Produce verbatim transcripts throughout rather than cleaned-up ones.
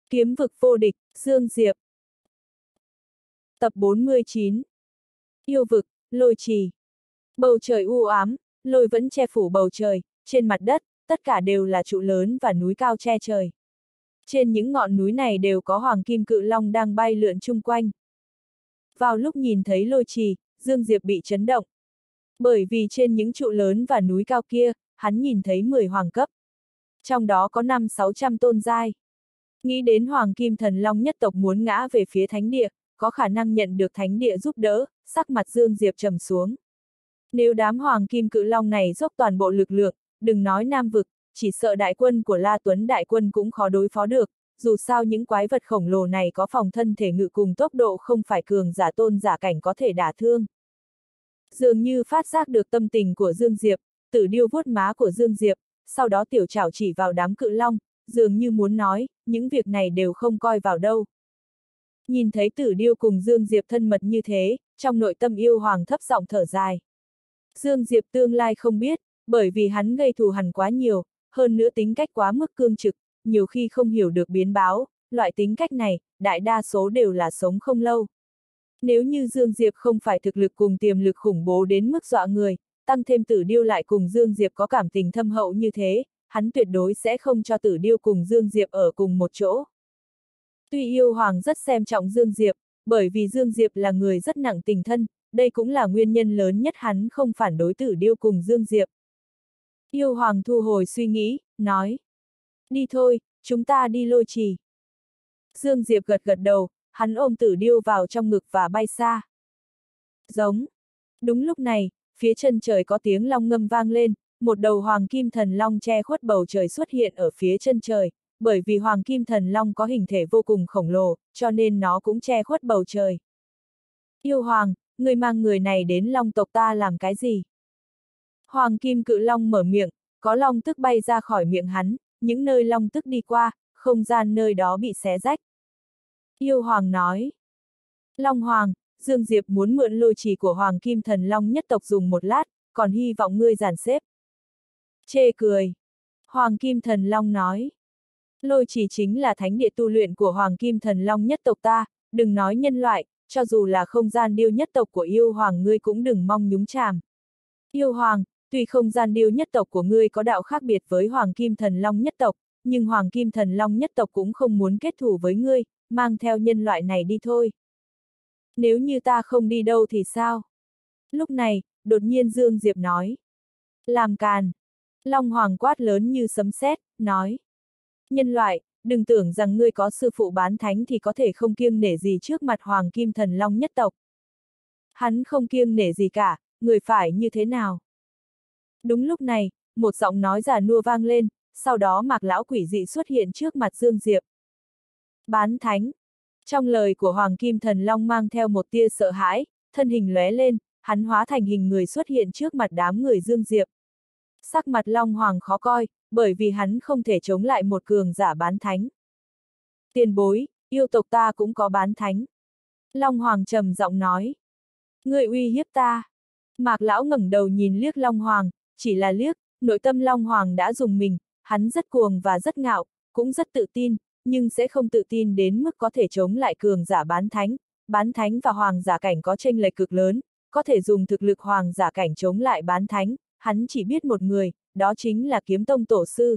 Kiếm vực vô địch, Dương Diệp. Tập bốn mươi chín. Yêu vực, lôi trì. Bầu trời u ám, lôi vẫn che phủ bầu trời, trên mặt đất, tất cả đều là trụ lớn và núi cao che trời. Trên những ngọn núi này đều có hoàng kim cự long đang bay lượn chung quanh. Vào lúc nhìn thấy lôi trì, Dương Diệp bị chấn động. Bởi vì trên những trụ lớn và núi cao kia, hắn nhìn thấy mười hoàng cấp. Trong đó có năm sáu trăm tôn giai. Nghĩ đến hoàng kim thần long nhất tộc muốn ngã về phía thánh địa, có khả năng nhận được thánh địa giúp đỡ, sắc mặt Dương Diệp trầm xuống. Nếu đám hoàng kim cự long này dốc toàn bộ lực lượng, đừng nói Nam vực, chỉ sợ đại quân của La Tuấn đại quân cũng khó đối phó được, dù sao những quái vật khổng lồ này có phòng thân thể ngự cùng tốc độ không phải cường giả tôn giả cảnh có thể đả thương. Dường như phát giác được tâm tình của Dương Diệp, Tử Điêu vuốt má của Dương Diệp, sau đó tiểu trảo chỉ vào đám cự long, dường như muốn nói, những việc này đều không coi vào đâu. Nhìn thấy Tử Điêu cùng Dương Diệp thân mật như thế, trong nội tâm yêu hoàng thấp giọng thở dài. Dương Diệp tương lai không biết, bởi vì hắn gây thù hằn quá nhiều, hơn nữa tính cách quá mức cương trực, nhiều khi không hiểu được biến báo, loại tính cách này, đại đa số đều là sống không lâu. Nếu như Dương Diệp không phải thực lực cùng tiềm lực khủng bố đến mức dọa người, tăng thêm Tử Điêu lại cùng Dương Diệp có cảm tình thâm hậu như thế, hắn tuyệt đối sẽ không cho Tử Điêu cùng Dương Diệp ở cùng một chỗ. Tuy yêu hoàng rất xem trọng Dương Diệp, bởi vì Dương Diệp là người rất nặng tình thân, đây cũng là nguyên nhân lớn nhất hắn không phản đối Tử Điêu cùng Dương Diệp. Yêu hoàng thu hồi suy nghĩ, nói. Đi thôi, chúng ta đi lôi trì. Dương Diệp gật gật đầu, hắn ôm Tử Điêu vào trong ngực và bay xa. Giống. Đúng lúc này, phía chân trời có tiếng long ngâm vang lên, một đầu hoàng kim thần long che khuất bầu trời xuất hiện ở phía chân trời, bởi vì hoàng kim thần long có hình thể vô cùng khổng lồ, cho nên nó cũng che khuất bầu trời. Yêu hoàng, người mang người này đến long tộc ta làm cái gì? Hoàng kim cự long mở miệng, có long tức bay ra khỏi miệng hắn, những nơi long tức đi qua, không gian nơi đó bị xé rách. Yêu hoàng nói. Long hoàng, Dương Diệp muốn mượn lôi trì của hoàng kim thần long nhất tộc dùng một lát, còn hy vọng ngươi dàn xếp. Chê cười. Hoàng kim thần long nói. Lôi trì chính là thánh địa tu luyện của hoàng kim thần long nhất tộc ta, đừng nói nhân loại, cho dù là không gian điêu nhất tộc của yêu hoàng ngươi cũng đừng mong nhúng chàm. Yêu hoàng, tuy không gian điêu nhất tộc của ngươi có đạo khác biệt với hoàng kim thần long nhất tộc, nhưng hoàng kim thần long nhất tộc cũng không muốn kết thù với ngươi, mang theo nhân loại này đi thôi. Nếu như ta không đi đâu thì sao? Lúc này, đột nhiên Dương Diệp nói. Làm càn. Long hoàng quát lớn như sấm sét, nói. Nhân loại, đừng tưởng rằng ngươi có sư phụ bán thánh thì có thể không kiêng nể gì trước mặt hoàng kim thần long nhất tộc. Hắn không kiêng nể gì cả, người phải như thế nào? Đúng lúc này, một giọng nói già nua vang lên, sau đó Mạc lão quỷ dị xuất hiện trước mặt Dương Diệp. Bán thánh. Trong lời của hoàng kim thần long mang theo một tia sợ hãi, thân hình lóe lên, hắn hóa thành hình người xuất hiện trước mặt đám người Dương Diệp. Sắc mặt long hoàng khó coi, bởi vì hắn không thể chống lại một cường giả bán thánh. Tiền bối, yêu tộc ta cũng có bán thánh. Long hoàng trầm giọng nói. Ngươi uy hiếp ta. Mạc lão ngẩng đầu nhìn liếc long hoàng, chỉ là liếc, nội tâm long hoàng đã dùng mình, hắn rất cuồng và rất ngạo, cũng rất tự tin, nhưng sẽ không tự tin đến mức có thể chống lại cường giả bán thánh. Bán thánh và hoàng giả cảnh có chênh lệch cực lớn, có thể dùng thực lực hoàng giả cảnh chống lại bán thánh, hắn chỉ biết một người, đó chính là kiếm tông tổ sư.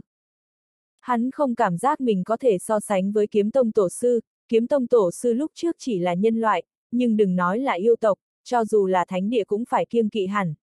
Hắn không cảm giác mình có thể so sánh với kiếm tông tổ sư, kiếm tông tổ sư lúc trước chỉ là nhân loại, nhưng đừng nói là yêu tộc, cho dù là thánh địa cũng phải kiêng kỵ hẳn.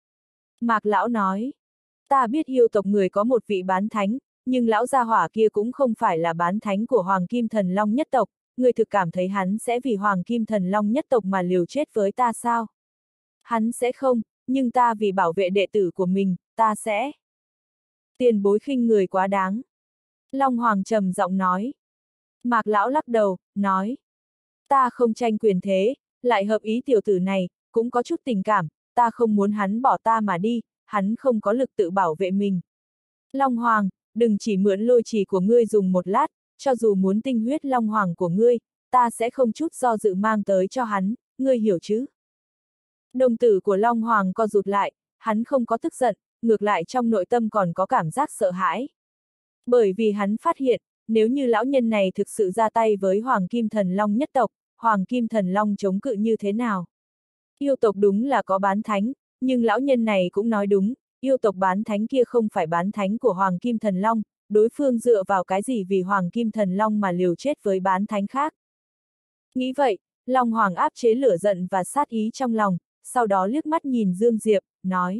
Mạc lão nói, ta biết yêu tộc người có một vị bán thánh, nhưng lão gia hỏa kia cũng không phải là bán thánh của hoàng kim thần long nhất tộc, người thực cảm thấy hắn sẽ vì hoàng kim thần long nhất tộc mà liều chết với ta sao? Hắn sẽ không, nhưng ta vì bảo vệ đệ tử của mình, ta sẽ. Tiền bối khinh người quá đáng. Long hoàng trầm giọng nói. Mạc lão lắc đầu, nói. Ta không tranh quyền thế, lại hợp ý tiểu tử này, cũng có chút tình cảm, ta không muốn hắn bỏ ta mà đi, hắn không có lực tự bảo vệ mình. Long hoàng, đừng chỉ mượn lôi trì của ngươi dùng một lát, cho dù muốn tinh huyết long hoàng của ngươi, ta sẽ không chút do dự mang tới cho hắn, ngươi hiểu chứ? Đồng tử của long hoàng co rụt lại, hắn không có tức giận, ngược lại trong nội tâm còn có cảm giác sợ hãi. Bởi vì hắn phát hiện, nếu như lão nhân này thực sự ra tay với Hoàng Kim Thần Long nhất tộc, Hoàng Kim Thần Long chống cự như thế nào? Yêu tộc đúng là có bán thánh, nhưng lão nhân này cũng nói đúng, yêu tộc bán thánh kia không phải bán thánh của Hoàng Kim Thần Long, đối phương dựa vào cái gì vì Hoàng Kim Thần Long mà liều chết với bán thánh khác. Nghĩ vậy, Long Hoàng áp chế lửa giận và sát ý trong lòng, sau đó liếc mắt nhìn Dương Diệp, nói.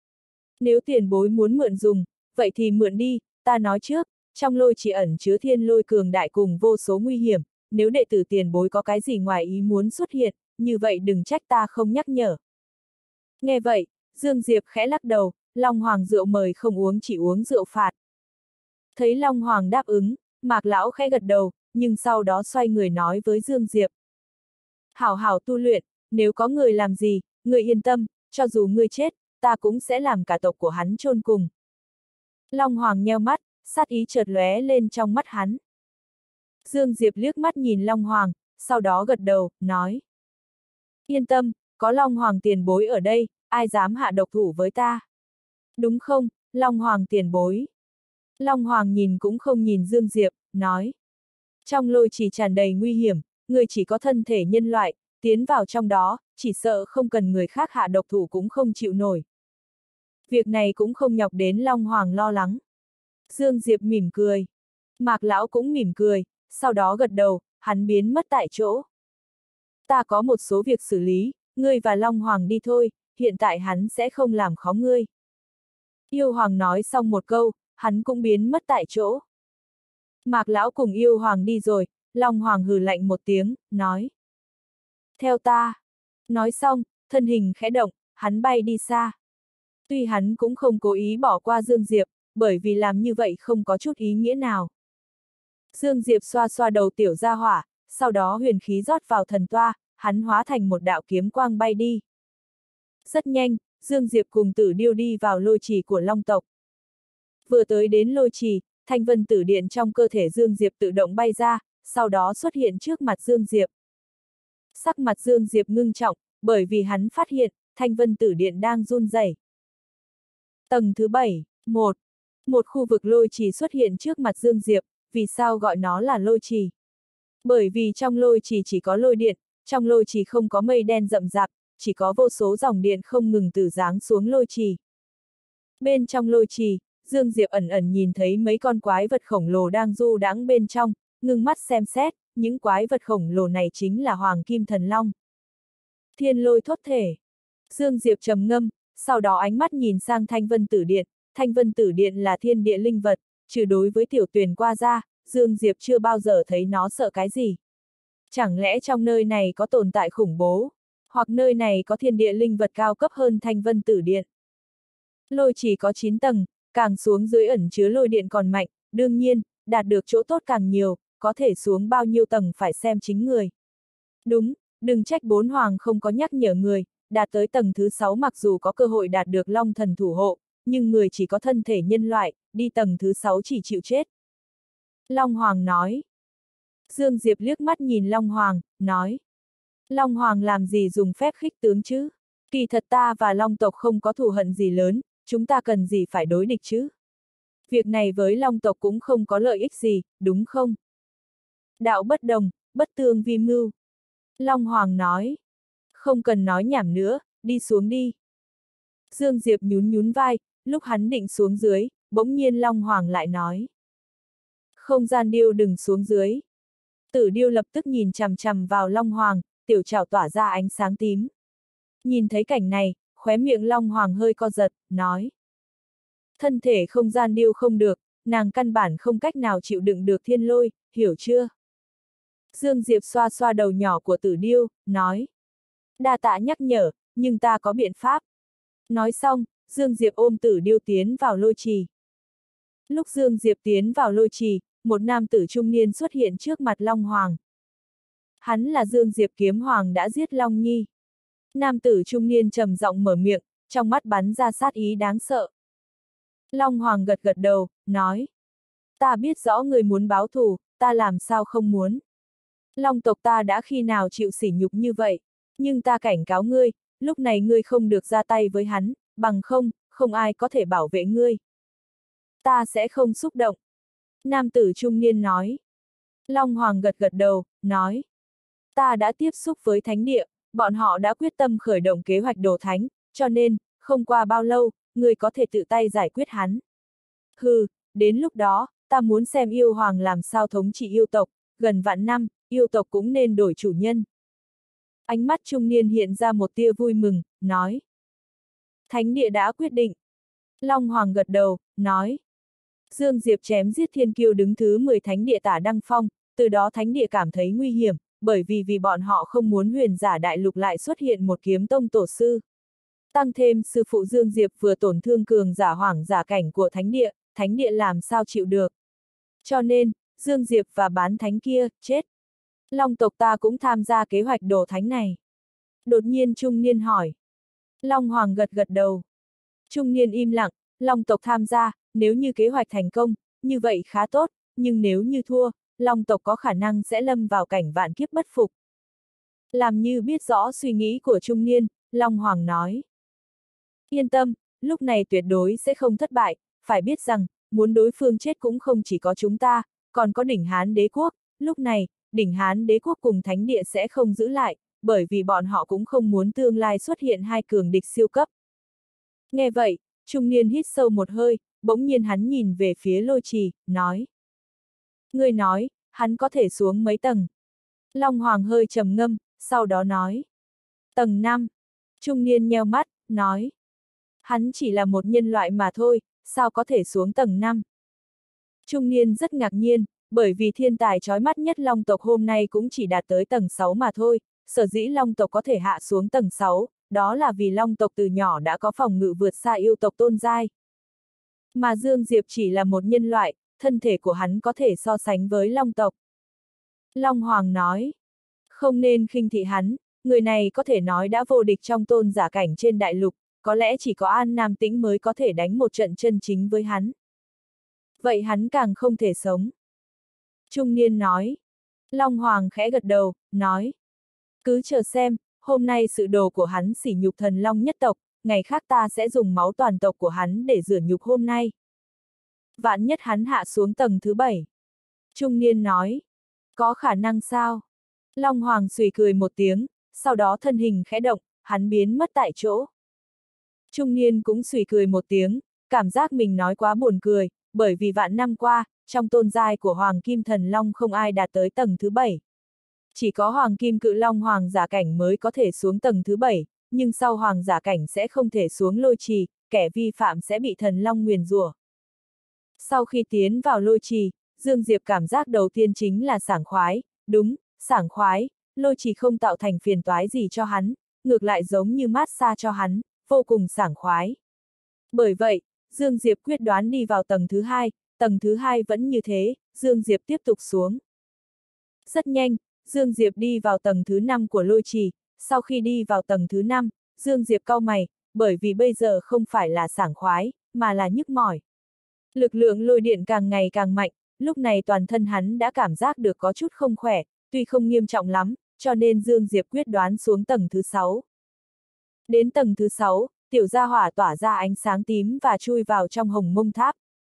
Nếu tiền bối muốn mượn dùng, vậy thì mượn đi, ta nói trước, trong lôi chỉ ẩn chứa thiên lôi cường đại cùng vô số nguy hiểm, nếu đệ tử tiền bối có cái gì ngoài ý muốn xuất hiện, như vậy đừng trách ta không nhắc nhở. Nghe vậy, Dương Diệp khẽ lắc đầu, Long Hoàng rượu mời không uống chỉ uống rượu phạt. Thấy Long Hoàng đáp ứng, Mạc Lão khẽ gật đầu, nhưng sau đó xoay người nói với Dương Diệp. Hảo hảo tu luyện, nếu có người làm gì, người yên tâm, cho dù ngươi chết, ta cũng sẽ làm cả tộc của hắn chôn cùng. Long Hoàng nheo mắt, sát ý chợt lóe lên trong mắt hắn. Dương Diệp liếc mắt nhìn Long Hoàng, sau đó gật đầu, nói. Yên tâm, có Long Hoàng tiền bối ở đây, ai dám hạ độc thủ với ta? Đúng không, Long Hoàng tiền bối? Long Hoàng nhìn cũng không nhìn Dương Diệp, nói. Trong lôi chỉ tràn đầy nguy hiểm, người chỉ có thân thể nhân loại, tiến vào trong đó, chỉ sợ không cần người khác hạ độc thủ cũng không chịu nổi. Việc này cũng không nhọc đến Long Hoàng lo lắng. Dương Diệp mỉm cười. Mạc Lão cũng mỉm cười, sau đó gật đầu, hắn biến mất tại chỗ. Ta có một số việc xử lý, ngươi và Long Hoàng đi thôi, hiện tại hắn sẽ không làm khó ngươi. Yêu Hoàng nói xong một câu, hắn cũng biến mất tại chỗ. Mạc Lão cùng Yêu Hoàng đi rồi, Long Hoàng hừ lạnh một tiếng, nói. Theo ta. Nói xong, thân hình khẽ động, hắn bay đi xa. Tuy hắn cũng không cố ý bỏ qua Dương Diệp, bởi vì làm như vậy không có chút ý nghĩa nào. Dương Diệp xoa xoa đầu tiểu gia hỏa, sau đó huyền khí rót vào thần toa, hắn hóa thành một đạo kiếm quang bay đi. Rất nhanh, Dương Diệp cùng Tử Điêu đi vào lôi trì của Long tộc. Vừa tới đến lôi trì, thanh vân tử điện trong cơ thể Dương Diệp tự động bay ra, sau đó xuất hiện trước mặt Dương Diệp. Sắc mặt Dương Diệp ngưng trọng, bởi vì hắn phát hiện, thanh vân tử điện đang run rẩy. Tầng thứ bảy, một. Một khu vực lôi trì xuất hiện trước mặt Dương Diệp, vì sao gọi nó là lôi trì? Bởi vì trong lôi trì chỉ có lôi điện, trong lôi trì không có mây đen rậm rạp, chỉ có vô số dòng điện không ngừng từ giáng xuống lôi trì. Bên trong lôi trì, Dương Diệp ẩn ẩn nhìn thấy mấy con quái vật khổng lồ đang du đãng bên trong, ngưng mắt xem xét, những quái vật khổng lồ này chính là Hoàng Kim Thần Long. Thiên lôi thốt thể. Dương Diệp trầm ngâm, sau đó ánh mắt nhìn sang Thanh Vân Tử Điện, Thanh Vân Tử Điện là thiên địa linh vật, trừ đối với tiểu tuyền qua ra, Dương Diệp chưa bao giờ thấy nó sợ cái gì. Chẳng lẽ trong nơi này có tồn tại khủng bố, hoặc nơi này có thiên địa linh vật cao cấp hơn Thanh Vân Tử Điện. Lôi chỉ có chín tầng, càng xuống dưới ẩn chứa lôi điện còn mạnh, đương nhiên, đạt được chỗ tốt càng nhiều, có thể xuống bao nhiêu tầng phải xem chính người. Đúng, đừng trách bốn hoàng không có nhắc nhở người, đạt tới tầng thứ sáu mặc dù có cơ hội đạt được Long Thần thủ hộ, nhưng người chỉ có thân thể nhân loại, đi tầng thứ sáu chỉ chịu chết. Long Hoàng nói. Dương Diệp liếc mắt nhìn Long Hoàng, nói. Long Hoàng làm gì dùng phép khích tướng chứ? Kỳ thật ta và Long tộc không có thù hận gì lớn, chúng ta cần gì phải đối địch chứ? Việc này với Long tộc cũng không có lợi ích gì, đúng không? Đạo bất đồng, bất tương vi mưu. Long Hoàng nói. Không cần nói nhảm nữa, đi xuống đi. Dương Diệp nhún nhún vai, lúc hắn định xuống dưới, bỗng nhiên Long Hoàng lại nói. Không gian điêu đừng xuống dưới. Tử điêu lập tức nhìn chằm chằm vào Long Hoàng, tiểu trảo tỏa ra ánh sáng tím. Nhìn thấy cảnh này, khóe miệng Long Hoàng hơi co giật, nói. Thân thể không gian điêu không được, nàng căn bản không cách nào chịu đựng được thiên lôi, hiểu chưa? Dương Diệp xoa xoa đầu nhỏ của Tử điêu, nói. Đa tạ nhắc nhở, nhưng ta có biện pháp. Nói xong, Dương Diệp ôm Tử điêu tiến vào lôi trì. Lúc Dương Diệp tiến vào lôi trì, một nam tử trung niên xuất hiện trước mặt Long Hoàng. Hắn là Dương Diệp kiếm hoàng đã giết Long Nhi. Nam tử trung niên trầm giọng mở miệng, trong mắt bắn ra sát ý đáng sợ. Long Hoàng gật gật đầu, nói. Ta biết rõ người muốn báo thù, ta làm sao không muốn. Long tộc ta đã khi nào chịu sỉ nhục như vậy, nhưng ta cảnh cáo ngươi, lúc này ngươi không được ra tay với hắn, bằng không, không ai có thể bảo vệ ngươi. Ta sẽ không xúc động. Nam tử trung niên nói. Long Hoàng gật gật đầu, nói. Ta đã tiếp xúc với thánh địa, bọn họ đã quyết tâm khởi động kế hoạch đổ thánh, cho nên, không qua bao lâu, người có thể tự tay giải quyết hắn. Hừ, đến lúc đó, ta muốn xem yêu hoàng làm sao thống trị yêu tộc, gần vạn năm, yêu tộc cũng nên đổi chủ nhân. Ánh mắt trung niên hiện ra một tia vui mừng, nói. Thánh địa đã quyết định. Long Hoàng gật đầu, nói. Dương Diệp chém giết thiên kiêu đứng thứ mười thánh địa tả Đăng Phong, từ đó thánh địa cảm thấy nguy hiểm, bởi vì vì bọn họ không muốn huyền giả đại lục lại xuất hiện một kiếm tông tổ sư. Tăng thêm sư phụ Dương Diệp vừa tổn thương cường giả hoàng giả cảnh của thánh địa, thánh địa làm sao chịu được. Cho nên, Dương Diệp và bán thánh kia, chết. Long tộc ta cũng tham gia kế hoạch đổ thánh này. Đột nhiên trung niên hỏi. Long Hoàng gật gật đầu. Trung niên im lặng, Long tộc tham gia, nếu như kế hoạch thành công, như vậy khá tốt, nhưng nếu như thua, Long tộc có khả năng sẽ lâm vào cảnh vạn kiếp bất phục. Làm như biết rõ suy nghĩ của trung niên, Long Hoàng nói. Yên tâm, lúc này tuyệt đối sẽ không thất bại, phải biết rằng, muốn đối phương chết cũng không chỉ có chúng ta, còn có đỉnh Hán đế quốc, lúc này, đỉnh Hán đế quốc cùng thánh địa sẽ không giữ lại, bởi vì bọn họ cũng không muốn tương lai xuất hiện hai cường địch siêu cấp. Nghe vậy, trung niên hít sâu một hơi, bỗng nhiên hắn nhìn về phía Lôi Trì, nói. Người nói, hắn có thể xuống mấy tầng. Long Hoàng hơi trầm ngâm, sau đó nói. Tầng năm. Trung niên nheo mắt, nói. Hắn chỉ là một nhân loại mà thôi, sao có thể xuống tầng năm? Trung niên rất ngạc nhiên, bởi vì thiên tài chói mắt nhất Long tộc hôm nay cũng chỉ đạt tới tầng sáu mà thôi, sở dĩ Long tộc có thể hạ xuống tầng sáu, đó là vì Long tộc từ nhỏ đã có phòng ngự vượt xa yêu tộc tôn giai. Mà Dương Diệp chỉ là một nhân loại, thân thể của hắn có thể so sánh với Long tộc. Long Hoàng nói, không nên khinh thị hắn, người này có thể nói đã vô địch trong tôn giả cảnh trên đại lục, có lẽ chỉ có An Nam Tĩnh mới có thể đánh một trận chân chính với hắn. Vậy hắn càng không thể sống. Trung niên nói. Long Hoàng khẽ gật đầu, nói. Cứ chờ xem, hôm nay sự đồ của hắn sỉ nhục thần Long nhất tộc, ngày khác ta sẽ dùng máu toàn tộc của hắn để rửa nhục hôm nay. Vạn nhất hắn hạ xuống tầng thứ bảy. Trung niên nói. Có khả năng sao? Long Hoàng xùy cười một tiếng, sau đó thân hình khẽ động, hắn biến mất tại chỗ. Trung niên cũng xùy cười một tiếng, cảm giác mình nói quá buồn cười, bởi vì vạn năm qua, trong tôn giai của Hoàng Kim Thần Long không ai đạt tới tầng thứ bảy. Chỉ có Hoàng Kim Cự Long Hoàng giả cảnh mới có thể xuống tầng thứ bảy, nhưng sau Hoàng giả cảnh sẽ không thể xuống Lôi Trì, kẻ vi phạm sẽ bị Thần Long nguyền rủa. Sau khi tiến vào Lôi Trì, Dương Diệp cảm giác đầu tiên chính là sảng khoái, đúng, sảng khoái, Lôi Trì không tạo thành phiền toái gì cho hắn, ngược lại giống như mát xa cho hắn, vô cùng sảng khoái. Bởi vậy, Dương Diệp quyết đoán đi vào tầng thứ hai, tầng thứ hai vẫn như thế, Dương Diệp tiếp tục xuống. Rất nhanh, Dương Diệp đi vào tầng thứ năm của Lôi Trì, sau khi đi vào tầng thứ năm, Dương Diệp cau mày, bởi vì bây giờ không phải là sảng khoái, mà là nhức mỏi. Lực lượng lôi điện càng ngày càng mạnh, lúc này toàn thân hắn đã cảm giác được có chút không khỏe, tuy không nghiêm trọng lắm, cho nên Dương Diệp quyết đoán xuống tầng thứ sáu. Đến tầng thứ sáu, tiểu gia hỏa tỏa ra ánh sáng tím và chui vào trong hồng mông tháp.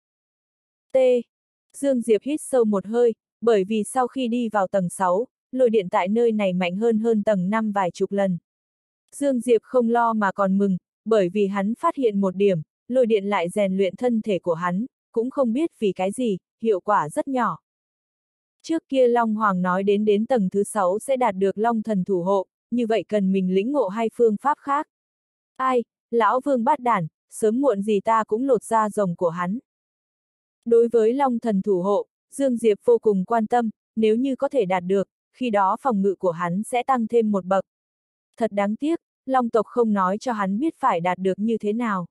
T. Dương Diệp hít sâu một hơi, bởi vì sau khi đi vào tầng sáu, lôi điện tại nơi này mạnh hơn hơn tầng năm vài chục lần. Dương Diệp không lo mà còn mừng, bởi vì hắn phát hiện một điểm, lôi điện lại rèn luyện thân thể của hắn, cũng không biết vì cái gì, hiệu quả rất nhỏ. Trước kia Long Hoàng nói đến đến tầng thứ sáu sẽ đạt được Long Thần thủ hộ, như vậy cần mình lĩnh ngộ hay phương pháp khác. Ai, lão Vương bát đản, sớm muộn gì ta cũng lột da rồng của hắn. Đối với Long Thần thủ hộ, Dương Diệp vô cùng quan tâm, nếu như có thể đạt được, khi đó phòng ngự của hắn sẽ tăng thêm một bậc. Thật đáng tiếc, Long tộc không nói cho hắn biết phải đạt được như thế nào.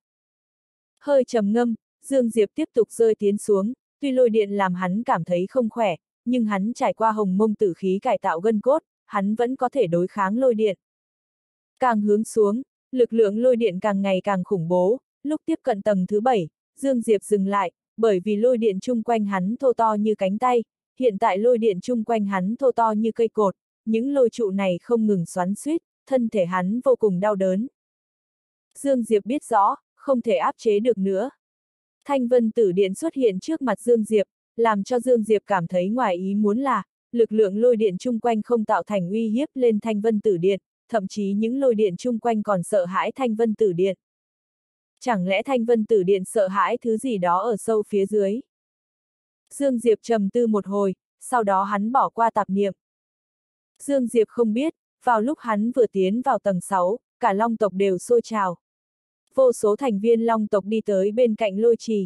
Hơi trầm ngâm, Dương Diệp tiếp tục rơi tiến xuống, tuy lôi điện làm hắn cảm thấy không khỏe, nhưng hắn trải qua hồng mông tử khí cải tạo gân cốt, hắn vẫn có thể đối kháng lôi điện. Càng hướng xuống, lực lượng lôi điện càng ngày càng khủng bố, lúc tiếp cận tầng thứ bảy, Dương Diệp dừng lại, bởi vì lôi điện chung quanh hắn thô to như cánh tay, hiện tại lôi điện chung quanh hắn thô to như cây cột, những lôi trụ này không ngừng xoắn xuýt, thân thể hắn vô cùng đau đớn. Dương Diệp biết rõ, không thể áp chế được nữa. Thanh Vân Tử Điện xuất hiện trước mặt Dương Diệp, làm cho Dương Diệp cảm thấy ngoài ý muốn là, lực lượng lôi điện chung quanh không tạo thành uy hiếp lên Thanh Vân Tử Điện, thậm chí những lôi điện chung quanh còn sợ hãi Thanh Vân Tử Điện. Chẳng lẽ Thanh Vân Tử Điện sợ hãi thứ gì đó ở sâu phía dưới? Dương Diệp trầm tư một hồi, sau đó hắn bỏ qua tạp niệm. Dương Diệp không biết, vào lúc hắn vừa tiến vào tầng sáu, cả Long tộc đều sôi trào. Vô số thành viên Long tộc đi tới bên cạnh lôi trì.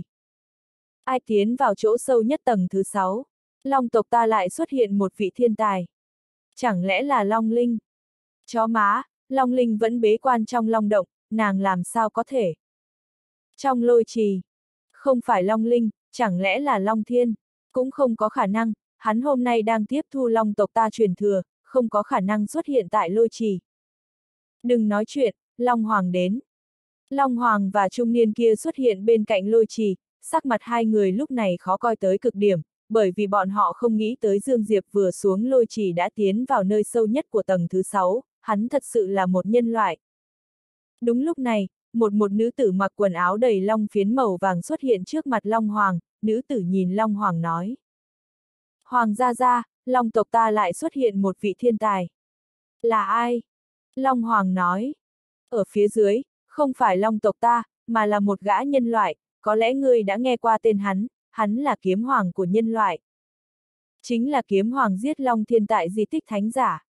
Ai tiến vào chỗ sâu nhất tầng thứ sáu? Long tộc ta lại xuất hiện một vị thiên tài. Chẳng lẽ là Long Linh? Chó má, Long Linh vẫn bế quan trong Long động, nàng làm sao có thể? Trong lôi trì, không phải Long Linh, chẳng lẽ là Long Thiên? Cũng không có khả năng, hắn hôm nay đang tiếp thu Long tộc ta truyền thừa, không có khả năng xuất hiện tại lôi trì. Đừng nói chuyện, Long Hoàng đến. Long Hoàng và trung niên kia xuất hiện bên cạnh lôi trì, sắc mặt hai người lúc này khó coi tới cực điểm, bởi vì bọn họ không nghĩ tới Dương Diệp vừa xuống lôi trì đã tiến vào nơi sâu nhất của tầng thứ sáu, hắn thật sự là một nhân loại. Đúng lúc này, một một nữ tử mặc quần áo đầy long phiến màu vàng xuất hiện trước mặt Long Hoàng, nữ tử nhìn Long Hoàng nói. Hoàng gia gia, Long tộc ta lại xuất hiện một vị thiên tài. Là ai? Long Hoàng nói. Ở phía dưới, không phải Long tộc ta, mà là một gã nhân loại, có lẽ ngươi đã nghe qua tên hắn, hắn là kiếm hoàng của nhân loại. Chính là kiếm hoàng giết Long Thiên tại di tích thánh giả.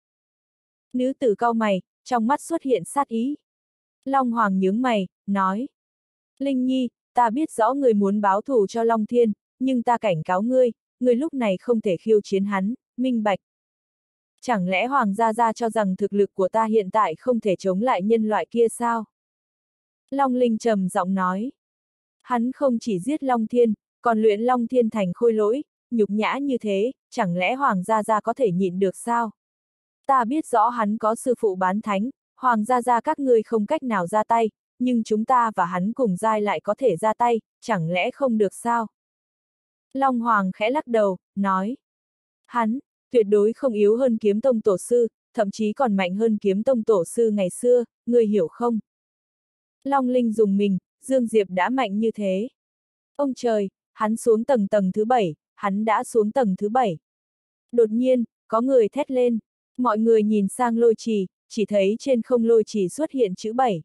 Nữ tử cau mày, trong mắt xuất hiện sát ý. Long Hoàng nhướng mày, nói. Linh Nhi, ta biết rõ người muốn báo thù cho Long Thiên, nhưng ta cảnh cáo ngươi, ngươi lúc này không thể khiêu chiến hắn, minh bạch. Chẳng lẽ Hoàng gia gia cho rằng thực lực của ta hiện tại không thể chống lại nhân loại kia sao? Long Linh trầm giọng nói. Hắn không chỉ giết Long Thiên, còn luyện Long Thiên thành khôi lỗi, nhục nhã như thế, chẳng lẽ Hoàng gia gia có thể nhịn được sao? Ta biết rõ hắn có sư phụ bán thánh, Hoàng gia gia các ngươi không cách nào ra tay, nhưng chúng ta và hắn cùng giai lại có thể ra tay, chẳng lẽ không được sao? Long Hoàng khẽ lắc đầu, nói. Hắn, tuyệt đối không yếu hơn kiếm tông tổ sư, thậm chí còn mạnh hơn kiếm tông tổ sư ngày xưa, ngươi hiểu không? Long Linh dùng mình, Dương Diệp đã mạnh như thế. Ông trời, hắn xuống tầng tầng thứ bảy, hắn đã xuống tầng thứ bảy. Đột nhiên, có người thét lên, mọi người nhìn sang lôi trì, chỉ thấy trên không lôi trì xuất hiện chữ bảy.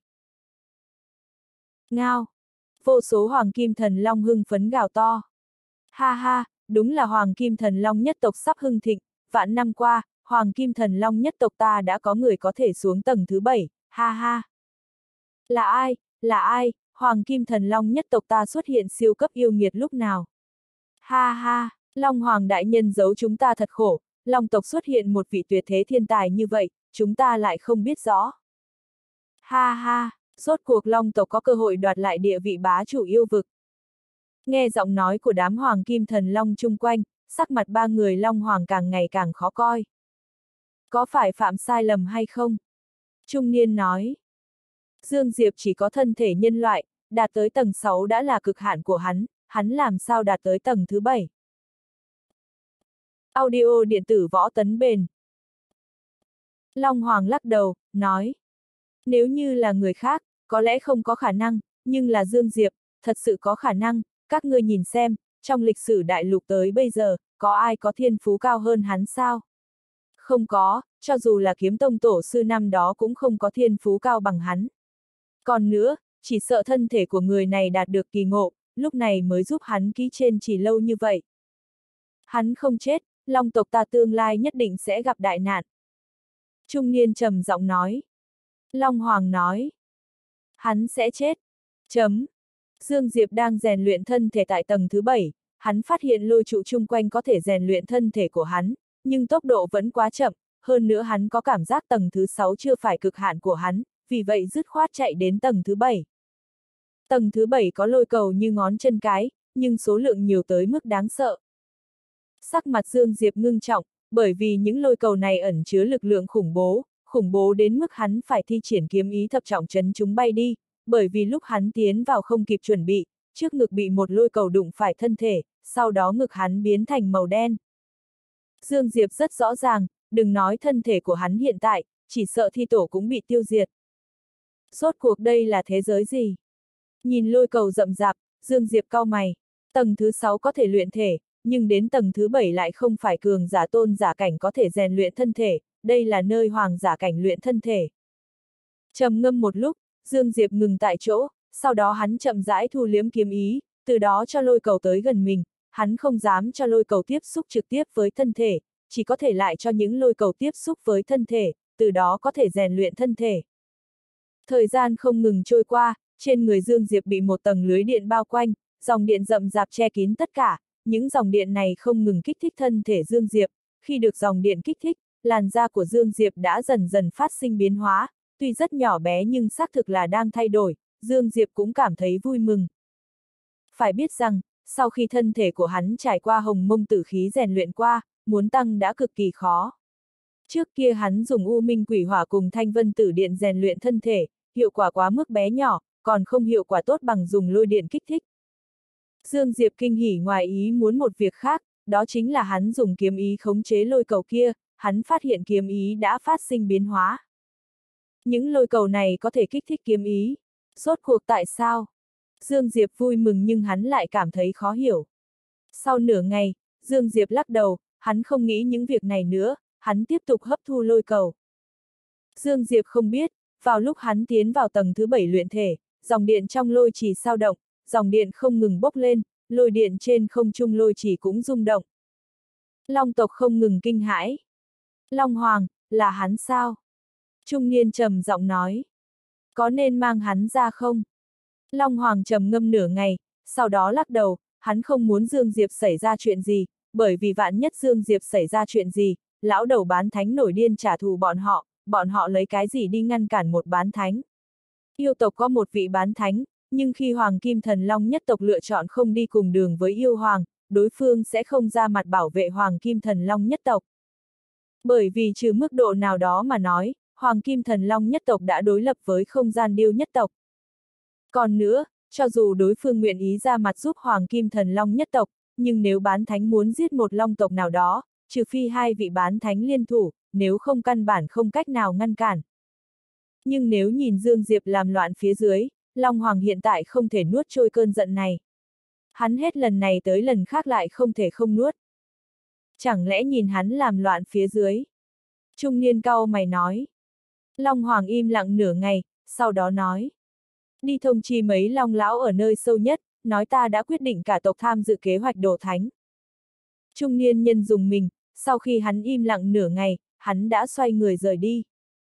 Ngao! Vô số hoàng kim thần long hưng phấn gào to. Ha ha, đúng là hoàng kim thần long nhất tộc sắp hưng thịnh, vạn năm qua, hoàng kim thần long nhất tộc ta đã có người có thể xuống tầng thứ bảy, ha ha. Là ai, là ai, hoàng kim thần long nhất tộc ta xuất hiện siêu cấp yêu nghiệt lúc nào? Ha ha, Long Hoàng đại nhân giấu chúng ta thật khổ, Long tộc xuất hiện một vị tuyệt thế thiên tài như vậy, chúng ta lại không biết rõ. Ha ha, rốt cuộc Long tộc có cơ hội đoạt lại địa vị bá chủ yêu vực. Nghe giọng nói của đám hoàng kim thần long chung quanh, sắc mặt ba người Long Hoàng càng ngày càng khó coi. Có phải phạm sai lầm hay không? Trung niên nói. Dương Diệp chỉ có thân thể nhân loại, đạt tới tầng sáu đã là cực hạn của hắn, hắn làm sao đạt tới tầng thứ bảy? Audio điện tử võ tấn bền. Long Hoàng lắc đầu, nói. Nếu như là người khác, có lẽ không có khả năng, nhưng là Dương Diệp, thật sự có khả năng, các ngươi nhìn xem, trong lịch sử đại lục tới bây giờ, có ai có thiên phú cao hơn hắn sao? Không có, cho dù là kiếm tông tổ sư năm đó cũng không có thiên phú cao bằng hắn. Còn nữa, chỉ sợ thân thể của người này đạt được kỳ ngộ, lúc này mới giúp hắn ký trên chỉ lâu như vậy. Hắn không chết, Long tộc ta tương lai nhất định sẽ gặp đại nạn. Trung niên trầm giọng nói. Long Hoàng nói. Hắn sẽ chết. Chấm. Dương Diệp đang rèn luyện thân thể tại tầng thứ bảy, hắn phát hiện lôi trụ chung quanh có thể rèn luyện thân thể của hắn, nhưng tốc độ vẫn quá chậm, hơn nữa hắn có cảm giác tầng thứ sáu chưa phải cực hạn của hắn, vì vậy dứt khoát chạy đến tầng thứ bảy. Tầng thứ bảy có lôi cầu như ngón chân cái, nhưng số lượng nhiều tới mức đáng sợ. Sắc mặt Dương Diệp ngưng trọng, bởi vì những lôi cầu này ẩn chứa lực lượng khủng bố, khủng bố đến mức hắn phải thi triển kiếm ý thập trọng chấn chúng bay đi, bởi vì lúc hắn tiến vào không kịp chuẩn bị, trước ngực bị một lôi cầu đụng phải thân thể, sau đó ngực hắn biến thành màu đen. Dương Diệp rất rõ ràng, đừng nói thân thể của hắn hiện tại, chỉ sợ thi tổ cũng bị tiêu diệt. Rốt cuộc đây là thế giới gì? Nhìn lôi cầu rậm rạp, Dương Diệp cau mày, tầng thứ sáu có thể luyện thể, nhưng đến tầng thứ bảy lại không phải cường giả tôn giả cảnh có thể rèn luyện thân thể, đây là nơi hoàng giả cảnh luyện thân thể. Trầm ngâm một lúc, Dương Diệp ngừng tại chỗ, sau đó hắn chậm rãi thu liếm kiếm ý, từ đó cho lôi cầu tới gần mình, hắn không dám cho lôi cầu tiếp xúc trực tiếp với thân thể, chỉ có thể lại cho những lôi cầu tiếp xúc với thân thể, từ đó có thể rèn luyện thân thể. Thời gian không ngừng trôi qua, trên người Dương Diệp bị một tầng lưới điện bao quanh, dòng điện rậm rạp che kín tất cả, những dòng điện này không ngừng kích thích thân thể Dương Diệp, khi được dòng điện kích thích, làn da của Dương Diệp đã dần dần phát sinh biến hóa, tuy rất nhỏ bé nhưng xác thực là đang thay đổi, Dương Diệp cũng cảm thấy vui mừng. Phải biết rằng, sau khi thân thể của hắn trải qua hồng mông tử khí rèn luyện qua, muốn tăng đã cực kỳ khó. Trước kia hắn dùng U Minh Quỷ Hỏa cùng Thanh Vân Tử Điện rèn luyện thân thể, hiệu quả quá mức bé nhỏ, còn không hiệu quả tốt bằng dùng lôi điện kích thích. Dương Diệp kinh hỉ ngoài ý muốn một việc khác, đó chính là hắn dùng kiếm ý khống chế lôi cầu kia, hắn phát hiện kiếm ý đã phát sinh biến hóa. Những lôi cầu này có thể kích thích kiếm ý. Rốt cuộc tại sao? Dương Diệp vui mừng nhưng hắn lại cảm thấy khó hiểu. Sau nửa ngày, Dương Diệp lắc đầu, hắn không nghĩ những việc này nữa, hắn tiếp tục hấp thu lôi cầu. Dương Diệp không biết, vào lúc hắn tiến vào tầng thứ bảy luyện thể, dòng điện trong lôi trì sao động, dòng điện không ngừng bốc lên, lôi điện trên không trung lôi trì cũng rung động. Long tộc không ngừng kinh hãi. Long Hoàng, là hắn sao? Trung niên trầm giọng nói. Có nên mang hắn ra không? Long Hoàng trầm ngâm nửa ngày, sau đó lắc đầu, hắn không muốn Dương Diệp xảy ra chuyện gì, bởi vì vạn nhất Dương Diệp xảy ra chuyện gì, lão đầu bán thánh nổi điên trả thù bọn họ, bọn họ lấy cái gì đi ngăn cản một bán thánh. Yêu tộc có một vị bán thánh, nhưng khi Hoàng Kim Thần Long nhất tộc lựa chọn không đi cùng đường với yêu hoàng, đối phương sẽ không ra mặt bảo vệ Hoàng Kim Thần Long nhất tộc. Bởi vì trừ mức độ nào đó mà nói, Hoàng Kim Thần Long nhất tộc đã đối lập với không gian điêu nhất tộc. Còn nữa, cho dù đối phương nguyện ý ra mặt giúp Hoàng Kim Thần Long nhất tộc, nhưng nếu bán thánh muốn giết một long tộc nào đó, trừ phi hai vị bán thánh liên thủ, nếu không căn bản không cách nào ngăn cản. Nhưng nếu nhìn Dương Diệp làm loạn phía dưới, Long Hoàng hiện tại không thể nuốt trôi cơn giận này. Hắn hết lần này tới lần khác lại không thể không nuốt. Chẳng lẽ nhìn hắn làm loạn phía dưới? Trung niên cau mày nói. Long Hoàng im lặng nửa ngày, sau đó nói. Đi thông chi mấy long lão ở nơi sâu nhất, nói ta đã quyết định cả tộc tham dự kế hoạch đổ thánh. Trung niên nhân dùng mình, sau khi hắn im lặng nửa ngày, hắn đã xoay người rời đi.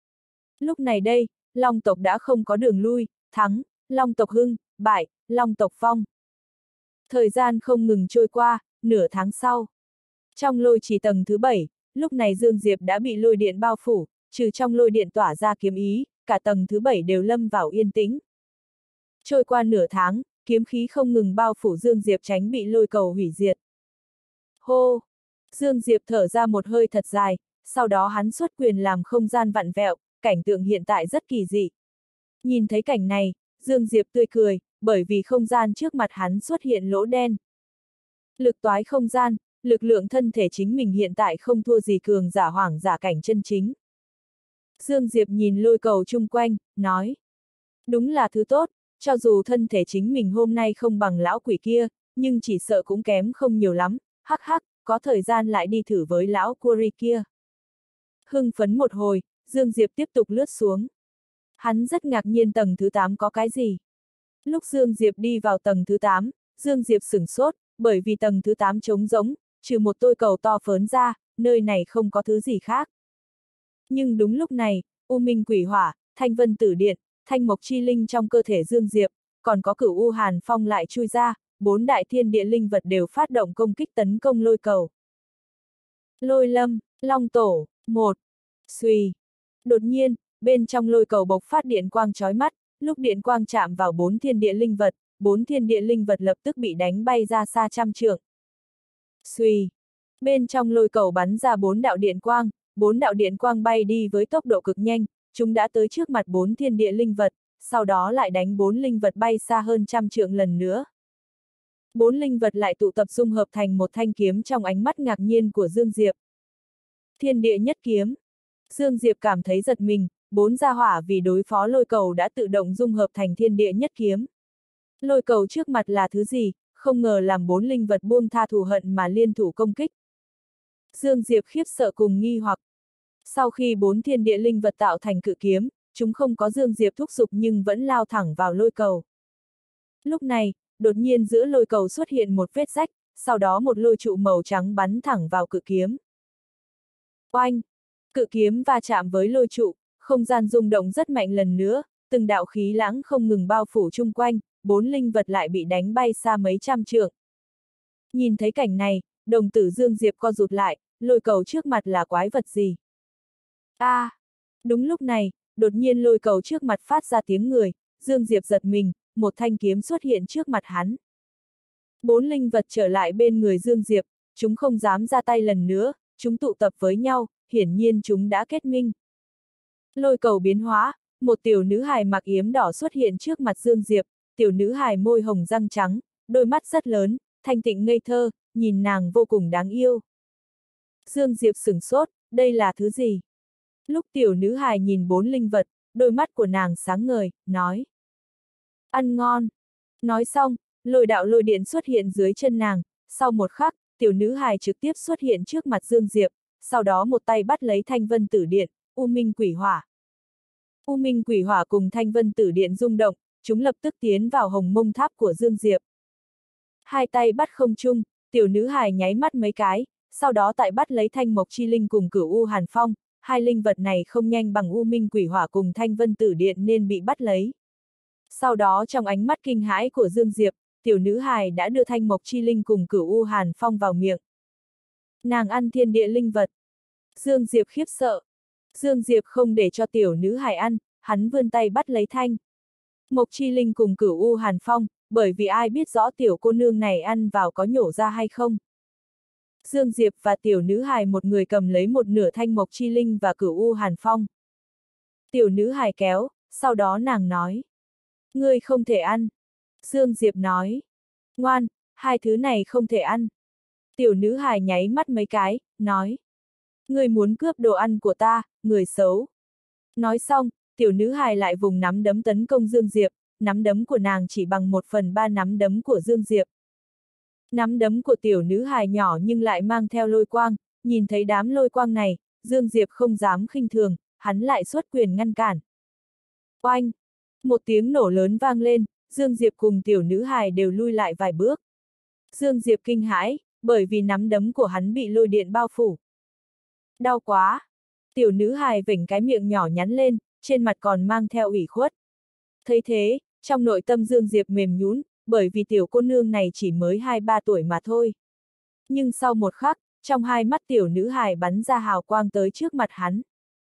Lúc này đây, long tộc đã không có đường lui, thắng, long tộc hưng, bại, long tộc vong. Thời gian không ngừng trôi qua, nửa tháng sau. Trong lôi trì tầng thứ bảy, lúc này Dương Diệp đã bị lôi điện bao phủ, trừ trong lôi điện tỏa ra kiếm ý, cả tầng thứ bảy đều lâm vào yên tĩnh. Trôi qua nửa tháng, kiếm khí không ngừng bao phủ Dương Diệp tránh bị lôi cầu hủy diệt. Hô! Dương Diệp thở ra một hơi thật dài, sau đó hắn xuất quyền làm không gian vặn vẹo, cảnh tượng hiện tại rất kỳ dị. Nhìn thấy cảnh này, Dương Diệp tươi cười, bởi vì không gian trước mặt hắn xuất hiện lỗ đen. Lực toái không gian, lực lượng thân thể chính mình hiện tại không thua gì cường giả hoàng giả cảnh chân chính. Dương Diệp nhìn lôi cầu chung quanh, nói. Đúng là thứ tốt, cho dù thân thể chính mình hôm nay không bằng lão quỷ kia, nhưng chỉ sợ cũng kém không nhiều lắm, hắc hắc, có thời gian lại đi thử với lão Kuri kia. Hưng phấn một hồi, Dương Diệp tiếp tục lướt xuống. Hắn rất ngạc nhiên tầng thứ tám có cái gì. Lúc Dương Diệp đi vào tầng thứ tám, Dương Diệp sửng sốt, bởi vì tầng thứ tám trống rỗng, trừ một tôi cầu to phớn ra, nơi này không có thứ gì khác. Nhưng đúng lúc này, U Minh Quỷ Hỏa, Thanh Vân Tử Điện, Thanh Mộc Chi Linh trong cơ thể Dương Diệp, còn có Cửu U Hàn Phong lại chui ra, bốn đại thiên địa linh vật đều phát động công kích tấn công lôi cầu. Lôi lâm, long tổ, một, xuy. Đột nhiên, bên trong lôi cầu bộc phát điện quang chói mắt, lúc điện quang chạm vào bốn thiên địa linh vật, bốn thiên địa linh vật lập tức bị đánh bay ra xa trăm trượng. Xuy. Bên trong lôi cầu bắn ra bốn đạo điện quang, bốn đạo điện quang bay đi với tốc độ cực nhanh, chúng đã tới trước mặt bốn thiên địa linh vật, sau đó lại đánh bốn linh vật bay xa hơn trăm trượng lần nữa. Bốn linh vật lại tụ tập dung hợp thành một thanh kiếm trong ánh mắt ngạc nhiên của Dương Diệp. Thiên địa nhất kiếm. Dương Diệp cảm thấy giật mình, bốn gia hỏa vì đối phó lôi cầu đã tự động dung hợp thành thiên địa nhất kiếm. Lôi cầu trước mặt là thứ gì, không ngờ làm bốn linh vật buông tha thù hận mà liên thủ công kích. Dương Diệp khiếp sợ cùng nghi hoặc. Sau khi bốn thiên địa linh vật tạo thành cự kiếm, chúng không có Dương Diệp thúc giục nhưng vẫn lao thẳng vào lôi cầu. Lúc này, đột nhiên giữa lôi cầu xuất hiện một vết rách, sau đó một lôi trụ màu trắng bắn thẳng vào cự kiếm. Oanh! Cự kiếm va chạm với lôi trụ, không gian rung động rất mạnh lần nữa, từng đạo khí lãng không ngừng bao phủ chung quanh, bốn linh vật lại bị đánh bay xa mấy trăm trượng. Nhìn thấy cảnh này, đồng tử Dương Diệp co rụt lại, lôi cầu trước mặt là quái vật gì? A! À, đúng lúc này, đột nhiên lôi cầu trước mặt phát ra tiếng người, Dương Diệp giật mình, một thanh kiếm xuất hiện trước mặt hắn. Bốn linh vật trở lại bên người Dương Diệp, chúng không dám ra tay lần nữa, chúng tụ tập với nhau, hiển nhiên chúng đã kết minh. Lôi cầu biến hóa, một tiểu nữ hài mặc yếm đỏ xuất hiện trước mặt Dương Diệp, tiểu nữ hài môi hồng răng trắng, đôi mắt rất lớn, thanh tịnh ngây thơ, nhìn nàng vô cùng đáng yêu. Dương Diệp sửng sốt, đây là thứ gì? Lúc tiểu nữ hài nhìn bốn linh vật, đôi mắt của nàng sáng ngời, nói. Ăn ngon. Nói xong, lôi đạo lôi điện xuất hiện dưới chân nàng, sau một khắc, tiểu nữ hài trực tiếp xuất hiện trước mặt Dương Diệp, sau đó một tay bắt lấy thanh vân tử điện, U Minh Quỷ Hỏa. U Minh Quỷ Hỏa cùng thanh vân tử điện rung động, chúng lập tức tiến vào hồng mông tháp của Dương Diệp. Hai tay bắt không chung, tiểu nữ hài nháy mắt mấy cái, sau đó tại bắt lấy thanh mộc chi linh cùng cửu U Hàn Phong, hai linh vật này không nhanh bằng U Minh Quỷ Hỏa cùng thanh vân tử điện nên bị bắt lấy. Sau đó trong ánh mắt kinh hãi của Dương Diệp, tiểu nữ hài đã đưa thanh mộc chi linh cùng cửu U Hàn Phong vào miệng. Nàng ăn thiên địa linh vật. Dương Diệp khiếp sợ. Dương Diệp không để cho tiểu nữ hài ăn, hắn vươn tay bắt lấy thanh mộc chi linh cùng cửu U Hàn Phong, bởi vì ai biết rõ tiểu cô nương này ăn vào có nhổ ra hay không. Dương Diệp và tiểu nữ hài một người cầm lấy một nửa thanh mộc chi linh và cửu U Hàn Phong. Tiểu nữ hài kéo, sau đó nàng nói. Ngươi không thể ăn. Dương Diệp nói. Ngoan, hai thứ này không thể ăn. Tiểu nữ hài nháy mắt mấy cái, nói. Ngươi muốn cướp đồ ăn của ta, người xấu. Nói xong, tiểu nữ hài lại vùng nắm đấm tấn công Dương Diệp, nắm đấm của nàng chỉ bằng một phần ba nắm đấm của Dương Diệp. Nắm đấm của tiểu nữ hài nhỏ nhưng lại mang theo lôi quang, nhìn thấy đám lôi quang này, Dương Diệp không dám khinh thường, hắn lại xuất quyền ngăn cản. Oanh! Một tiếng nổ lớn vang lên, Dương Diệp cùng tiểu nữ hài đều lui lại vài bước. Dương Diệp kinh hãi, bởi vì nắm đấm của hắn bị lôi điện bao phủ. Đau quá! Tiểu nữ hài vểnh cái miệng nhỏ nhắn lên, trên mặt còn mang theo ủy khuất. Thấy thế, trong nội tâm Dương Diệp mềm nhũn, bởi vì tiểu cô nương này chỉ mới hai ba tuổi mà thôi. Nhưng sau một khắc, trong hai mắt tiểu nữ hài bắn ra hào quang tới trước mặt hắn.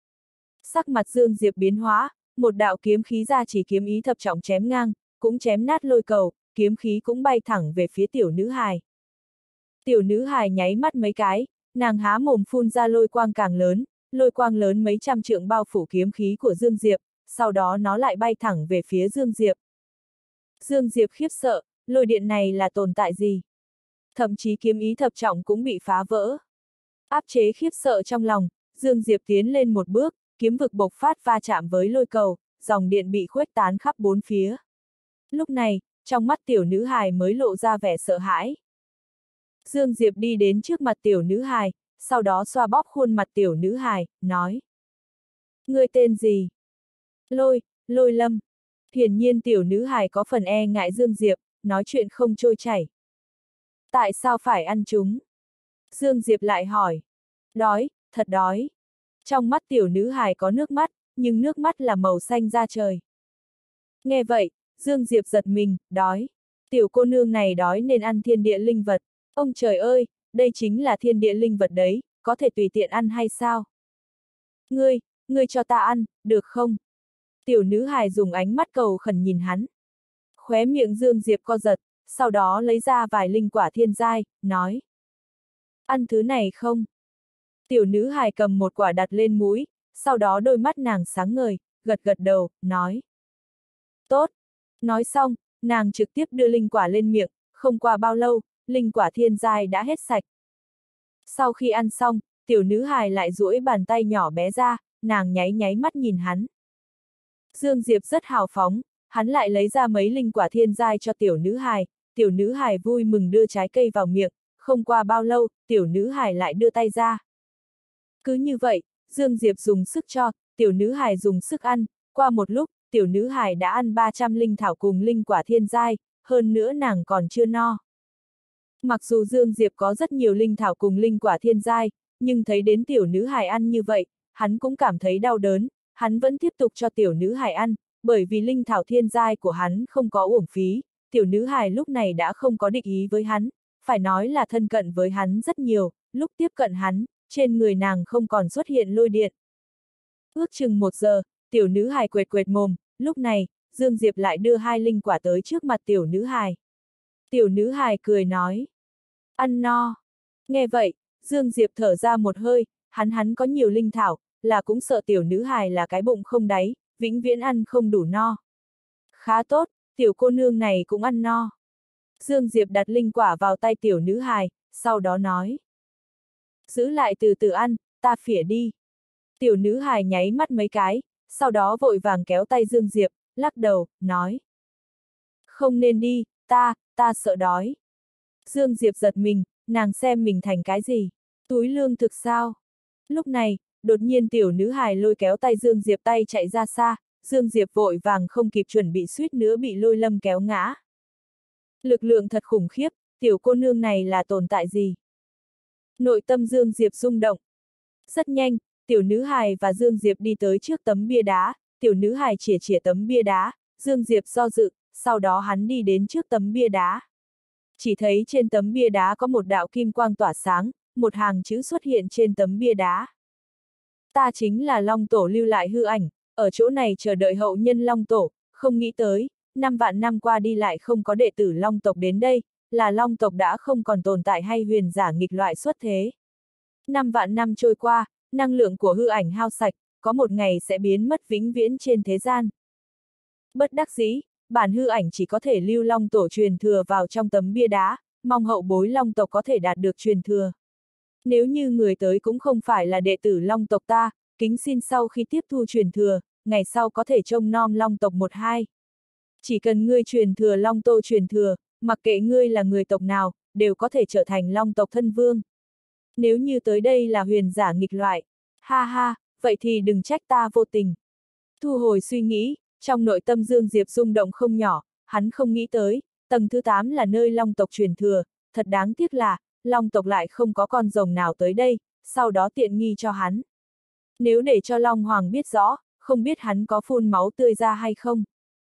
Sắc mặt Dương Diệp biến hóa, một đạo kiếm khí ra chỉ kiếm ý thập trọng chém ngang, cũng chém nát lôi cầu, kiếm khí cũng bay thẳng về phía tiểu nữ hài. Tiểu nữ hài nháy mắt mấy cái, nàng há mồm phun ra lôi quang càng lớn, lôi quang lớn mấy trăm trượng bao phủ kiếm khí của Dương Diệp, sau đó nó lại bay thẳng về phía Dương Diệp. Dương Diệp khiếp sợ, lôi điện này là tồn tại gì? Thậm chí kiếm ý thập trọng cũng bị phá vỡ. Áp chế khiếp sợ trong lòng, Dương Diệp tiến lên một bước, kiếm vực bộc phát va chạm với lôi cầu, dòng điện bị khuếch tán khắp bốn phía. Lúc này, trong mắt tiểu nữ hài mới lộ ra vẻ sợ hãi. Dương Diệp đi đến trước mặt tiểu nữ hài, sau đó xoa bóp khuôn mặt tiểu nữ hài, nói. Ngươi tên gì? Lôi, Lôi Lâm. Hiển nhiên tiểu nữ hài có phần e ngại Dương Diệp, nói chuyện không trôi chảy. Tại sao phải ăn chúng? Dương Diệp lại hỏi. Đói, thật đói. Trong mắt tiểu nữ hài có nước mắt, nhưng nước mắt là màu xanh da trời. Nghe vậy, Dương Diệp giật mình, đói. Tiểu cô nương này đói nên ăn thiên địa linh vật. Ông trời ơi, đây chính là thiên địa linh vật đấy, có thể tùy tiện ăn hay sao? Ngươi, ngươi cho ta ăn, được không? Tiểu nữ hài dùng ánh mắt cầu khẩn nhìn hắn. Khóe miệng Dương Diệp co giật, sau đó lấy ra vài linh quả thiên giai, nói. Ăn thứ này không? Tiểu nữ hài cầm một quả đặt lên mũi, sau đó đôi mắt nàng sáng ngời, gật gật đầu, nói. Tốt. Nói xong, nàng trực tiếp đưa linh quả lên miệng, không qua bao lâu, linh quả thiên giai đã hết sạch. Sau khi ăn xong, tiểu nữ hài lại duỗi bàn tay nhỏ bé ra, nàng nháy nháy mắt nhìn hắn. Dương Diệp rất hào phóng, hắn lại lấy ra mấy linh quả thiên giai cho tiểu nữ hài, tiểu nữ hài vui mừng đưa trái cây vào miệng, không qua bao lâu, tiểu nữ hài lại đưa tay ra. Cứ như vậy, Dương Diệp dùng sức cho, tiểu nữ hài dùng sức ăn, qua một lúc, tiểu nữ hài đã ăn ba trăm linh thảo cùng linh quả thiên giai, hơn nữa nàng còn chưa no. Mặc dù Dương Diệp có rất nhiều linh thảo cùng linh quả thiên giai, nhưng thấy đến tiểu nữ hài ăn như vậy, hắn cũng cảm thấy đau đớn, hắn vẫn tiếp tục cho tiểu nữ hài ăn, bởi vì linh thảo thiên giai của hắn không có uổng phí, tiểu nữ hài lúc này đã không có địch ý với hắn, phải nói là thân cận với hắn rất nhiều, lúc tiếp cận hắn, trên người nàng không còn xuất hiện lôi điện. Ước chừng một giờ, tiểu nữ hài quệt quệt mồm, lúc này, Dương Diệp lại đưa hai linh quả tới trước mặt tiểu nữ hài. Tiểu nữ hài cười nói, ăn no. Nghe vậy, Dương Diệp thở ra một hơi, hắn hắn có nhiều linh thảo, là cũng sợ tiểu nữ hài là cái bụng không đáy, vĩnh viễn ăn không đủ no. Khá tốt, tiểu cô nương này cũng ăn no. Dương Diệp đặt linh quả vào tay tiểu nữ hài, sau đó nói, giữ lại từ từ ăn, ta phỉa đi. Tiểu nữ hài nháy mắt mấy cái, sau đó vội vàng kéo tay Dương Diệp, lắc đầu, nói, không nên đi, ta, ta sợ đói. Dương Diệp giật mình, nàng xem mình thành cái gì? Túi lương thực sao? Lúc này, đột nhiên tiểu nữ hài lôi kéo tay Dương Diệp tay chạy ra xa, Dương Diệp vội vàng không kịp chuẩn bị suýt nữa bị Lôi Lâm kéo ngã. Lực lượng thật khủng khiếp, tiểu cô nương này là tồn tại gì? Nội tâm Dương Diệp rung động. Rất nhanh, tiểu nữ hài và Dương Diệp đi tới trước tấm bia đá, tiểu nữ hài chìa chìa tấm bia đá, Dương Diệp do dự, sau đó hắn đi đến trước tấm bia đá. Chỉ thấy trên tấm bia đá có một đạo kim quang tỏa sáng, một hàng chữ xuất hiện trên tấm bia đá. Ta chính là Long Tổ lưu lại hư ảnh, ở chỗ này chờ đợi hậu nhân Long Tổ, không nghĩ tới, năm vạn năm qua đi lại không có đệ tử Long tộc đến đây, là Long tộc đã không còn tồn tại hay huyền giả nghịch loại xuất thế. Năm vạn năm trôi qua, năng lượng của hư ảnh hao sạch, có một ngày sẽ biến mất vĩnh viễn trên thế gian. Bất đắc dĩ, bản hư ảnh chỉ có thể lưu Long Tổ truyền thừa vào trong tấm bia đá, mong hậu bối Long tộc có thể đạt được truyền thừa. Nếu như người tới cũng không phải là đệ tử Long tộc ta, kính xin sau khi tiếp thu truyền thừa, ngày sau có thể trông nom Long tộc một hai. Chỉ cần ngươi truyền thừa Long Tô truyền thừa, mặc kệ ngươi là người tộc nào, đều có thể trở thành Long tộc thân vương. Nếu như tới đây là huyền giả nghịch loại, ha ha, vậy thì đừng trách ta vô tình. Thu hồi suy nghĩ, trong nội tâm Dương Diệp rung động không nhỏ, hắn không nghĩ tới, tầng thứ tám là nơi Long tộc truyền thừa, thật đáng tiếc là, Long tộc lại không có con rồng nào tới đây, sau đó tiện nghi cho hắn. Nếu để cho Long Hoàng biết rõ, không biết hắn có phun máu tươi ra hay không.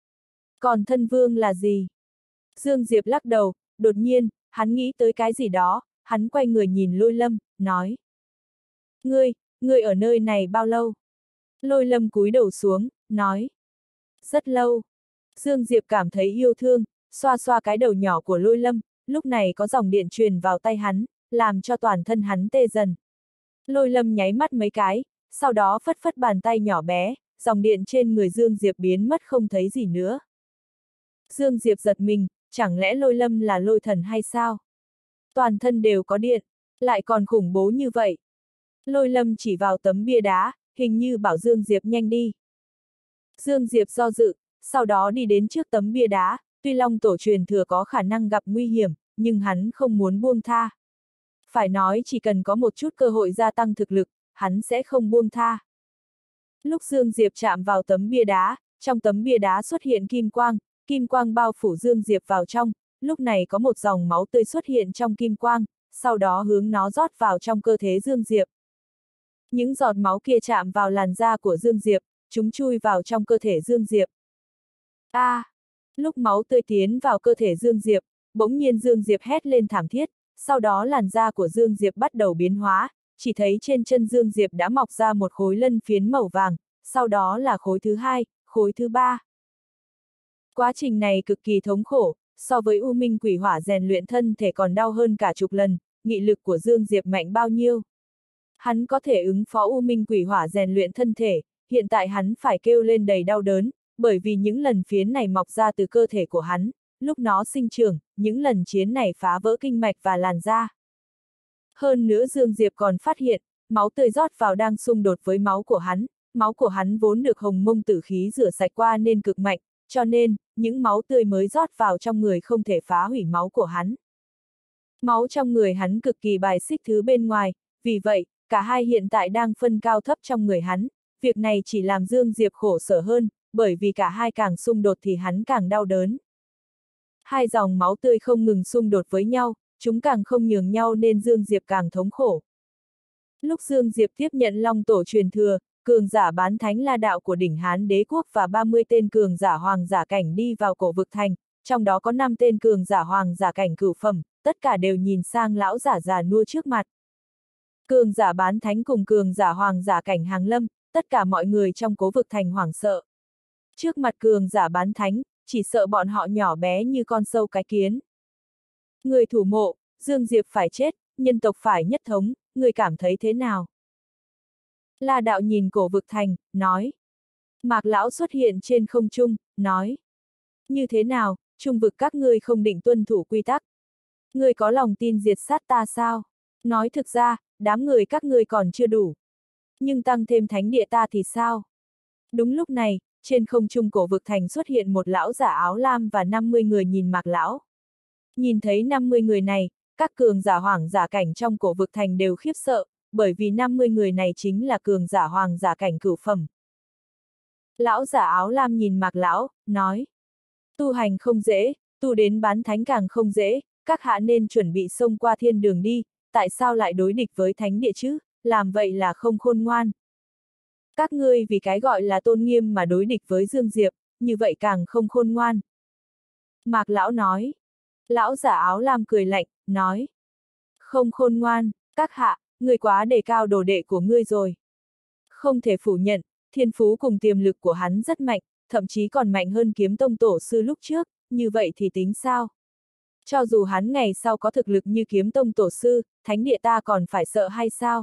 Còn thân vương là gì? Dương Diệp lắc đầu, đột nhiên, hắn nghĩ tới cái gì đó, hắn quay người nhìn Lôi Lâm, nói. Ngươi, ngươi ở nơi này bao lâu? Lôi Lâm cúi đầu xuống, nói. Rất lâu. Dương Diệp cảm thấy yêu thương, xoa xoa cái đầu nhỏ của Lôi Lâm, lúc này có dòng điện truyền vào tay hắn, làm cho toàn thân hắn tê dần. Lôi Lâm nháy mắt mấy cái, sau đó phất phất bàn tay nhỏ bé, dòng điện trên người Dương Diệp biến mất không thấy gì nữa. Dương Diệp giật mình, chẳng lẽ Lôi Lâm là lôi thần hay sao? Toàn thân đều có điện, lại còn khủng bố như vậy. Lôi Lâm chỉ vào tấm bia đá, hình như bảo Dương Diệp nhanh đi. Dương Diệp do dự, sau đó đi đến trước tấm bia đá, tuy Long Tổ truyền thừa có khả năng gặp nguy hiểm, nhưng hắn không muốn buông tha. Phải nói chỉ cần có một chút cơ hội gia tăng thực lực, hắn sẽ không buông tha. Lúc Dương Diệp chạm vào tấm bia đá, trong tấm bia đá xuất hiện kim quang, kim quang bao phủ Dương Diệp vào trong, lúc này có một dòng máu tươi xuất hiện trong kim quang, sau đó hướng nó rót vào trong cơ thể Dương Diệp. Những giọt máu kia chạm vào làn da của Dương Diệp, chúng chui vào trong cơ thể Dương Diệp. A! À, lúc máu tươi tiến vào cơ thể Dương Diệp, bỗng nhiên Dương Diệp hét lên thảm thiết, sau đó làn da của Dương Diệp bắt đầu biến hóa, chỉ thấy trên chân Dương Diệp đã mọc ra một khối lân phiến màu vàng, sau đó là khối thứ hai, khối thứ ba. Quá trình này cực kỳ thống khổ, so với U Minh Quỷ Hỏa rèn luyện thân thể còn đau hơn cả chục lần, nghị lực của Dương Diệp mạnh bao nhiêu. Hắn có thể ứng phó U Minh Quỷ Hỏa rèn luyện thân thể, hiện tại hắn phải kêu lên đầy đau đớn, bởi vì những lần phiến này mọc ra từ cơ thể của hắn, lúc nó sinh trưởng, những lần chiến này phá vỡ kinh mạch và làn da. Hơn nữa Dương Diệp còn phát hiện, máu tươi rót vào đang xung đột với máu của hắn, máu của hắn vốn được hồng mông tử khí rửa sạch qua nên cực mạnh, cho nên, những máu tươi mới rót vào trong người không thể phá hủy máu của hắn. Máu trong người hắn cực kỳ bài xích thứ bên ngoài, vì vậy, cả hai hiện tại đang phân cao thấp trong người hắn, việc này chỉ làm Dương Diệp khổ sở hơn, bởi vì cả hai càng xung đột thì hắn càng đau đớn. Hai dòng máu tươi không ngừng xung đột với nhau, chúng càng không nhường nhau nên Dương Diệp càng thống khổ. Lúc Dương Diệp tiếp nhận Long Tổ truyền thừa, cường giả bán thánh La Đạo của đỉnh Hán Đế Quốc và ba mươi tên cường giả hoàng giả cảnh đi vào cổ vực thành, trong đó có năm tên cường giả hoàng giả cảnh cửu phẩm, tất cả đều nhìn sang lão giả già nua trước mặt. Cường giả bán thánh cùng cường giả hoàng giả cảnh hàng lâm, tất cả mọi người trong cố vực thành hoảng sợ. Trước mặt cường giả bán thánh, chỉ sợ bọn họ nhỏ bé như con sâu cái kiến. Người thủ mộ, Dương Diệp phải chết, nhân tộc phải nhất thống, người cảm thấy thế nào? La Đạo nhìn cổ vực thành, nói. Mạc Lão xuất hiện trên không trung, nói. Như thế nào, trung vực các ngươi không định tuân thủ quy tắc? Ngươi có lòng tin diệt sát ta sao? Nói thực ra, đám người các ngươi còn chưa đủ. Nhưng tăng thêm thánh địa ta thì sao? Đúng lúc này, trên không trung cổ vực thành xuất hiện một lão giả áo lam và năm mươi người nhìn Mạc Lão. Nhìn thấy năm mươi người này, các cường giả hoàng giả cảnh trong cổ vực thành đều khiếp sợ, bởi vì năm mươi người này chính là cường giả hoàng giả cảnh cửu phẩm. Lão giả áo lam nhìn Mạc Lão, nói. Tu hành không dễ, tu đến bán thánh càng không dễ, các hạ nên chuẩn bị xông qua thiên đường đi, tại sao lại đối địch với thánh địa chứ, làm vậy là không khôn ngoan. Các ngươi vì cái gọi là tôn nghiêm mà đối địch với Dương Diệp, như vậy càng không khôn ngoan. Mạc Lão nói. Lão giả áo lam cười lạnh, nói. Không khôn ngoan, các hạ, ngươi quá đề cao đồ đệ của ngươi rồi. Không thể phủ nhận, thiên phú cùng tiềm lực của hắn rất mạnh, thậm chí còn mạnh hơn kiếm tông tổ sư lúc trước, như vậy thì tính sao? Cho dù hắn ngày sau có thực lực như kiếm tông tổ sư, thánh địa ta còn phải sợ hay sao?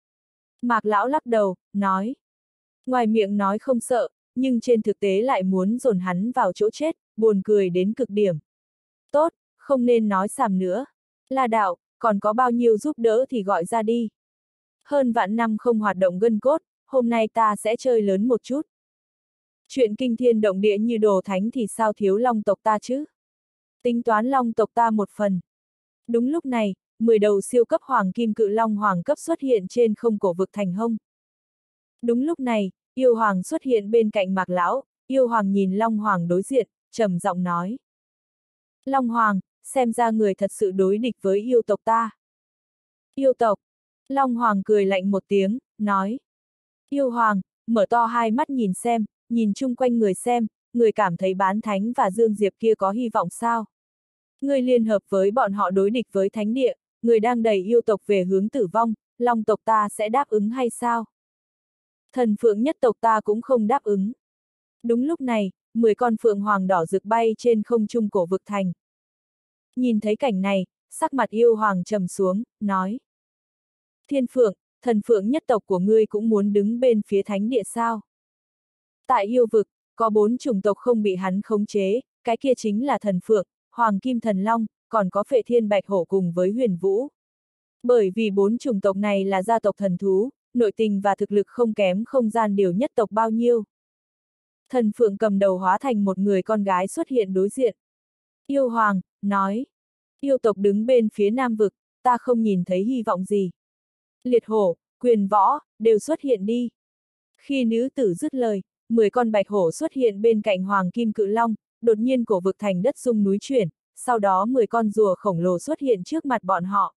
Mạc Lão lắc đầu, nói. Ngoài miệng nói không sợ, nhưng trên thực tế lại muốn dồn hắn vào chỗ chết, buồn cười đến cực điểm. Tốt, không nên nói xàm nữa. La Đạo, còn có bao nhiêu giúp đỡ thì gọi ra đi. Hơn vạn năm không hoạt động gân cốt, hôm nay ta sẽ chơi lớn một chút. Chuyện kinh thiên động địa như đồ thánh thì sao thiếu Long tộc ta chứ? Tính toán Long tộc ta một phần. Đúng lúc này, mười đầu siêu cấp hoàng kim cự long hoàng cấp xuất hiện trên không cổ vực thành hông. Đúng lúc này, yêu hoàng xuất hiện bên cạnh Mạc Lão, yêu hoàng nhìn Long Hoàng đối diện, trầm giọng nói. Long Hoàng, xem ra người thật sự đối địch với yêu tộc ta. Yêu tộc. Long Hoàng cười lạnh một tiếng, nói. Yêu Hoàng, mở to hai mắt nhìn xem, nhìn chung quanh người xem, người cảm thấy bán thánh và Dương Diệp kia có hy vọng sao? Người liên hợp với bọn họ đối địch với thánh địa, người đang đẩy yêu tộc về hướng tử vong, Long tộc ta sẽ đáp ứng hay sao? Thần phượng nhất tộc ta cũng không đáp ứng. Đúng lúc này, mười con phượng hoàng đỏ rực bay trên không trung cổ vực thành. Nhìn thấy cảnh này, sắc mặt yêu hoàng trầm xuống, nói. Thiên phượng, thần phượng nhất tộc của ngươi cũng muốn đứng bên phía thánh địa sao? Tại yêu vực, có bốn chủng tộc không bị hắn khống chế, cái kia chính là thần phượng, hoàng kim thần long, còn có phệ thiên bạch hổ cùng với huyền vũ. Bởi vì bốn chủng tộc này là gia tộc thần thú, nội tình và thực lực không kém không gian điều nhất tộc bao nhiêu. Thần phượng cầm đầu hóa thành một người con gái xuất hiện đối diện. Yêu hoàng, nói. Yêu tộc đứng bên phía nam vực, ta không nhìn thấy hy vọng gì. Liệt hổ, quyền võ, đều xuất hiện đi. Khi nữ tử dứt lời, mười con bạch hổ xuất hiện bên cạnh hoàng kim cự long, đột nhiên cổ vực thành đất rung núi chuyển, sau đó mười con rùa khổng lồ xuất hiện trước mặt bọn họ.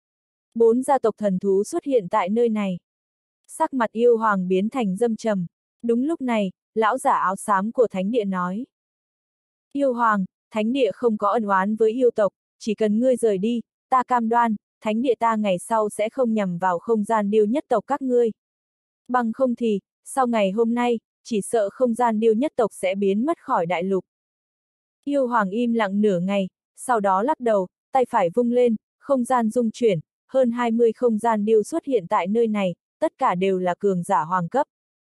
Bốn gia tộc thần thú xuất hiện tại nơi này. Sắc mặt yêu hoàng biến thành dâm trầm. Đúng lúc này, lão giả áo xám của thánh địa nói. Yêu hoàng, thánh địa không có ân oán với yêu tộc, chỉ cần ngươi rời đi, ta cam đoan, thánh địa ta ngày sau sẽ không nhằm vào không gian điêu nhất tộc các ngươi. Bằng không thì, sau ngày hôm nay, chỉ sợ không gian điêu nhất tộc sẽ biến mất khỏi đại lục. Yêu hoàng im lặng nửa ngày, sau đó lắc đầu, tay phải vung lên, không gian rung chuyển, hơn hai mươi không gian điêu xuất hiện tại nơi này, tất cả đều là cường giả hoàng cấp.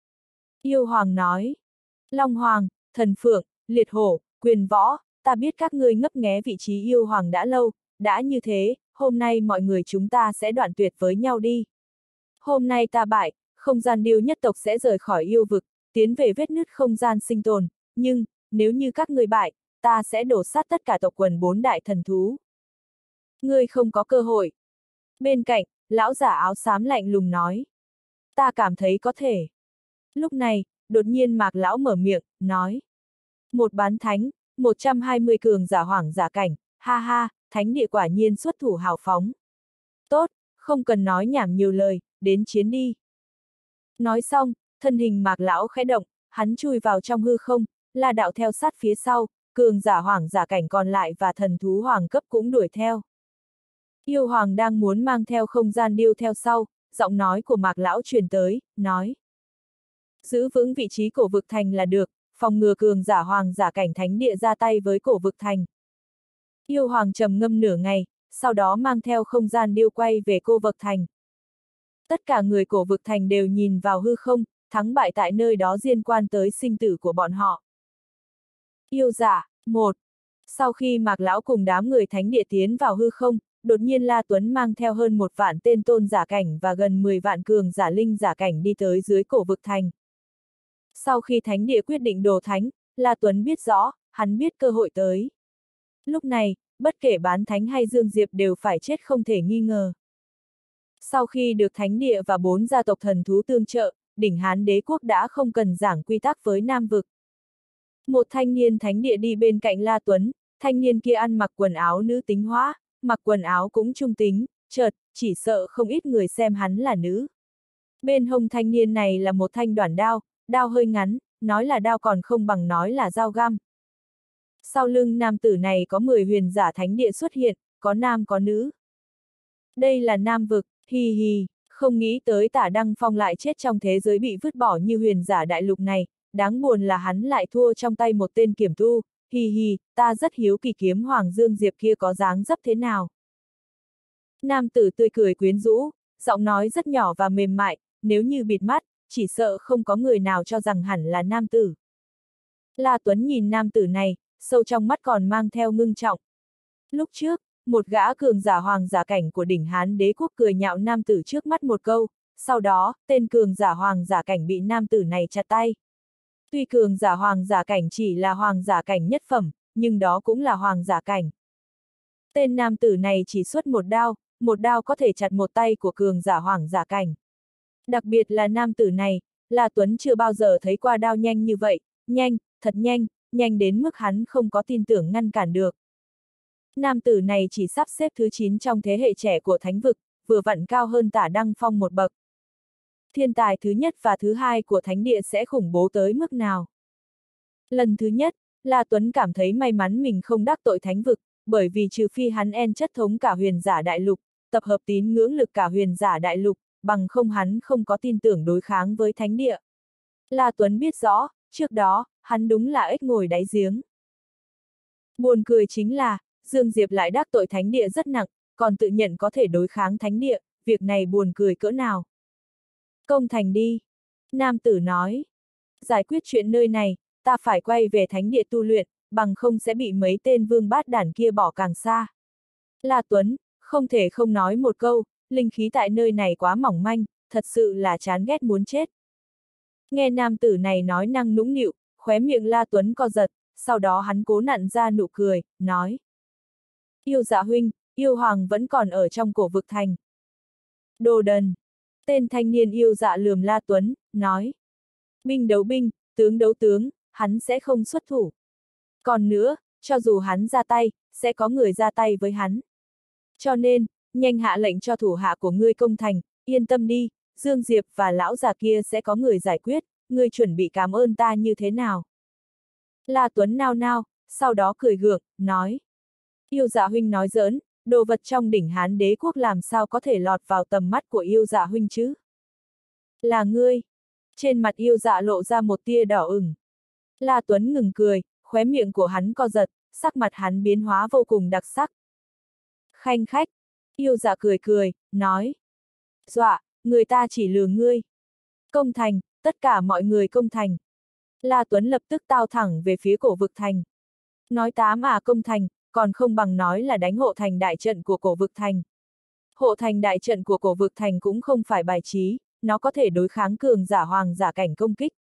Yêu hoàng nói, Long Hoàng, Thần Phượng, Liệt Hổ, Quyền Võ, ta biết các ngươi ngấp nghé vị trí yêu hoàng đã lâu, đã như thế, hôm nay mọi người chúng ta sẽ đoạn tuyệt với nhau đi. Hôm nay ta bại, không gian điêu nhất tộc sẽ rời khỏi yêu vực, tiến về vết nứt không gian sinh tồn, nhưng, nếu như các ngươi bại, ta sẽ đổ sát tất cả tộc quần bốn đại thần thú. Ngươi không có cơ hội. Bên cạnh, lão giả áo xám lạnh lùng nói. Ta cảm thấy có thể. Lúc này, đột nhiên Mạc lão mở miệng, nói. Một bán thánh, một trăm hai mươi cường giả hoảng giả cảnh, ha ha, thánh địa quả nhiên xuất thủ hào phóng. Tốt, không cần nói nhảm nhiều lời, đến chiến đi. Nói xong, thân hình Mạc lão khẽ động, hắn chui vào trong hư không, La đạo theo sát phía sau, cường giả hoảng giả cảnh còn lại và thần thú hoàng cấp cũng đuổi theo. Yêu hoàng đang muốn mang theo không gian điêu theo sau, giọng nói của Mạc lão truyền tới, nói. Giữ vững vị trí cổ vực thành là được, phòng ngừa cường giả hoàng giả cảnh thánh địa ra tay với cổ vực thành. Yêu hoàng trầm ngâm nửa ngày, sau đó mang theo không gian điêu quay về cô vực thành. Tất cả người cổ vực thành đều nhìn vào hư không, thắng bại tại nơi đó liên quan tới sinh tử của bọn họ. Yêu giả, một. Sau khi Mạc lão cùng đám người thánh địa tiến vào hư không, đột nhiên La Tuấn mang theo hơn một vạn tên tôn giả cảnh và gần mười vạn cường giả linh giả cảnh đi tới dưới cổ vực thành. Sau khi thánh địa quyết định đồ thánh, La Tuấn biết rõ, hắn biết cơ hội tới. Lúc này, bất kể bán thánh hay Dương Diệp đều phải chết không thể nghi ngờ. Sau khi được thánh địa và bốn gia tộc thần thú tương trợ, đỉnh Hán đế quốc đã không cần giảng quy tắc với Nam vực. Một thanh niên thánh địa đi bên cạnh La Tuấn, thanh niên kia ăn mặc quần áo nữ tính hóa, mặc quần áo cũng trung tính, chợt, chỉ sợ không ít người xem hắn là nữ. Bên hông thanh niên này là một thanh đoản đao, đao hơi ngắn, nói là đao còn không bằng nói là dao găm. Sau lưng nam tử này có mười huyền giả thánh địa xuất hiện, có nam có nữ. Đây là Nam vực, hi hi, không nghĩ tới Tả Đăng Phong lại chết trong thế giới bị vứt bỏ như huyền giả đại lục này, đáng buồn là hắn lại thua trong tay một tên kiểm tu, hi hi, ta rất hiếu kỳ kiếm Hoàng Dương Diệp kia có dáng dấp thế nào. Nam tử tươi cười quyến rũ, giọng nói rất nhỏ và mềm mại, nếu như bịt mắt, chỉ sợ không có người nào cho rằng hẳn là nam tử. La Tuấn nhìn nam tử này, sâu trong mắt còn mang theo ngưng trọng. Lúc trước, một gã cường giả hoàng giả cảnh của đỉnh Hán đế quốc cười nhạo nam tử trước mắt một câu, sau đó, tên cường giả hoàng giả cảnh bị nam tử này chặt tay. Tuy cường giả hoàng giả cảnh chỉ là hoàng giả cảnh nhất phẩm, nhưng đó cũng là hoàng giả cảnh. Tên nam tử này chỉ xuất một đao, một đao có thể chặt một tay của cường giả hoàng giả cảnh. Đặc biệt là nam tử này, La Tuấn chưa bao giờ thấy qua đao nhanh như vậy, nhanh, thật nhanh, nhanh đến mức hắn không có tin tưởng ngăn cản được. Nam tử này chỉ sắp xếp thứ chín trong thế hệ trẻ của thánh vực, vừa vặn cao hơn Tả Đăng Phong một bậc. Thiên tài thứ nhất và thứ hai của thánh địa sẽ khủng bố tới mức nào? Lần thứ nhất, La Tuấn cảm thấy may mắn mình không đắc tội thánh vực, bởi vì trừ phi hắn en chất thống cả huyền giả đại lục, tập hợp tín ngưỡng lực cả huyền giả đại lục, bằng không hắn không có tin tưởng đối kháng với thánh địa. La Tuấn biết rõ, trước đó, hắn đúng là ếch ngồi đáy giếng. Buồn cười chính là, Dương Diệp lại đắc tội thánh địa rất nặng, còn tự nhận có thể đối kháng thánh địa, việc này buồn cười cỡ nào. Công thành đi. Nam tử nói. Giải quyết chuyện nơi này, ta phải quay về thánh địa tu luyện, bằng không sẽ bị mấy tên vương bát đản kia bỏ càng xa. La Tuấn, không thể không nói một câu, linh khí tại nơi này quá mỏng manh, thật sự là chán ghét muốn chết. Nghe nam tử này nói năng nũng nịu, khóe miệng La Tuấn co giật, sau đó hắn cố nặn ra nụ cười, nói. Yêu dạ huynh, yêu hoàng vẫn còn ở trong cổ vực thành. Đồ đần. Tên thanh niên yêu dạ lườm La Tuấn, nói. Binh đấu binh, tướng đấu tướng, hắn sẽ không xuất thủ. Còn nữa, cho dù hắn ra tay, sẽ có người ra tay với hắn. Cho nên, nhanh hạ lệnh cho thủ hạ của ngươi công thành, yên tâm đi, Dương Diệp và lão già kia sẽ có người giải quyết, ngươi chuẩn bị cảm ơn ta như thế nào. La Tuấn nao nao, sau đó cười gượng, nói. Yêu dạ huynh nói giỡn, đồ vật trong đỉnh Hán đế quốc làm sao có thể lọt vào tầm mắt của yêu dạ huynh chứ? Là ngươi. Trên mặt yêu dạ lộ ra một tia đỏ ửng. La Tuấn ngừng cười, khóe miệng của hắn co giật, sắc mặt hắn biến hóa vô cùng đặc sắc. Khanh khách. Yêu dạ cười cười, nói. Dọa, người ta chỉ lừa ngươi. Công thành, tất cả mọi người công thành. La Tuấn lập tức tao thẳng về phía cổ vực thành. Nói tám à công thành, còn không bằng nói là đánh hộ thành đại trận của cổ vực thành. Hộ thành đại trận của cổ vực thành cũng không phải bài trí, nó có thể đối kháng cường giả hoàng giả cảnh công kích.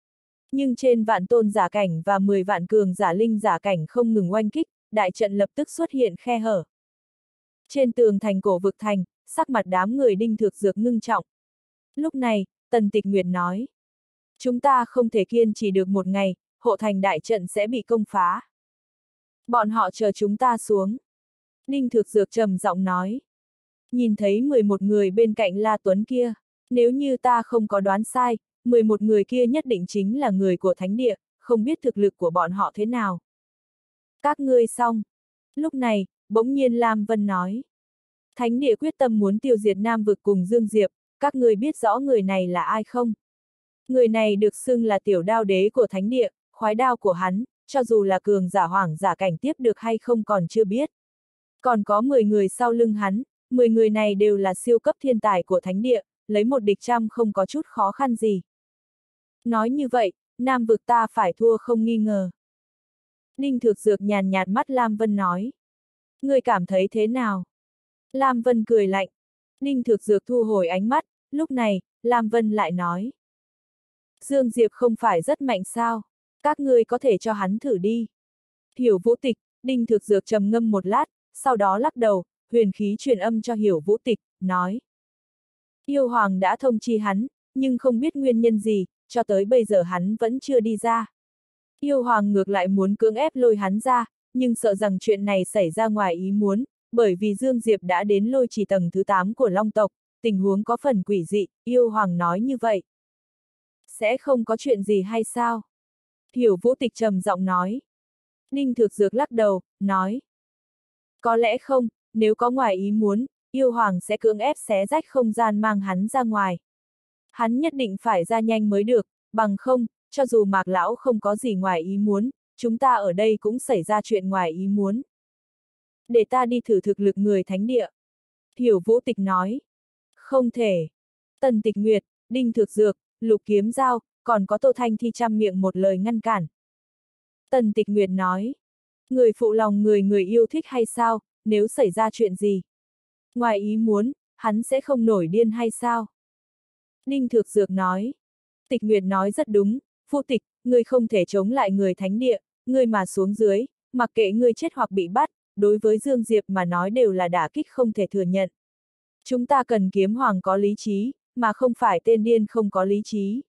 Nhưng trên vạn tôn giả cảnh và mười vạn cường giả linh giả cảnh không ngừng oanh kích, đại trận lập tức xuất hiện khe hở. Trên tường thành cổ vực thành, sắc mặt đám người Đinh Thược Dược ngưng trọng. Lúc này, Tần Tịch Nguyệt nói. Chúng ta không thể kiên trì được một ngày, hộ thành đại trận sẽ bị công phá. Bọn họ chờ chúng ta xuống. Đinh Thược Dược trầm giọng nói. Nhìn thấy mười một người bên cạnh La Tuấn kia, nếu như ta không có đoán sai, mười một người kia nhất định chính là người của Thánh Địa, không biết thực lực của bọn họ thế nào. Các ngươi xong. Lúc này, bỗng nhiên Lam Vân nói. Thánh Địa quyết tâm muốn tiêu diệt Nam Vực cùng Dương Diệp, các ngươi biết rõ người này là ai không? Người này được xưng là tiểu đao đế của Thánh Địa, khoái đao của hắn, cho dù là cường giả hoàng giả cảnh tiếp được hay không còn chưa biết. Còn có mười người sau lưng hắn, mười người này đều là siêu cấp thiên tài của Thánh Địa, lấy một địch trăm không có chút khó khăn gì. Nói như vậy, Nam Vực ta phải thua không nghi ngờ. Đinh Thược Dược nhàn nhạt mắt Lam Vân nói. Ngươi cảm thấy thế nào? Lam Vân cười lạnh. Đinh Thược Dược thu hồi ánh mắt, lúc này, Lam Vân lại nói. Dương Diệp không phải rất mạnh sao? Các ngươi có thể cho hắn thử đi. Hiểu Vũ Tịch, Đinh Thược Dược trầm ngâm một lát, sau đó lắc đầu, huyền khí truyền âm cho Hiểu Vũ Tịch, nói. Yêu Hoàng đã thông chi hắn, nhưng không biết nguyên nhân gì, cho tới bây giờ hắn vẫn chưa đi ra. Yêu Hoàng ngược lại muốn cưỡng ép lôi hắn ra, nhưng sợ rằng chuyện này xảy ra ngoài ý muốn, bởi vì Dương Diệp đã đến lôi trì tầng thứ tám của Long tộc, tình huống có phần quỷ dị, Yêu Hoàng nói như vậy. Sẽ không có chuyện gì hay sao? Hiểu Vũ Tịch trầm giọng nói. Ninh Thược Dược lắc đầu, nói. Có lẽ không, nếu có ngoài ý muốn, Yêu Hoàng sẽ cưỡng ép xé rách không gian mang hắn ra ngoài. Hắn nhất định phải ra nhanh mới được, bằng không, cho dù Mạc Lão không có gì ngoài ý muốn, chúng ta ở đây cũng xảy ra chuyện ngoài ý muốn. Để ta đi thử thực lực người Thánh Địa. Hiểu Vũ Tịch nói. Không thể. Tần Tịch Nguyệt, Đinh Thược Dược, Lục Kiếm Giao, còn có Tô Thanh Thi trăm miệng một lời ngăn cản. Tần Tịch Nguyệt nói. Người phụ lòng người người yêu thích hay sao, nếu xảy ra chuyện gì? Ngoài ý muốn, hắn sẽ không nổi điên hay sao? Đinh Thược Dược nói. Tịch Nguyệt nói rất đúng, Vũ Tịch, ngươi không thể chống lại người Thánh Địa, ngươi mà xuống dưới, mặc kệ ngươi chết hoặc bị bắt, đối với Dương Diệp mà nói đều là đả kích không thể thừa nhận. Chúng ta cần kiếm hoàng có lý trí, mà không phải tên điên không có lý trí.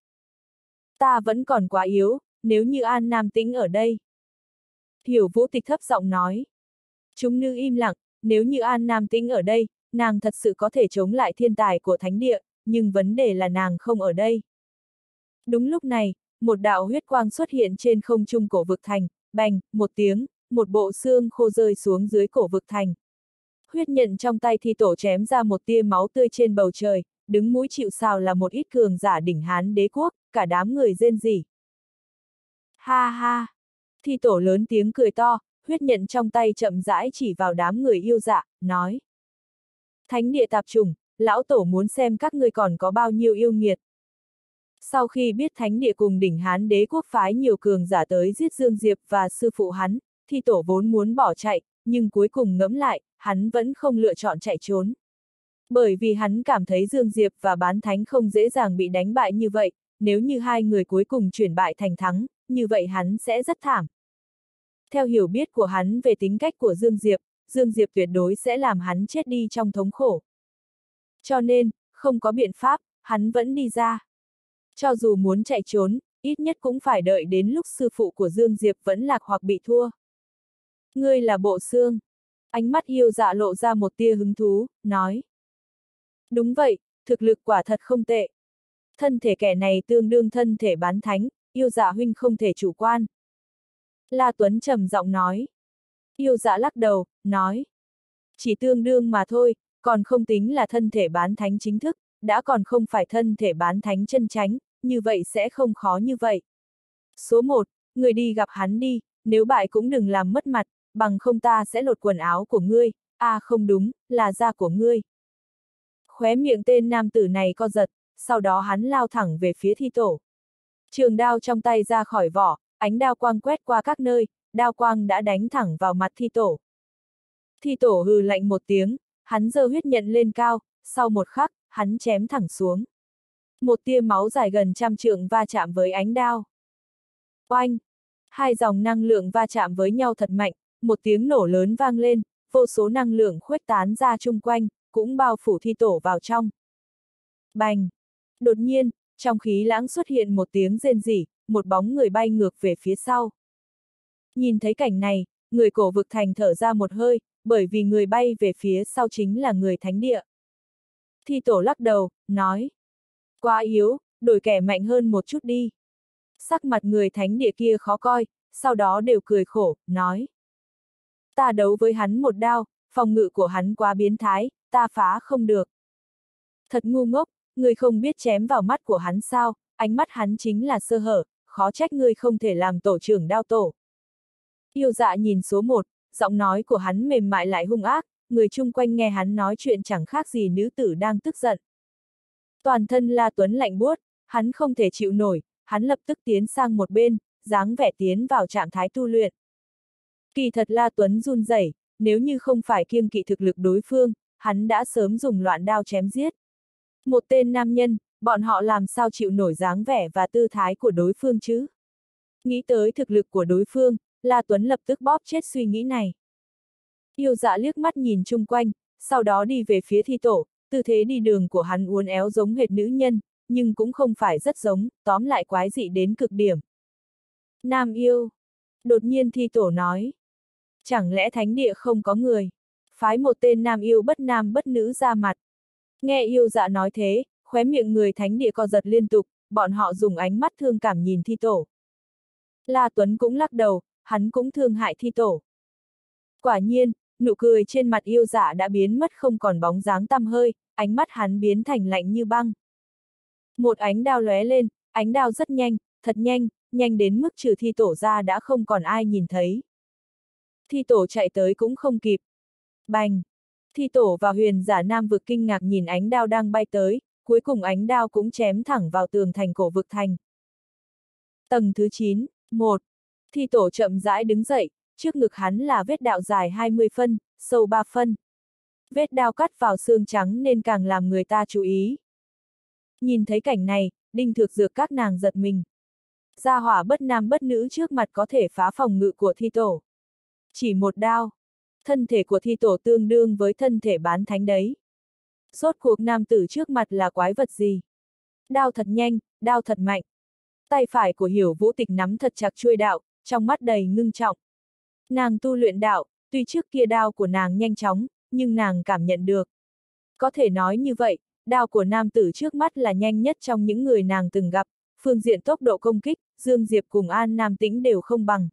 Ta vẫn còn quá yếu, nếu như An Nam Tĩnh ở đây. Hiểu Vũ Tịch thấp giọng nói. Chúng nữ im lặng, nếu như An Nam Tĩnh ở đây, nàng thật sự có thể chống lại thiên tài của Thánh Địa, nhưng vấn đề là nàng không ở đây. Đúng lúc này, một đạo huyết quang xuất hiện trên không trung cổ vực thành, bành, một tiếng, một bộ xương khô rơi xuống dưới cổ vực thành. Huyết nhận trong tay Thi Tổ chém ra một tia máu tươi trên bầu trời, đứng mũi chịu sào là một ít cường giả đỉnh Hán Đế quốc, cả đám người rên rỉ. Ha ha! Thi Tổ lớn tiếng cười to, huyết nhận trong tay chậm rãi chỉ vào đám người yêu dạ, nói. Thánh Địa tạp chủng, lão tổ muốn xem các ngươi còn có bao nhiêu yêu nghiệt. Sau khi biết Thánh Địa cùng đỉnh Hán Đế quốc phái nhiều cường giả tới giết Dương Diệp và sư phụ hắn, Thi Tổ vốn muốn bỏ chạy, nhưng cuối cùng ngẫm lại, hắn vẫn không lựa chọn chạy trốn. Bởi vì hắn cảm thấy Dương Diệp và Bán Thánh không dễ dàng bị đánh bại như vậy, nếu như hai người cuối cùng chuyển bại thành thắng, như vậy hắn sẽ rất thảm. Theo hiểu biết của hắn về tính cách của Dương Diệp, Dương Diệp tuyệt đối sẽ làm hắn chết đi trong thống khổ. Cho nên, không có biện pháp, hắn vẫn đi ra. Cho dù muốn chạy trốn, ít nhất cũng phải đợi đến lúc sư phụ của Dương Diệp vẫn lạc hoặc bị thua. Ngươi là Bộ Xương. Ánh mắt yêu dạ lộ ra một tia hứng thú, nói. Đúng vậy, thực lực quả thật không tệ. Thân thể kẻ này tương đương thân thể Bán Thánh, yêu dạ huynh không thể chủ quan. La Tuấn trầm giọng nói. Yêu dạ lắc đầu, nói. Chỉ tương đương mà thôi, còn không tính là thân thể Bán Thánh chính thức, đã còn không phải thân thể Bán Thánh chân chánh, như vậy sẽ không khó như vậy. Số một, người đi gặp hắn đi, nếu bại cũng đừng làm mất mặt, bằng không ta sẽ lột quần áo của ngươi, à không đúng, là da của ngươi. Khóe miệng tên nam tử này co giật, sau đó hắn lao thẳng về phía Thi Tổ. Trường đao trong tay ra khỏi vỏ, ánh đao quang quét qua các nơi, đao quang đã đánh thẳng vào mặt Thi Tổ. Thi Tổ hừ lạnh một tiếng, hắn giơ huyết nhận lên cao, sau một khắc, hắn chém thẳng xuống. Một tia máu dài gần trăm trượng va chạm với ánh đao. Oanh! Hai dòng năng lượng va chạm với nhau thật mạnh, một tiếng nổ lớn vang lên, vô số năng lượng khuếch tán ra chung quanh, cũng bao phủ thi tổ vào trong. Bành! Đột nhiên, trong khí lãng xuất hiện một tiếng rên rỉ, một bóng người bay ngược về phía sau. Nhìn thấy cảnh này, người cổ vực thành thở ra một hơi, bởi vì người bay về phía sau chính là người thánh địa. Thi tổ lắc đầu, nói. Quá yếu, đổi kẻ mạnh hơn một chút đi. Sắc mặt người thánh địa kia khó coi, sau đó đều cười khổ, nói. Ta đấu với hắn một đao, phòng ngự của hắn quá biến thái, ta phá không được. Thật ngu ngốc, người không biết chém vào mắt của hắn sao, ánh mắt hắn chính là sơ hở, khó trách ngươi không thể làm tổ trưởng đao tổ. Yêu dạ nhìn số một, giọng nói của hắn mềm mại lại hung ác, người chung quanh nghe hắn nói chuyện chẳng khác gì nữ tử đang tức giận. Toàn thân La Tuấn lạnh buốt, hắn không thể chịu nổi, hắn lập tức tiến sang một bên, dáng vẻ tiến vào trạng thái tu luyện. Kỳ thật La Tuấn run rẩy, nếu như không phải kiêng kỵ thực lực đối phương, hắn đã sớm dùng loạn đao chém giết. Một tên nam nhân, bọn họ làm sao chịu nổi dáng vẻ và tư thái của đối phương chứ? Nghĩ tới thực lực của đối phương, La Tuấn lập tức bóp chết suy nghĩ này. Yêu dạ liếc mắt nhìn chung quanh, sau đó đi về phía thi tổ, tư thế đi đường của hắn uốn éo giống hệt nữ nhân, nhưng cũng không phải rất giống, tóm lại quái dị đến cực điểm. Nam yêu. Đột nhiên thi tổ nói. Chẳng lẽ thánh địa không có người? Phái một tên nam yêu bất nam bất nữ ra mặt. Nghe yêu dạ nói thế, khóe miệng người thánh địa co giật liên tục, bọn họ dùng ánh mắt thương cảm nhìn thi tổ. La Tuấn cũng lắc đầu, hắn cũng thương hại thi tổ. Quả nhiên, nụ cười trên mặt yêu dạ đã biến mất không còn bóng dáng tăm hơi, ánh mắt hắn biến thành lạnh như băng. Một ánh đao lóe lên, ánh đao rất nhanh, thật nhanh, nhanh đến mức trừ thi tổ ra đã không còn ai nhìn thấy. Thi tổ chạy tới cũng không kịp. Bành! Thi tổ và huyền giả nam vực kinh ngạc nhìn ánh đao đang bay tới, cuối cùng ánh đao cũng chém thẳng vào tường thành cổ vực thành. Tầng thứ chín, một. Thi tổ chậm rãi đứng dậy, trước ngực hắn là vết đạo dài hai mươi phân, sâu ba phân. Vết đao cắt vào xương trắng nên càng làm người ta chú ý. Nhìn thấy cảnh này, Đinh Thược Dược các nàng giật mình. Gia hỏa bất nam bất nữ trước mặt có thể phá phòng ngự của thi tổ. Chỉ một đao. Thân thể của thi tổ tương đương với thân thể bán thánh đấy. Rốt cuộc nam tử trước mặt là quái vật gì? Đao thật nhanh, đao thật mạnh. Tay phải của Hiểu Vũ Tịch nắm thật chặt chuôi đạo, trong mắt đầy ngưng trọng. Nàng tu luyện đạo, tuy trước kia đao của nàng nhanh chóng, nhưng nàng cảm nhận được. Có thể nói như vậy, đao của nam tử trước mắt là nhanh nhất trong những người nàng từng gặp, phương diện tốc độ công kích, Dương Diệp cùng An Nam Tĩnh đều không bằng.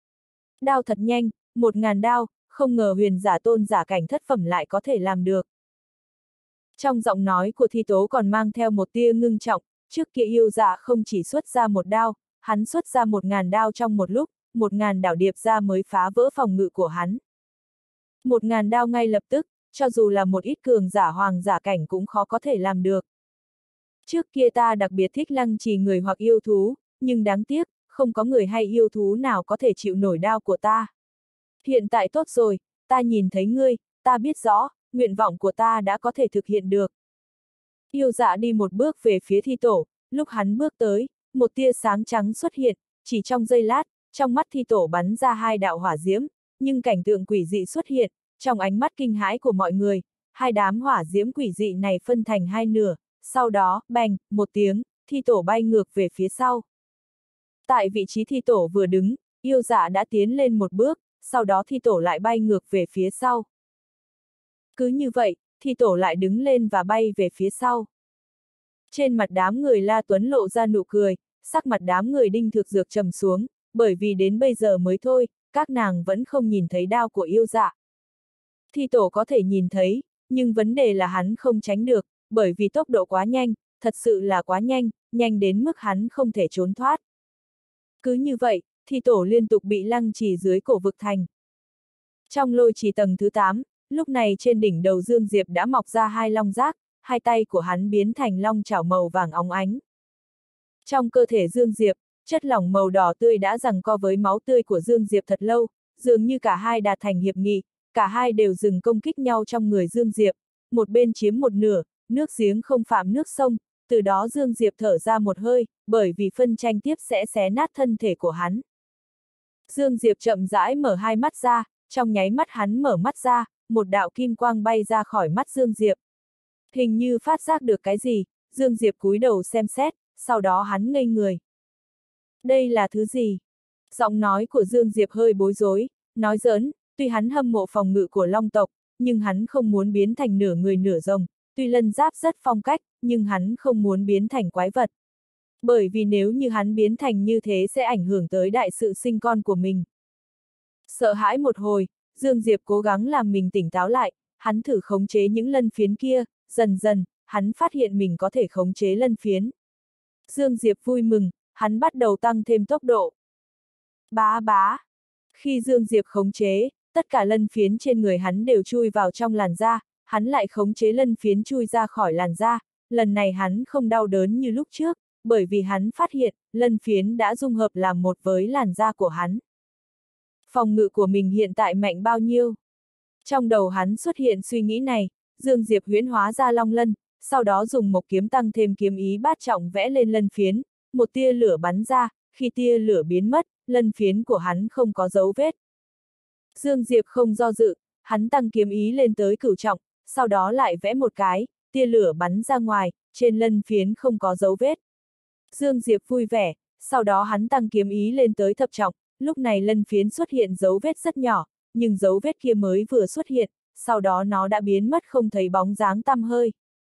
Đao thật nhanh, một ngàn đao, không ngờ huyền giả tôn giả cảnh thất phẩm lại có thể làm được. Trong giọng nói của thi tố còn mang theo một tia ngưng trọng, trước kia yêu dạ không chỉ xuất ra một đao, hắn xuất ra một ngàn đao trong một lúc, một ngàn đảo điệp ra mới phá vỡ phòng ngự của hắn. Một ngàn đao ngay lập tức, cho dù là một ít cường giả hoàng giả cảnh cũng khó có thể làm được. Trước kia ta đặc biệt thích lăng trì người hoặc yêu thú, nhưng đáng tiếc, không có người hay yêu thú nào có thể chịu nổi đao của ta. Hiện tại tốt rồi, ta nhìn thấy ngươi, ta biết rõ, nguyện vọng của ta đã có thể thực hiện được. Yêu dạ đi một bước về phía thi tổ, lúc hắn bước tới, một tia sáng trắng xuất hiện, chỉ trong giây lát, trong mắt thi tổ bắn ra hai đạo hỏa diễm, nhưng cảnh tượng quỷ dị xuất hiện, trong ánh mắt kinh hãi của mọi người, hai đám hỏa diễm quỷ dị này phân thành hai nửa, sau đó, bành, một tiếng, thi tổ bay ngược về phía sau. Tại vị trí thi tổ vừa đứng, yêu dạ đã tiến lên một bước, sau đó thi tổ lại bay ngược về phía sau. Cứ như vậy, thi tổ lại đứng lên và bay về phía sau. Trên mặt đám người La Tuấn lộ ra nụ cười, sắc mặt đám người Đinh Thược Dược trầm xuống, bởi vì đến bây giờ mới thôi, các nàng vẫn không nhìn thấy đao của yêu dạ. Thi tổ có thể nhìn thấy, nhưng vấn đề là hắn không tránh được, bởi vì tốc độ quá nhanh, thật sự là quá nhanh, nhanh đến mức hắn không thể trốn thoát. Cứ như vậy, thi tổ liên tục bị lăng trì dưới cổ vực thành. Trong lôi trì tầng thứ tám, lúc này trên đỉnh đầu Dương Diệp đã mọc ra hai long giác, hai tay của hắn biến thành long chảo màu vàng óng ánh. Trong cơ thể Dương Diệp, chất lỏng màu đỏ tươi đã giằng co với máu tươi của Dương Diệp thật lâu, dường như cả hai đạt thành hiệp nghị, cả hai đều dừng công kích nhau trong người Dương Diệp, một bên chiếm một nửa, nước giếng không phạm nước sông, từ đó Dương Diệp thở ra một hơi, bởi vì phân tranh tiếp sẽ xé nát thân thể của hắn. Dương Diệp chậm rãi mở hai mắt ra, trong nháy mắt hắn mở mắt ra, một đạo kim quang bay ra khỏi mắt Dương Diệp. Hình như phát giác được cái gì, Dương Diệp cúi đầu xem xét, sau đó hắn ngây người. Đây là thứ gì? Giọng nói của Dương Diệp hơi bối rối, nói giỡn, tuy hắn hâm mộ phòng ngự của Long tộc, nhưng hắn không muốn biến thành nửa người nửa rồng, tuy lân giáp rất phong cách, nhưng hắn không muốn biến thành quái vật. Bởi vì nếu như hắn biến thành như thế sẽ ảnh hưởng tới đại sự sinh con của mình. Sợ hãi một hồi, Dương Diệp cố gắng làm mình tỉnh táo lại, hắn thử khống chế những lân phiến kia, dần dần, hắn phát hiện mình có thể khống chế lân phiến. Dương Diệp vui mừng, hắn bắt đầu tăng thêm tốc độ. Bá bá. Khi Dương Diệp khống chế, tất cả lân phiến trên người hắn đều chui vào trong làn da, hắn lại khống chế lân phiến chui ra khỏi làn da, lần này hắn không đau đớn như lúc trước, bởi vì hắn phát hiện, lân phiến đã dung hợp làm một với làn da của hắn. Phòng ngự của mình hiện tại mạnh bao nhiêu? Trong đầu hắn xuất hiện suy nghĩ này, Dương Diệp huyễn hóa ra long lân, sau đó dùng một kiếm tăng thêm kiếm ý bát trọng vẽ lên lân phiến, một tia lửa bắn ra, khi tia lửa biến mất, lân phiến của hắn không có dấu vết. Dương Diệp không do dự, hắn tăng kiếm ý lên tới cửu trọng, sau đó lại vẽ một cái, tia lửa bắn ra ngoài, trên lân phiến không có dấu vết. Dương Diệp vui vẻ, sau đó hắn tăng kiếm ý lên tới thập trọng, lúc này lân phiến xuất hiện dấu vết rất nhỏ, nhưng dấu vết kia mới vừa xuất hiện, sau đó nó đã biến mất không thấy bóng dáng tăm hơi.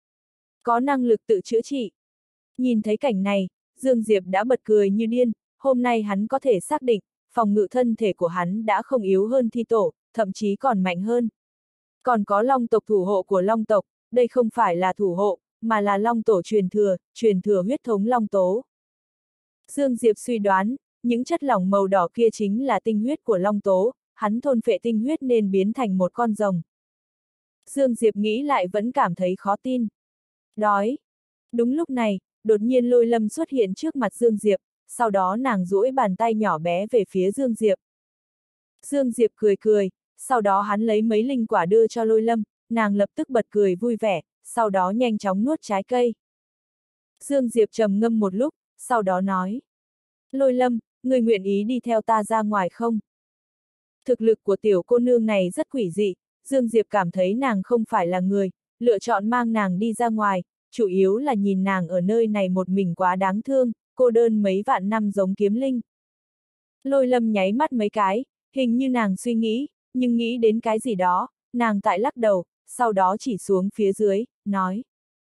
Có năng lực tự chữa trị. Nhìn thấy cảnh này, Dương Diệp đã bật cười như điên, hôm nay hắn có thể xác định, phòng ngự thân thể của hắn đã không yếu hơn thi tổ, thậm chí còn mạnh hơn. Còn có long tộc thủ hộ của long tộc, đây không phải là thủ hộ, mà là long tổ truyền thừa, truyền thừa huyết thống long tố. Dương Diệp suy đoán, những chất lỏng màu đỏ kia chính là tinh huyết của long tố, hắn thôn phệ tinh huyết nên biến thành một con rồng. Dương Diệp nghĩ lại vẫn cảm thấy khó tin. Đói. Đúng lúc này, đột nhiên Lôi Lâm xuất hiện trước mặt Dương Diệp, sau đó nàng duỗi bàn tay nhỏ bé về phía Dương Diệp. Dương Diệp cười cười, sau đó hắn lấy mấy linh quả đưa cho Lôi Lâm, nàng lập tức bật cười vui vẻ, sau đó nhanh chóng nuốt trái cây. Dương Diệp trầm ngâm một lúc, sau đó nói. Lôi Lâm, người nguyện ý đi theo ta ra ngoài không? Thực lực của tiểu cô nương này rất quỷ dị, Dương Diệp cảm thấy nàng không phải là người, lựa chọn mang nàng đi ra ngoài, chủ yếu là nhìn nàng ở nơi này một mình quá đáng thương, cô đơn mấy vạn năm giống kiếm linh. Lôi Lâm nháy mắt mấy cái, hình như nàng suy nghĩ, nhưng nghĩ đến cái gì đó, nàng tại lắc đầu, sau đó chỉ xuống phía dưới, nói.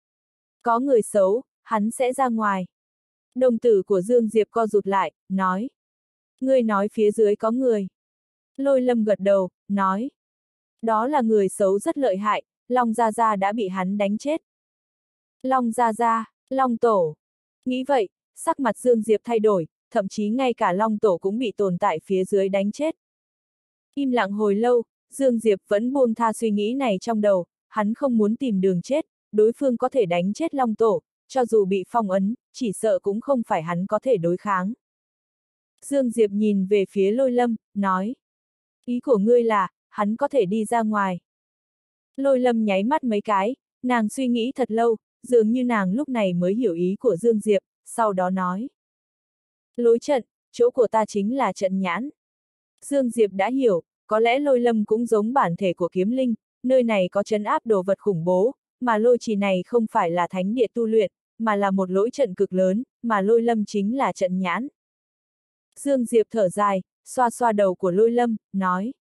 Có người xấu, hắn sẽ ra ngoài. Đồng tử của Dương Diệp co rụt lại, nói. Ngươi nói phía dưới có người. Lôi Lâm gật đầu, nói. Đó là người xấu rất lợi hại, Long Gia Gia đã bị hắn đánh chết. Long Gia Gia, Long Tổ. Nghĩ vậy, sắc mặt Dương Diệp thay đổi, thậm chí ngay cả Long Tổ cũng bị tồn tại phía dưới đánh chết. Im lặng hồi lâu, Dương Diệp vẫn buông tha suy nghĩ này trong đầu, hắn không muốn tìm đường chết, đối phương có thể đánh chết Long Tổ, cho dù bị phong ấn, chỉ sợ cũng không phải hắn có thể đối kháng. Dương Diệp nhìn về phía Lôi Lâm, nói. Ý của ngươi là, hắn có thể đi ra ngoài. Lôi Lâm nháy mắt mấy cái, nàng suy nghĩ thật lâu, dường như nàng lúc này mới hiểu ý của Dương Diệp, sau đó nói. Lối trận, chỗ của ta chính là trận nhãn. Dương Diệp đã hiểu, có lẽ Lôi Lâm cũng giống bản thể của kiếm linh, nơi này có trấn áp đồ vật khủng bố, mà lôi trì này không phải là thánh địa tu luyện, mà là một lỗi trận cực lớn, mà Lôi Lâm chính là trận nhãn. Dương Diệp thở dài, xoa xoa đầu của Lôi Lâm, nói.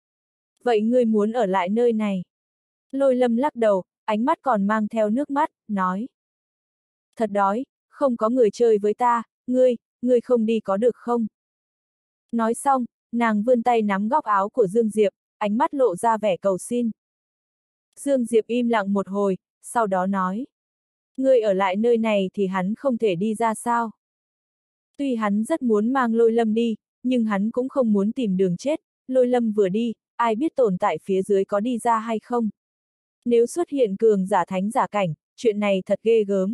Vậy ngươi muốn ở lại nơi này? Lôi Lâm lắc đầu, ánh mắt còn mang theo nước mắt, nói. Thật đói, không có người chơi với ta, ngươi, ngươi không đi có được không? Nói xong, nàng vươn tay nắm góc áo của Dương Diệp, ánh mắt lộ ra vẻ cầu xin. Dương Diệp im lặng một hồi, sau đó nói. Ngươi ở lại nơi này thì hắn không thể đi ra sao? Tuy hắn rất muốn mang Lôi Lâm đi, nhưng hắn cũng không muốn tìm đường chết, Lôi Lâm vừa đi, ai biết tồn tại phía dưới có đi ra hay không? Nếu xuất hiện cường giả thánh giả cảnh, chuyện này thật ghê gớm.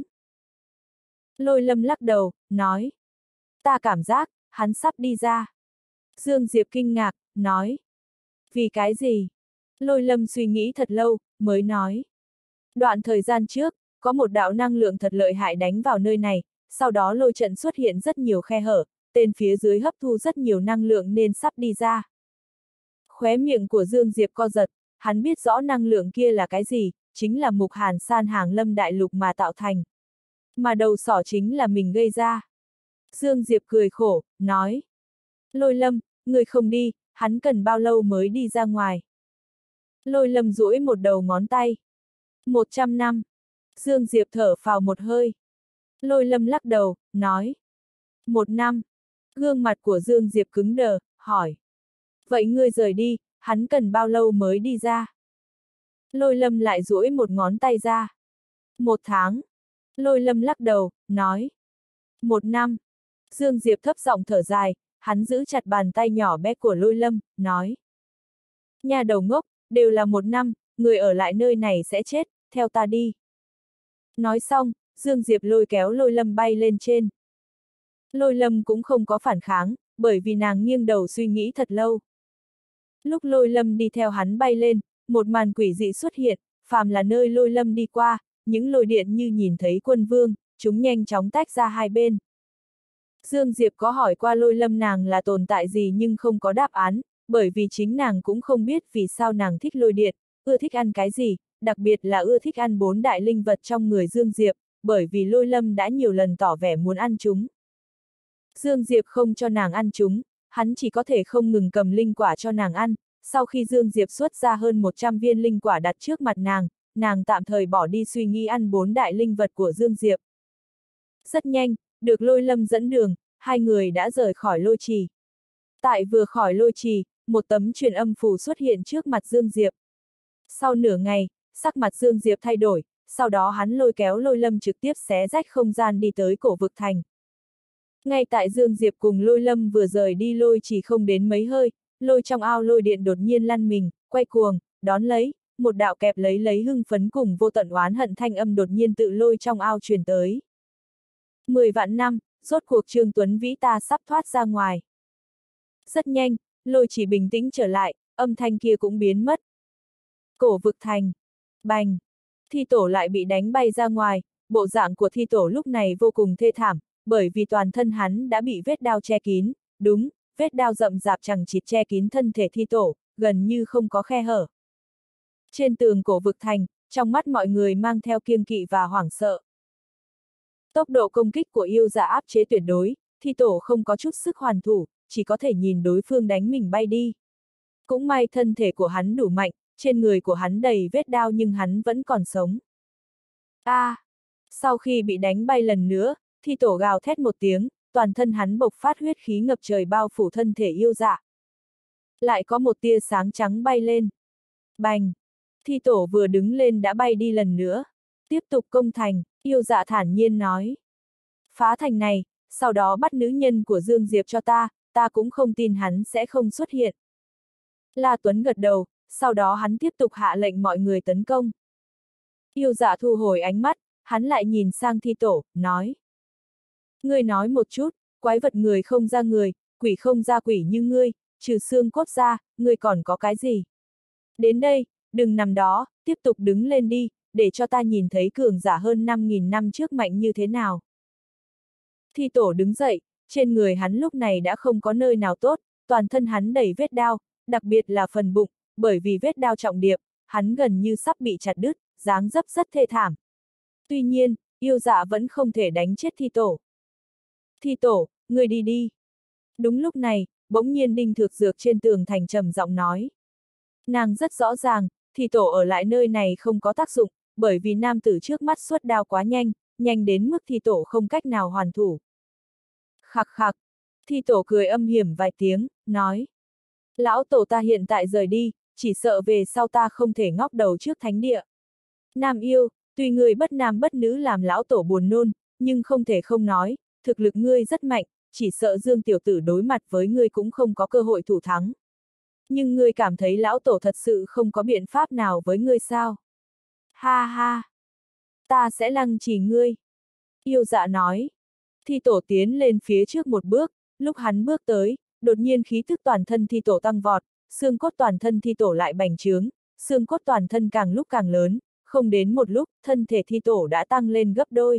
Lôi Lâm lắc đầu, nói. Ta cảm giác, hắn sắp đi ra. Dương Diệp kinh ngạc, nói. Vì cái gì? Lôi Lâm suy nghĩ thật lâu, mới nói. Đoạn thời gian trước, có một đạo năng lượng thật lợi hại đánh vào nơi này, sau đó lôi trận xuất hiện rất nhiều khe hở, tên phía dưới hấp thu rất nhiều năng lượng nên sắp đi ra. Khóe miệng của Dương Diệp co giật, hắn biết rõ năng lượng kia là cái gì, chính là mục hàn san hàng lâm đại lục mà tạo thành. Mà đầu sỏ chính là mình gây ra. Dương Diệp cười khổ, nói. Lôi Lâm, người không đi, hắn cần bao lâu mới đi ra ngoài? Lôi Lâm duỗi một đầu ngón tay. Một trăm năm. Dương Diệp thở phào một hơi. Lôi Lâm lắc đầu, nói. Một năm. Gương mặt của Dương Diệp cứng đờ, hỏi. Vậy ngươi rời đi, hắn cần bao lâu mới đi ra? Lôi Lâm lại duỗi một ngón tay ra. Một tháng. Lôi Lâm lắc đầu, nói. Một năm. Dương Diệp thấp giọng thở dài, hắn giữ chặt bàn tay nhỏ bé của Lôi Lâm, nói. Nhà đầu ngốc, đều là một năm, người ở lại nơi này sẽ chết, theo ta đi. Nói xong, Dương Diệp lôi kéo Lôi Lâm bay lên trên. Lôi Lâm cũng không có phản kháng, bởi vì nàng nghiêng đầu suy nghĩ thật lâu. Lúc Lôi Lâm đi theo hắn bay lên, một màn quỷ dị xuất hiện, phàm là nơi Lôi Lâm đi qua, những lôi điện như nhìn thấy quân vương, chúng nhanh chóng tách ra hai bên. Dương Diệp có hỏi qua Lôi Lâm nàng là tồn tại gì nhưng không có đáp án, bởi vì chính nàng cũng không biết vì sao nàng thích lôi điện, ưa thích ăn cái gì, đặc biệt là ưa thích ăn bốn đại linh vật trong người Dương Diệp, bởi vì Lôi Lâm đã nhiều lần tỏ vẻ muốn ăn chúng. Dương Diệp không cho nàng ăn chúng, hắn chỉ có thể không ngừng cầm linh quả cho nàng ăn, sau khi Dương Diệp xuất ra hơn một trăm viên linh quả đặt trước mặt nàng, nàng tạm thời bỏ đi suy nghĩ ăn bốn đại linh vật của Dương Diệp. Rất nhanh, được Lôi Lâm dẫn đường, hai người đã rời khỏi lôi trì. Tại vừa khỏi lôi trì, một tấm truyền âm phù xuất hiện trước mặt Dương Diệp. Sau nửa ngày, sắc mặt Dương Diệp thay đổi, sau đó hắn lôi kéo Lôi Lâm trực tiếp xé rách không gian đi tới cổ vực thành. Ngay tại Dương Diệp cùng Lôi Lâm vừa rời đi lôi chỉ không đến mấy hơi, lôi trong ao lôi điện đột nhiên lăn mình, quay cuồng, đón lấy, một đạo kẹp lấy lấy hưng phấn cùng vô tận oán hận thanh âm đột nhiên tự lôi trong ao truyền tới. Mười vạn năm, rốt cuộc Trương Tuấn Vĩ ta sắp thoát ra ngoài. Rất nhanh, lôi chỉ bình tĩnh trở lại, âm thanh kia cũng biến mất. Cổ vực thành. Bành. Thi tổ lại bị đánh bay ra ngoài, bộ dạng của thi tổ lúc này vô cùng thê thảm, bởi vì toàn thân hắn đã bị vết đao che kín, đúng, vết đao rậm rạp chằng chịt che kín thân thể thi tổ, gần như không có khe hở. Trên tường cổ vực thành, trong mắt mọi người mang theo kiêng kỵ và hoảng sợ. Tốc độ công kích của yêu dạ áp chế tuyệt đối, thi tổ không có chút sức hoàn thủ, chỉ có thể nhìn đối phương đánh mình bay đi. Cũng may thân thể của hắn đủ mạnh, trên người của hắn đầy vết đao nhưng hắn vẫn còn sống. A! À, sau khi bị đánh bay lần nữa, thi tổ gào thét một tiếng, toàn thân hắn bộc phát huyết khí ngập trời bao phủ thân thể yêu dạ. Lại có một tia sáng trắng bay lên. Bành! Thi tổ vừa đứng lên đã bay đi lần nữa. Tiếp tục công thành, yêu dạ thản nhiên nói. Phá thành này, sau đó bắt nữ nhân của Dương Diệp cho ta, ta cũng không tin hắn sẽ không xuất hiện. La Tuấn gật đầu, sau đó hắn tiếp tục hạ lệnh mọi người tấn công. Yêu dạ thu hồi ánh mắt, hắn lại nhìn sang thi tổ, nói. Ngươi nói một chút, quái vật người không ra người, quỷ không ra quỷ như ngươi, trừ xương cốt ra, ngươi còn có cái gì? Đến đây, đừng nằm đó, tiếp tục đứng lên đi, để cho ta nhìn thấy cường giả hơn năm nghìn năm trước mạnh như thế nào. Thi tổ đứng dậy, trên người hắn lúc này đã không có nơi nào tốt, toàn thân hắn đầy vết đao, đặc biệt là phần bụng, bởi vì vết đao trọng điệp, hắn gần như sắp bị chặt đứt, dáng dấp rất thê thảm. Tuy nhiên, yêu dạ vẫn không thể đánh chết thi tổ. Thi tổ, người đi đi. Đúng lúc này, bỗng nhiên Đinh Thược Dược trên tường thành trầm giọng nói. Nàng rất rõ ràng, thi tổ ở lại nơi này không có tác dụng, bởi vì nam tử trước mắt xuất đao quá nhanh, nhanh đến mức thi tổ không cách nào hoàn thủ. Khặc khặc, thi tổ cười âm hiểm vài tiếng, nói. Lão tổ ta hiện tại rời đi, chỉ sợ về sau ta không thể ngóc đầu trước thánh địa. Nam yêu, tuy người bất nam bất nữ làm lão tổ buồn nôn, nhưng không thể không nói, thực lực ngươi rất mạnh, chỉ sợ Dương tiểu tử đối mặt với ngươi cũng không có cơ hội thủ thắng. Nhưng ngươi cảm thấy lão tổ thật sự không có biện pháp nào với ngươi sao? Ha ha! Ta sẽ lăng trì ngươi. Yêu dạ nói. Thi tổ tiến lên phía trước một bước, lúc hắn bước tới, đột nhiên khí thức toàn thân thi tổ tăng vọt, xương cốt toàn thân thi tổ lại bành trướng, xương cốt toàn thân càng lúc càng lớn, không đến một lúc, thân thể thi tổ đã tăng lên gấp đôi.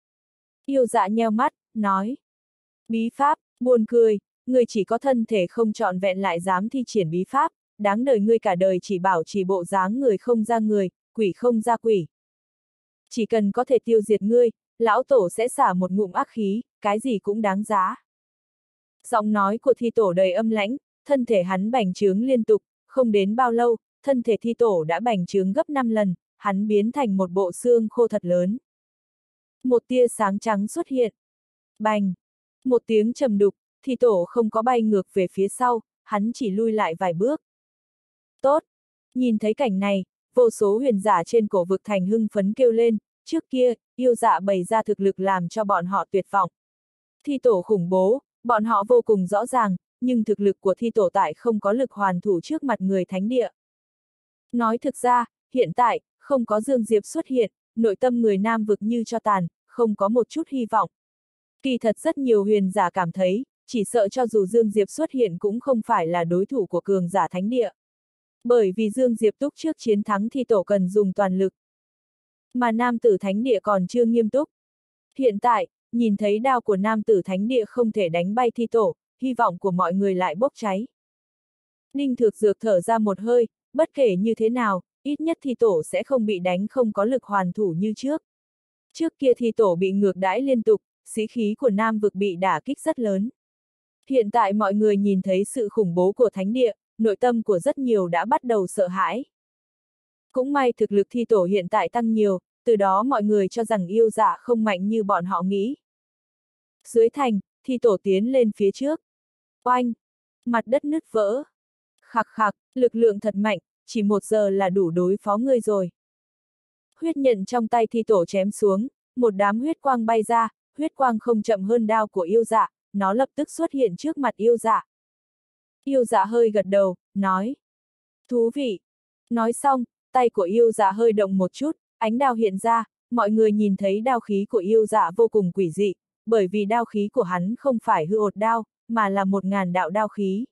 Yêu dạ nheo mắt, nói. Bí pháp, buồn cười, ngươi chỉ có thân thể không trọn vẹn lại dám thi triển bí pháp, đáng đời ngươi cả đời chỉ bảo chỉ bộ dáng người không ra người, quỷ không ra quỷ. Chỉ cần có thể tiêu diệt ngươi, lão tổ sẽ xả một ngụm ác khí, cái gì cũng đáng giá. Giọng nói của thi tổ đầy âm lãnh, thân thể hắn bành trướng liên tục, không đến bao lâu, thân thể thi tổ đã bành trướng gấp năm lần, hắn biến thành một bộ xương khô thật lớn. Một tia sáng trắng xuất hiện. Bành! Một tiếng trầm đục, thi tổ không có bay ngược về phía sau, hắn chỉ lui lại vài bước. Tốt! Nhìn thấy cảnh này, vô số huyền giả trên cổ vực thành hưng phấn kêu lên, trước kia, yêu dạ bày ra thực lực làm cho bọn họ tuyệt vọng. Thi tổ khủng bố, bọn họ vô cùng rõ ràng, nhưng thực lực của thi tổ tại không có lực hoàn thủ trước mặt người thánh địa. Nói thực ra, hiện tại, không có Dương Diệp xuất hiện, nội tâm người nam vực như cho tàn, không có một chút hy vọng. Kỳ thật rất nhiều huyền giả cảm thấy, chỉ sợ cho dù Dương Diệp xuất hiện cũng không phải là đối thủ của cường giả thánh địa. Bởi vì Dương Diệp túc trước chiến thắng thi tổ cần dùng toàn lực. Mà nam tử thánh địa còn chưa nghiêm túc. Hiện tại, nhìn thấy đao của nam tử thánh địa không thể đánh bay thi tổ, hy vọng của mọi người lại bốc cháy. Ninh Thược Dược thở ra một hơi, bất kể như thế nào, ít nhất thi tổ sẽ không bị đánh không có lực hoàn thủ như trước. Trước kia thi tổ bị ngược đãi liên tục, sĩ khí của nam vực bị đả kích rất lớn. Hiện tại mọi người nhìn thấy sự khủng bố của thánh địa, nội tâm của rất nhiều đã bắt đầu sợ hãi. Cũng may thực lực thi tổ hiện tại tăng nhiều, từ đó mọi người cho rằng yêu dạ không mạnh như bọn họ nghĩ. Dưới thành, thi tổ tiến lên phía trước. Oanh! Mặt đất nứt vỡ. Khạc khạc, lực lượng thật mạnh, chỉ một giờ là đủ đối phó ngươi rồi. Huyết nhận trong tay thi tổ chém xuống, một đám huyết quang bay ra, huyết quang không chậm hơn đao của yêu dạ, nó lập tức xuất hiện trước mặt yêu dạ. Yêu dạ hơi gật đầu, nói. Thú vị. Nói xong, tay của yêu dạ hơi động một chút, ánh đao hiện ra, mọi người nhìn thấy đao khí của yêu dạ vô cùng quỷ dị, bởi vì đao khí của hắn không phải hư ột đao, mà là một ngàn đạo đao khí.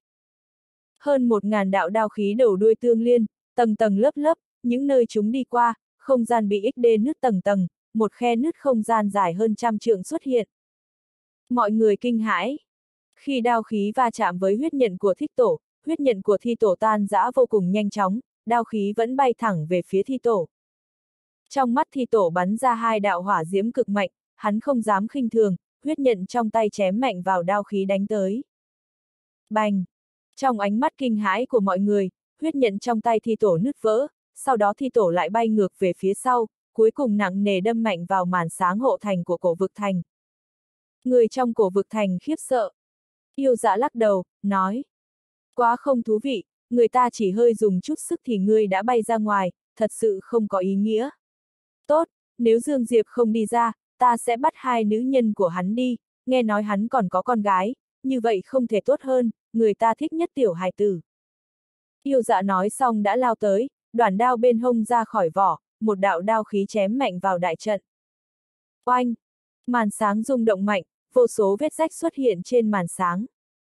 Hơn một ngàn đạo đao khí đầu đuôi tương liên, tầng tầng lớp lớp, những nơi chúng đi qua, không gian bị ích đê nứt tầng tầng, một khe nứt không gian dài hơn trăm trượng xuất hiện. Mọi người kinh hãi. Khi đao khí va chạm với huyết nhận của thích tổ, huyết nhận của thi tổ tan rã vô cùng nhanh chóng, đao khí vẫn bay thẳng về phía thi tổ. Trong mắt thi tổ bắn ra hai đạo hỏa diễm cực mạnh, hắn không dám khinh thường, huyết nhận trong tay chém mạnh vào đao khí đánh tới. Bành! Trong ánh mắt kinh hãi của mọi người, huyết nhận trong tay thi tổ nứt vỡ, sau đó thi tổ lại bay ngược về phía sau, cuối cùng nặng nề đâm mạnh vào màn sáng hộ thành của cổ vực thành. Người trong cổ vực thành khiếp sợ. Yêu dạ lắc đầu, nói. Quá không thú vị, người ta chỉ hơi dùng chút sức thì ngươi đã bay ra ngoài, thật sự không có ý nghĩa. Tốt, nếu Dương Diệp không đi ra, ta sẽ bắt hai nữ nhân của hắn đi, nghe nói hắn còn có con gái, như vậy không thể tốt hơn, người ta thích nhất tiểu hài tử. Yêu dạ nói xong đã lao tới, đoản đao bên hông ra khỏi vỏ, một đạo đao khí chém mạnh vào đại trận. Oanh! Màn sáng rung động mạnh, vô số vết rách xuất hiện trên màn sáng.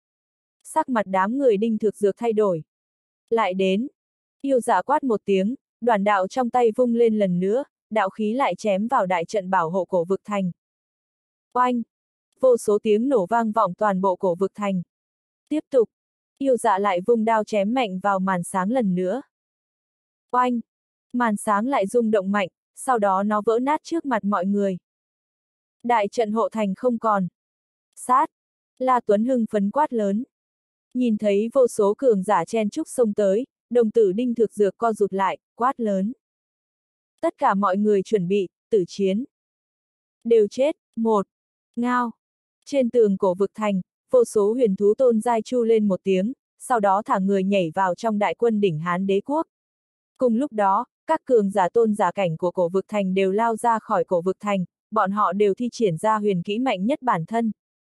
Sắc mặt đám người Đinh Thực Dược thay đổi. Lại đến. Yêu dạ quát một tiếng, đoản đạo trong tay vung lên lần nữa, đạo khí lại chém vào đại trận bảo hộ cổ vực thành. Oanh! Vô số tiếng nổ vang vọng toàn bộ cổ vực thành. Tiếp tục. Yêu dạ lại vung đao chém mạnh vào màn sáng lần nữa. Oanh! Màn sáng lại rung động mạnh, sau đó nó vỡ nát trước mặt mọi người. Đại trận hộ thành không còn. Sát! La Tuấn hưng phấn quát lớn. Nhìn thấy vô số cường giả chen chúc xông tới, đồng tử Đinh Thực Dược co rụt lại, quát lớn. Tất cả mọi người chuẩn bị, tử chiến. Đều chết, một. Ngao! Trên tường cổ vực thành, vô số huyền thú tôn giai chu lên một tiếng, sau đó thả người nhảy vào trong đại quân đỉnh Hán đế quốc. Cùng lúc đó, các cường giả tôn giả cảnh của cổ vực thành đều lao ra khỏi cổ vực thành, bọn họ đều thi triển ra huyền kỹ mạnh nhất bản thân.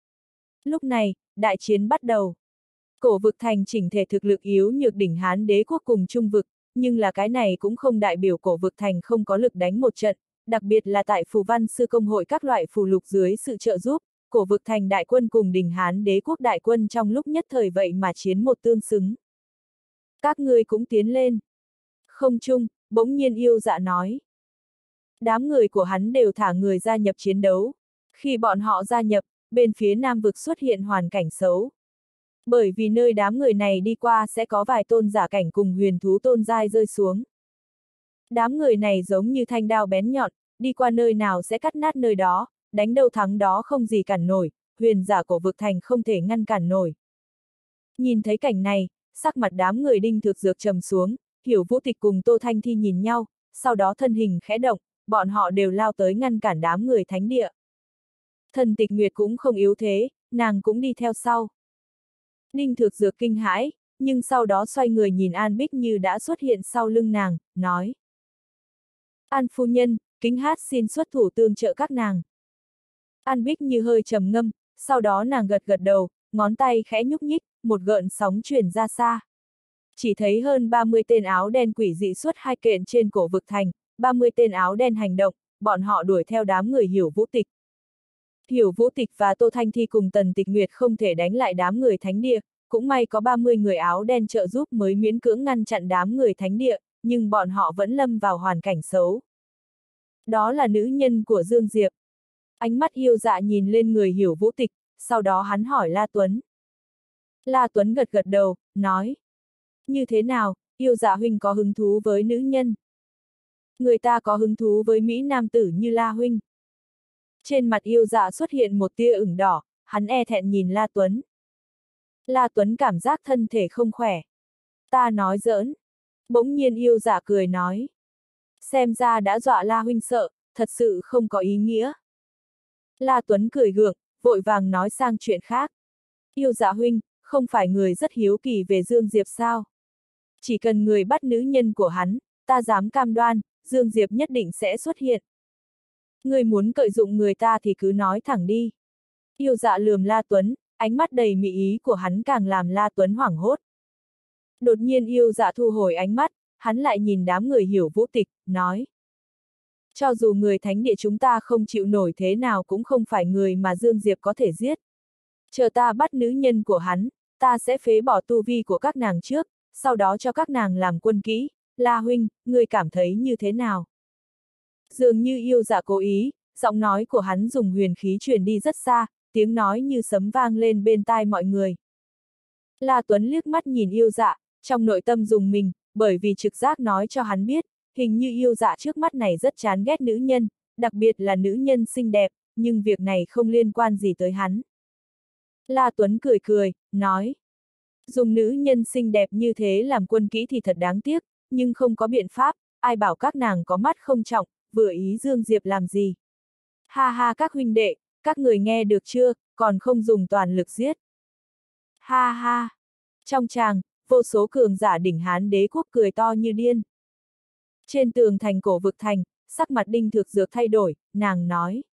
Lúc này, đại chiến bắt đầu. Cổ vực thành chỉnh thể thực lực yếu nhược đỉnh Hán đế quốc cùng trung vực, nhưng là cái này cũng không đại biểu cổ vực thành không có lực đánh một trận, đặc biệt là tại phù văn sư công hội các loại phù lục dưới sự trợ giúp, cổ vực thành đại quân cùng đỉnh Hán đế quốc đại quân trong lúc nhất thời vậy mà chiến một tương xứng. Các ngươi cũng tiến lên. Không chung, bỗng nhiên yêu dạ nói. Đám người của hắn đều thả người gia nhập chiến đấu. Khi bọn họ gia nhập, bên phía Nam vực xuất hiện hoàn cảnh xấu. Bởi vì nơi đám người này đi qua sẽ có vài tôn giả cảnh cùng huyền thú tôn giai rơi xuống. Đám người này giống như thanh đao bén nhọn, đi qua nơi nào sẽ cắt nát nơi đó, đánh đâu thắng đó không gì cản nổi, huyền giả cổ vực thành không thể ngăn cản nổi. Nhìn thấy cảnh này, sắc mặt đám người Đinh Thực Dược trầm xuống, Hiểu Vũ Tịch cùng Tô Thanh Thi nhìn nhau, sau đó thân hình khẽ động, bọn họ đều lao tới ngăn cản đám người thánh địa. Thần Tịch Nguyệt cũng không yếu thế, nàng cũng đi theo sau. Đinh Thực Dược kinh hãi, nhưng sau đó xoay người nhìn An Bích Như đã xuất hiện sau lưng nàng, nói. An phu nhân, kính hát xin xuất thủ tương trợ các nàng. An Bích Như hơi trầm ngâm, sau đó nàng gật gật đầu, ngón tay khẽ nhúc nhích, một gợn sóng truyền ra xa. Chỉ thấy hơn ba mươi tên áo đen quỷ dị xuất hai kện trên cổ vực thành, ba mươi tên áo đen hành động, bọn họ đuổi theo đám người Hiểu Vũ Tịch. Hiểu Vũ Tịch và Tô Thanh Thi cùng Tần Tịch Nguyệt không thể đánh lại đám người thánh địa, cũng may có ba mươi người áo đen trợ giúp mới miễn cưỡng ngăn chặn đám người thánh địa, nhưng bọn họ vẫn lâm vào hoàn cảnh xấu. Đó là nữ nhân của Dương Diệp. Ánh mắt yêu dạ nhìn lên người Hiểu Vũ Tịch, sau đó hắn hỏi La Tuấn. La Tuấn gật gật đầu, nói. Như thế nào, yêu dạ huynh có hứng thú với nữ nhân? Người ta có hứng thú với Mỹ nam tử như La huynh. Trên mặt yêu dạ xuất hiện một tia ửng đỏ, hắn e thẹn nhìn La Tuấn. La Tuấn cảm giác thân thể không khỏe. Ta nói giỡn. Bỗng nhiên yêu dạ cười nói. Xem ra đã dọa La huynh sợ, thật sự không có ý nghĩa. La Tuấn cười gượng, vội vàng nói sang chuyện khác. Yêu dạ huynh, không phải người rất hiếu kỳ về Dương Diệp sao? Chỉ cần người bắt nữ nhân của hắn, ta dám cam đoan, Dương Diệp nhất định sẽ xuất hiện. Người muốn clợi dụng người ta thì cứ nói thẳng đi. Yêu dạ lườm La Tuấn, ánh mắt đầy mị ý của hắn càng làm La Tuấn hoảng hốt. Đột nhiên yêu dạ thu hồi ánh mắt, hắn lại nhìn đám người Hiểu Vũ Tịch, nói. Cho dù người thánh địa chúng ta không chịu nổi thế nào cũng không phải người mà Dương Diệp có thể giết. Chờ ta bắt nữ nhân của hắn, ta sẽ phế bỏ tu vi của các nàng trước, sau đó cho các nàng làm quân kỹ. La huynh, người cảm thấy như thế nào? Dường như yêu dạ cố ý, giọng nói của hắn dùng huyền khí truyền đi rất xa, tiếng nói như sấm vang lên bên tai mọi người. La Tuấn liếc mắt nhìn yêu dạ, trong nội tâm dùng mình, bởi vì trực giác nói cho hắn biết, hình như yêu dạ trước mắt này rất chán ghét nữ nhân, đặc biệt là nữ nhân xinh đẹp, nhưng việc này không liên quan gì tới hắn. La Tuấn cười cười, nói. Dùng nữ nhân xinh đẹp như thế làm quân kỹ thì thật đáng tiếc, nhưng không có biện pháp, ai bảo các nàng có mắt không trọng, vừa ý Dương Diệp làm gì. Ha ha các huynh đệ, các người nghe được chưa, còn không dùng toàn lực giết. Ha ha. Trong tràng, vô số cường giả đỉnh Hán Đế quốc cười to như điên. Trên tường thành cổ vực thành, sắc mặt Đinh Thực Dược thay đổi, nàng nói.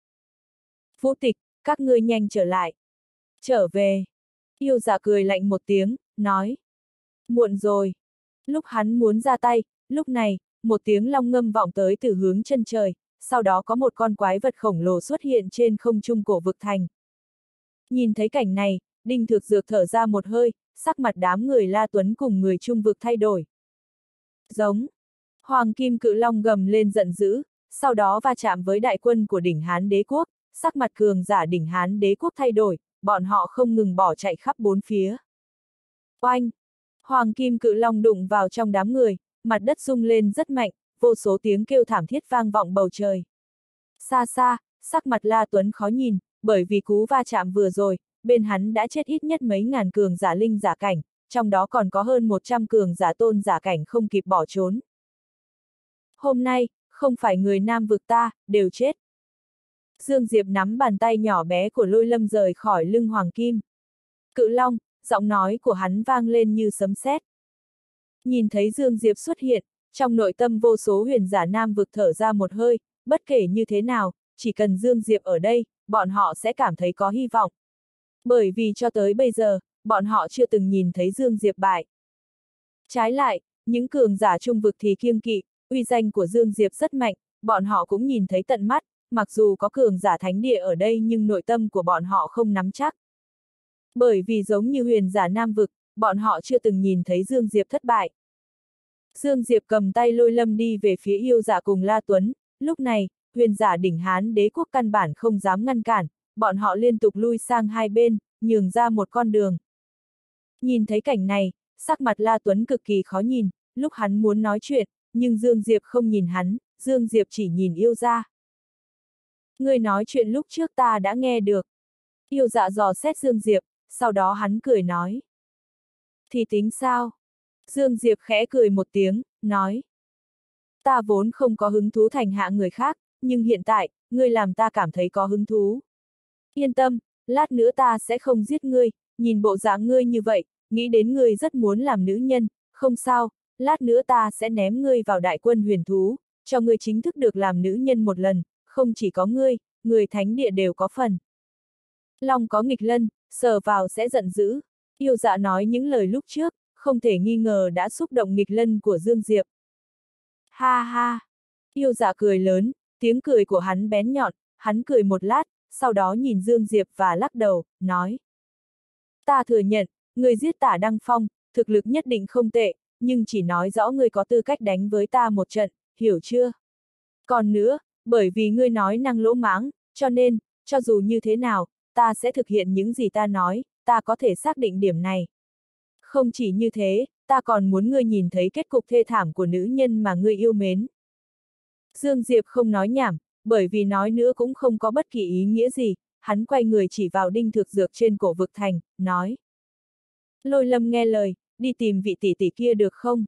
Vũ Tịch, các ngươi nhanh trở lại. Trở về. Yêu dạ cười lạnh một tiếng, nói. Muộn rồi. Lúc hắn muốn ra tay, lúc này, một tiếng long ngâm vọng tới từ hướng chân trời, sau đó có một con quái vật khổng lồ xuất hiện trên không trung cổ vực thành. Nhìn thấy cảnh này, Đinh Thực Dược thở ra một hơi, sắc mặt đám người La Tuấn cùng người trung vực thay đổi. Giống. Hoàng Kim Cự Long gầm lên giận dữ, sau đó va chạm với đại quân của đỉnh Hán Đế quốc, sắc mặt cường giả đỉnh Hán Đế quốc thay đổi, bọn họ không ngừng bỏ chạy khắp bốn phía. Oanh! Hoàng Kim Cự Long đụng vào trong đám người, mặt đất rung lên rất mạnh, vô số tiếng kêu thảm thiết vang vọng bầu trời. Xa xa, sắc mặt La Tuấn khó nhìn, bởi vì cú va chạm vừa rồi, bên hắn đã chết ít nhất mấy ngàn cường giả linh giả cảnh, trong đó còn có hơn một trăm cường giả tôn giả cảnh không kịp bỏ trốn. Hôm nay, không phải người Nam vực ta, đều chết. Dương Diệp nắm bàn tay nhỏ bé của Lôi Lâm rời khỏi lưng Hoàng Kim Cự Long, giọng nói của hắn vang lên như sấm sét. Nhìn thấy Dương Diệp xuất hiện, trong nội tâm vô số huyền giả Nam vực thở ra một hơi, bất kể như thế nào, chỉ cần Dương Diệp ở đây, bọn họ sẽ cảm thấy có hy vọng. Bởi vì cho tới bây giờ, bọn họ chưa từng nhìn thấy Dương Diệp bại. Trái lại, những cường giả trung vực thì kiêng kỵ, uy danh của Dương Diệp rất mạnh, bọn họ cũng nhìn thấy tận mắt, mặc dù có cường giả thánh địa ở đây nhưng nội tâm của bọn họ không nắm chắc. Bởi vì giống như huyền giả Nam vực, bọn họ chưa từng nhìn thấy Dương Diệp thất bại. Dương Diệp cầm tay Lôi Lâm đi về phía yêu giả cùng La Tuấn, lúc này, huyền giả đỉnh Hán đế quốc căn bản không dám ngăn cản, bọn họ liên tục lui sang hai bên, nhường ra một con đường. Nhìn thấy cảnh này, sắc mặt La Tuấn cực kỳ khó nhìn, lúc hắn muốn nói chuyện, nhưng Dương Diệp không nhìn hắn, Dương Diệp chỉ nhìn yêu gia. Người nói chuyện lúc trước ta đã nghe được. Yêu dạ dò xét Dương Diệp, sau đó hắn cười nói. Thì tính sao? Dương Diệp khẽ cười một tiếng, nói. Ta vốn không có hứng thú thành hạ người khác, nhưng hiện tại, ngươi làm ta cảm thấy có hứng thú. Yên tâm, lát nữa ta sẽ không giết ngươi, nhìn bộ dạng ngươi như vậy, nghĩ đến ngươi rất muốn làm nữ nhân, không sao, lát nữa ta sẽ ném ngươi vào đại quân huyền thú, cho ngươi chính thức được làm nữ nhân một lần, không chỉ có ngươi, người thánh địa đều có phần. Long có nghịch lân, sờ vào sẽ giận dữ. Yêu dạ nói những lời lúc trước, không thể nghi ngờ đã xúc động nghịch lân của Dương Diệp. Ha ha! Yêu dạ cười lớn, tiếng cười của hắn bén nhọn, hắn cười một lát, sau đó nhìn Dương Diệp và lắc đầu, nói. Ta thừa nhận, người giết Tả Đăng Phong, thực lực nhất định không tệ, nhưng chỉ nói rõ ngươi có tư cách đánh với ta một trận, hiểu chưa? Còn nữa, bởi vì ngươi nói năng lỗ mãng, cho nên, cho dù như thế nào, ta sẽ thực hiện những gì ta nói, ta có thể xác định điểm này. Không chỉ như thế, ta còn muốn ngươi nhìn thấy kết cục thê thảm của nữ nhân mà ngươi yêu mến. Dương Diệp không nói nhảm, bởi vì nói nữa cũng không có bất kỳ ý nghĩa gì, hắn quay người chỉ vào đinh thực dược trên cổ vực thành, nói. Lôi Lâm nghe lời, đi tìm vị tỷ tỷ kia được không?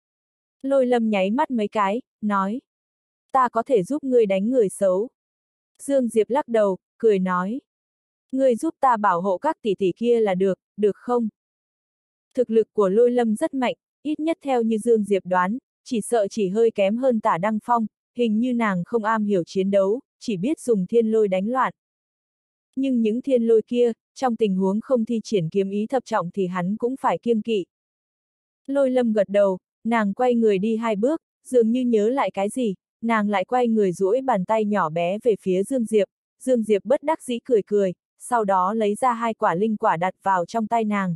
Lôi Lâm nháy mắt mấy cái, nói. Ta có thể giúp ngươi đánh người xấu. Dương Diệp lắc đầu, cười nói. Ngươi giúp ta bảo hộ các tỷ tỷ kia là được, được không? Thực lực của Lôi Lâm rất mạnh, ít nhất theo như Dương Diệp đoán, chỉ sợ chỉ hơi kém hơn Tả Đăng Phong, hình như nàng không am hiểu chiến đấu, chỉ biết dùng thiên lôi đánh loạn. Nhưng những thiên lôi kia, trong tình huống không thi triển kiếm ý thập trọng thì hắn cũng phải kiêng kỵ. Lôi Lâm gật đầu, nàng quay người đi hai bước, dường như nhớ lại cái gì, nàng lại quay người duỗi bàn tay nhỏ bé về phía Dương Diệp, Dương Diệp bất đắc dĩ cười cười, sau đó lấy ra hai quả linh quả đặt vào trong tay nàng.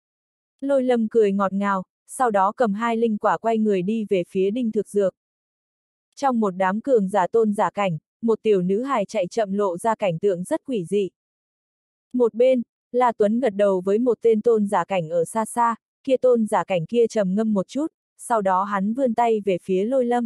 Lôi Lâm cười ngọt ngào, sau đó cầm hai linh quả quay người đi về phía đinh thực dược. Trong một đám cường giả tôn giả cảnh, một tiểu nữ hài chạy chậm lộ ra cảnh tượng rất quỷ dị. Một bên, La Tuấn gật đầu với một tên tôn giả cảnh ở xa xa, kia tôn giả cảnh kia trầm ngâm một chút, sau đó hắn vươn tay về phía Lôi Lâm.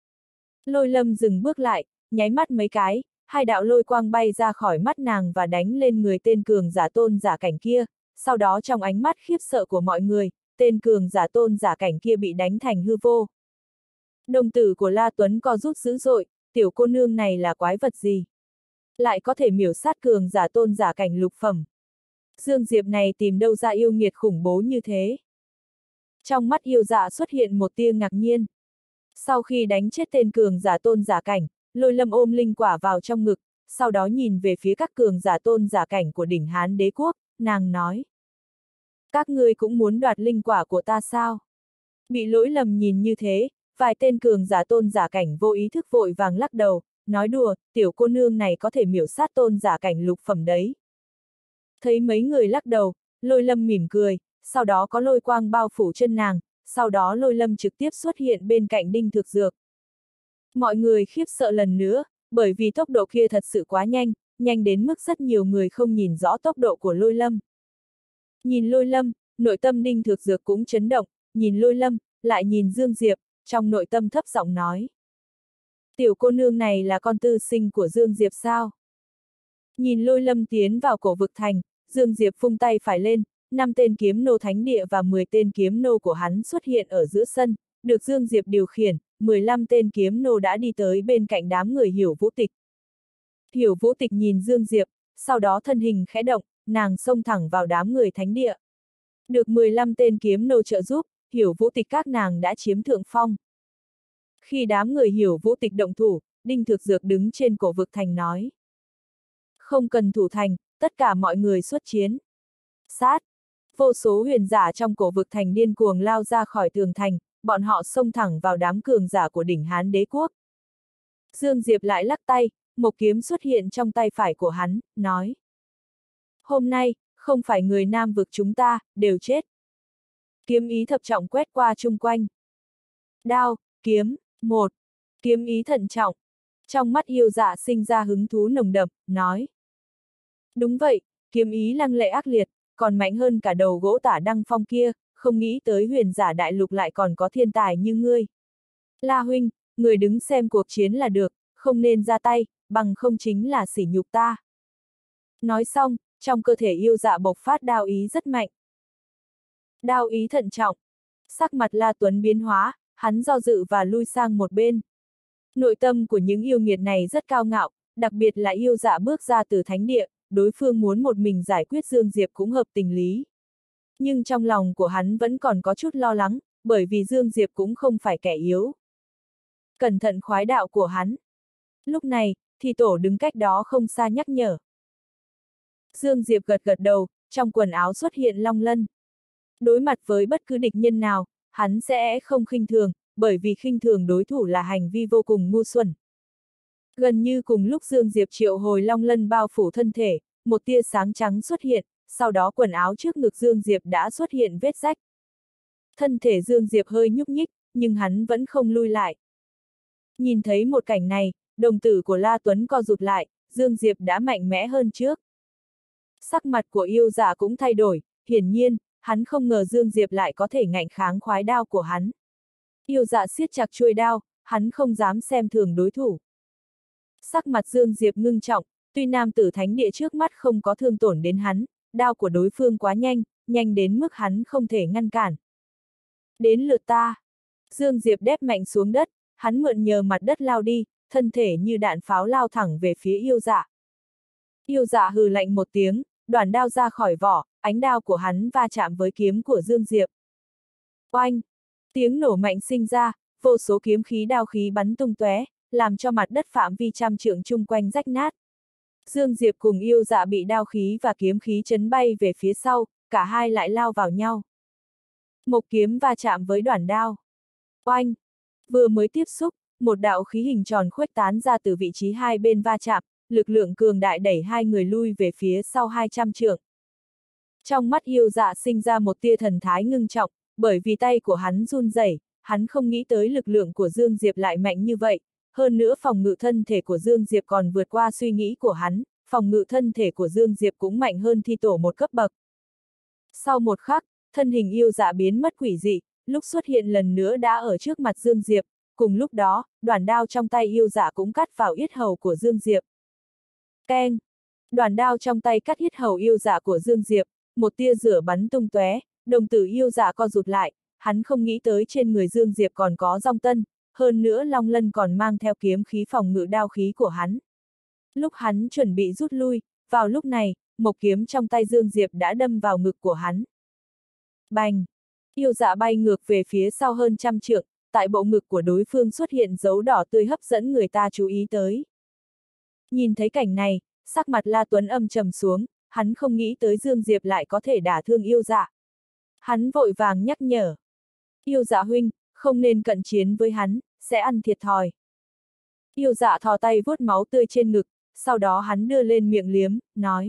Lôi Lâm dừng bước lại, nháy mắt mấy cái, hai đạo lôi quang bay ra khỏi mắt nàng và đánh lên người tên cường giả tôn giả cảnh kia, sau đó trong ánh mắt khiếp sợ của mọi người, tên cường giả tôn giả cảnh kia bị đánh thành hư vô. Đồng tử của La Tuấn co rút dữ dội, tiểu cô nương này là quái vật gì? Lại có thể miểu sát cường giả tôn giả cảnh lục phẩm. Dương Diệp này tìm đâu ra yêu nghiệt khủng bố như thế? Trong mắt yêu dạ xuất hiện một tia ngạc nhiên. Sau khi đánh chết tên cường giả tôn giả cảnh, Lôi Lâm ôm linh quả vào trong ngực, sau đó nhìn về phía các cường giả tôn giả cảnh của đỉnh Hán đế quốc, nàng nói. Các ngươi cũng muốn đoạt linh quả của ta sao? Bị Lỗi Lầm nhìn như thế, vài tên cường giả tôn giả cảnh vô ý thức vội vàng lắc đầu, nói đùa, tiểu cô nương này có thể miểu sát tôn giả cảnh lục phẩm đấy. Thấy mấy người lắc đầu, Lôi Lâm mỉm cười, sau đó có lôi quang bao phủ chân nàng, sau đó Lôi Lâm trực tiếp xuất hiện bên cạnh đinh thực dược. Mọi người khiếp sợ lần nữa, bởi vì tốc độ kia thật sự quá nhanh, nhanh đến mức rất nhiều người không nhìn rõ tốc độ của Lôi Lâm. Nhìn Lôi Lâm, nội tâm đinh thực dược cũng chấn động, nhìn Lôi Lâm, lại nhìn Dương Diệp, trong nội tâm thấp giọng nói. Tiểu cô nương này là con tư sinh của Dương Diệp sao? Nhìn Lôi Lâm tiến vào cổ vực thành, Dương Diệp vung tay phải lên, năm tên kiếm nô thánh địa và mười tên kiếm nô của hắn xuất hiện ở giữa sân, được Dương Diệp điều khiển, mười lăm tên kiếm nô đã đi tới bên cạnh đám người Hiểu Vũ Tịch. Hiểu Vũ Tịch nhìn Dương Diệp, sau đó thân hình khẽ động, nàng xông thẳng vào đám người thánh địa. Được mười lăm tên kiếm nô trợ giúp, Hiểu Vũ Tịch các nàng đã chiếm thượng phong. Khi đám người Hiểu Vũ Tịch động thủ, Đinh Thực Dược đứng trên cổ vực thành nói. Không cần thủ thành, tất cả mọi người xuất chiến. Sát! Vô số huyền giả trong cổ vực thành điên cuồng lao ra khỏi tường thành, bọn họ xông thẳng vào đám cường giả của đỉnh Hán đế quốc. Dương Diệp lại lắc tay, một kiếm xuất hiện trong tay phải của hắn, nói. Hôm nay, không phải người Nam vực chúng ta, đều chết. Kiếm ý thập trọng quét qua chung quanh. Đao, kiếm, một. Kiếm ý thận trọng. Trong mắt yêu dạ sinh ra hứng thú nồng đậm, nói. Đúng vậy, kiếm ý lăng lệ ác liệt, còn mạnh hơn cả đầu gỗ Tả Đăng Phong kia, không nghĩ tới huyền giả đại lục lại còn có thiên tài như ngươi. La huynh, người đứng xem cuộc chiến là được, không nên ra tay, bằng không chính là sỉ nhục ta. Nói xong, trong cơ thể yêu dạ bộc phát đao ý rất mạnh. Đao ý thận trọng. Sắc mặt La Tuấn biến hóa, hắn do dự và lui sang một bên. Nội tâm của những yêu nghiệt này rất cao ngạo, đặc biệt là yêu dạ bước ra từ thánh địa, đối phương muốn một mình giải quyết Dương Diệp cũng hợp tình lý. Nhưng trong lòng của hắn vẫn còn có chút lo lắng, bởi vì Dương Diệp cũng không phải kẻ yếu. Cẩn thận khoái đạo của hắn. Lúc này, thì tổ đứng cách đó không xa nhắc nhở. Dương Diệp gật gật đầu, trong quần áo xuất hiện long lân. Đối mặt với bất cứ địch nhân nào, hắn sẽ không khinh thường, bởi vì khinh thường đối thủ là hành vi vô cùng ngu xuẩn. Gần như cùng lúc Dương Diệp triệu hồi long lân bao phủ thân thể, một tia sáng trắng xuất hiện, sau đó quần áo trước ngực Dương Diệp đã xuất hiện vết rách. Thân thể Dương Diệp hơi nhúc nhích, nhưng hắn vẫn không lui lại. Nhìn thấy một cảnh này, đồng tử của La Tuấn co rụt lại, Dương Diệp đã mạnh mẽ hơn trước. Sắc mặt của yêu giả cũng thay đổi, hiển nhiên, hắn không ngờ Dương Diệp lại có thể ngạnh kháng khoái đao của hắn. Yêu dạ siết chặt chuôi đao, hắn không dám xem thường đối thủ. Sắc mặt Dương Diệp ngưng trọng, tuy nam tử thánh địa trước mắt không có thương tổn đến hắn, đao của đối phương quá nhanh, nhanh đến mức hắn không thể ngăn cản. Đến lượt ta. Dương Diệp đép mạnh xuống đất, hắn mượn nhờ mặt đất lao đi, thân thể như đạn pháo lao thẳng về phía yêu dạ. Yêu dạ hừ lạnh một tiếng, đoản đao ra khỏi vỏ, ánh đao của hắn va chạm với kiếm của Dương Diệp. Oanh! Tiếng nổ mạnh sinh ra, vô số kiếm khí đao khí bắn tung tóe, làm cho mặt đất phạm vi trăm trượng chung quanh rách nát. Dương Diệp cùng yêu dạ bị đao khí và kiếm khí chấn bay về phía sau, cả hai lại lao vào nhau. Một kiếm va chạm với đoản đao. Oanh! Vừa mới tiếp xúc, một đạo khí hình tròn khuếch tán ra từ vị trí hai bên va chạm, lực lượng cường đại đẩy hai người lui về phía sau hai trăm trượng. Trong mắt yêu dạ sinh ra một tia thần thái ngưng trọng, bởi vì tay của hắn run rẩy, hắn không nghĩ tới lực lượng của Dương Diệp lại mạnh như vậy, hơn nữa phòng ngự thân thể của Dương Diệp còn vượt qua suy nghĩ của hắn, phòng ngự thân thể của Dương Diệp cũng mạnh hơn thi tổ một cấp bậc. Sau một khắc, thân hình yêu dạ biến mất quỷ dị, lúc xuất hiện lần nữa đã ở trước mặt Dương Diệp, cùng lúc đó, đoản đao trong tay yêu dạ cũng cắt vào yết hầu của Dương Diệp. Keng! Đoản đao trong tay cắt yết hầu yêu dạ của Dương Diệp, một tia rửa bắn tung tóe, đồng tử yêu dạ co rụt lại, hắn không nghĩ tới trên người Dương Diệp còn có dòng tân, hơn nữa long lân còn mang theo kiếm khí phòng ngự đao khí của hắn. Lúc hắn chuẩn bị rút lui, vào lúc này, một kiếm trong tay Dương Diệp đã đâm vào ngực của hắn. Bành! Yêu dạ bay ngược về phía sau hơn trăm trượng, tại bộ ngực của đối phương xuất hiện dấu đỏ tươi hấp dẫn người ta chú ý tới. Nhìn thấy cảnh này, sắc mặt La Tuấn âm trầm xuống, hắn không nghĩ tới Dương Diệp lại có thể đả thương yêu dạ. Hắn vội vàng nhắc nhở. Yêu dạ huynh, không nên cận chiến với hắn, sẽ ăn thiệt thòi. Yêu dạ thò tay vuốt máu tươi trên ngực, sau đó hắn đưa lên miệng liếm, nói.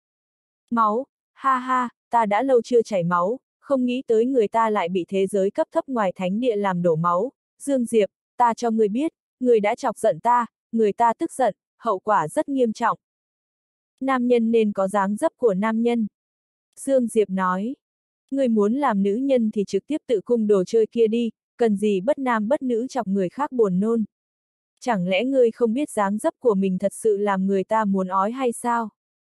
Máu, ha ha, ta đã lâu chưa chảy máu, không nghĩ tới người ta lại bị thế giới cấp thấp ngoài thánh địa làm đổ máu. Dương Diệp, ta cho người biết, người đã chọc giận ta, người ta tức giận, hậu quả rất nghiêm trọng. Nam nhân nên có dáng dấp của nam nhân. Dương Diệp nói. Người muốn làm nữ nhân thì trực tiếp tự cung đồ chơi kia đi, cần gì bất nam bất nữ chọc người khác buồn nôn. Chẳng lẽ ngươi không biết dáng dấp của mình thật sự làm người ta muốn ói hay sao?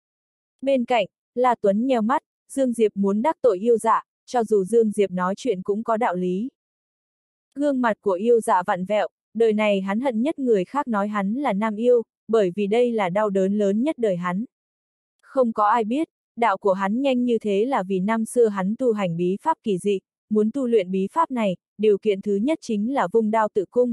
Bên cạnh, La Tuấn nheo mắt, Dương Diệp muốn đắc tội yêu dạ, cho dù Dương Diệp nói chuyện cũng có đạo lý. Gương mặt của yêu dạ vặn vẹo, đời này hắn hận nhất người khác nói hắn là nam yêu, bởi vì đây là đau đớn lớn nhất đời hắn. Không có ai biết, đạo của hắn nhanh như thế là vì năm xưa hắn tu hành bí pháp kỳ dị, muốn tu luyện bí pháp này, điều kiện thứ nhất chính là vung đao tự cung.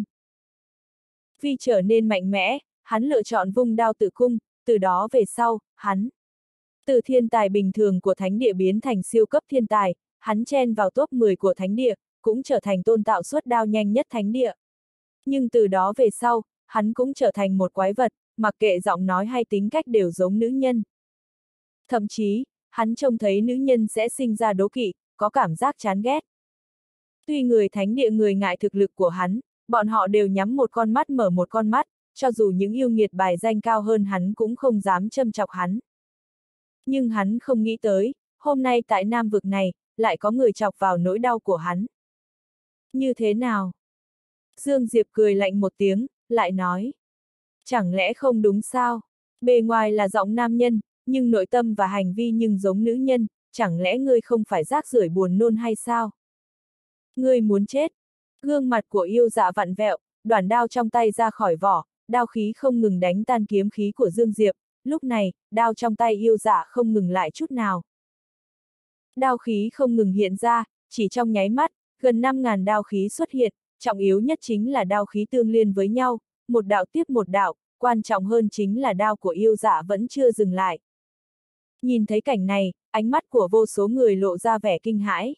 Vì trở nên mạnh mẽ, hắn lựa chọn vung đao tự cung, từ đó về sau, hắn từ thiên tài bình thường của thánh địa biến thành siêu cấp thiên tài, hắn chen vào top mười của thánh địa, cũng trở thành tôn tạo suất đao nhanh nhất thánh địa. Nhưng từ đó về sau, hắn cũng trở thành một quái vật, mặc kệ giọng nói hay tính cách đều giống nữ nhân. Thậm chí, hắn trông thấy nữ nhân sẽ sinh ra đố kỵ, có cảm giác chán ghét. Tuy người thánh địa người ngại thực lực của hắn, bọn họ đều nhắm một con mắt mở một con mắt, cho dù những yêu nghiệt bài danh cao hơn hắn cũng không dám châm chọc hắn. Nhưng hắn không nghĩ tới, hôm nay tại Nam vực này, lại có người chọc vào nỗi đau của hắn. Như thế nào? Dương Diệp cười lạnh một tiếng, lại nói. Chẳng lẽ không đúng sao? Bề ngoài là giọng nam nhân, nhưng nội tâm và hành vi nhưng giống nữ nhân, chẳng lẽ ngươi không phải rác rưởi buồn nôn hay sao? Ngươi muốn chết. Gương mặt của yêu dạ vặn vẹo, đoản đao trong tay ra khỏi vỏ, đao khí không ngừng đánh tan kiếm khí của Dương Diệp, lúc này, đao trong tay yêu dạ không ngừng lại chút nào. Đao khí không ngừng hiện ra, chỉ trong nháy mắt, gần năm ngàn đao khí xuất hiện, trọng yếu nhất chính là đao khí tương liên với nhau, một đạo tiếp một đạo, quan trọng hơn chính là đao của yêu dạ vẫn chưa dừng lại. Nhìn thấy cảnh này, ánh mắt của vô số người lộ ra vẻ kinh hãi.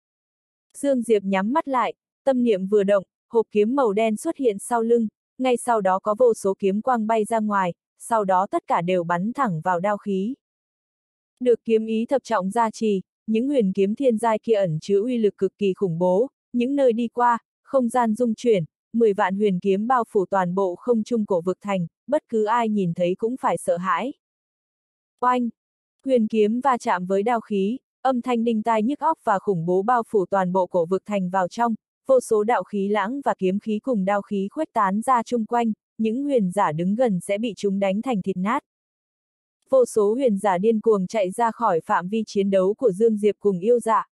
Dương Diệp nhắm mắt lại, tâm niệm vừa động, hộp kiếm màu đen xuất hiện sau lưng, ngay sau đó có vô số kiếm quang bay ra ngoài, sau đó tất cả đều bắn thẳng vào đao khí. Được kiếm ý thập trọng gia trì, những huyền kiếm thiên giai kia ẩn chứa uy lực cực kỳ khủng bố, những nơi đi qua, không gian rung chuyển, mười vạn huyền kiếm bao phủ toàn bộ không trung cổ vực thành, bất cứ ai nhìn thấy cũng phải sợ hãi. Oanh! Huyền kiếm va chạm với đao khí, âm thanh đinh tai nhức óc và khủng bố bao phủ toàn bộ cổ vực thành vào trong, vô số đạo khí lãng và kiếm khí cùng đao khí khuếch tán ra chung quanh, những huyền giả đứng gần sẽ bị chúng đánh thành thịt nát. Vô số huyền giả điên cuồng chạy ra khỏi phạm vi chiến đấu của Dương Diệp cùng yêu dạ.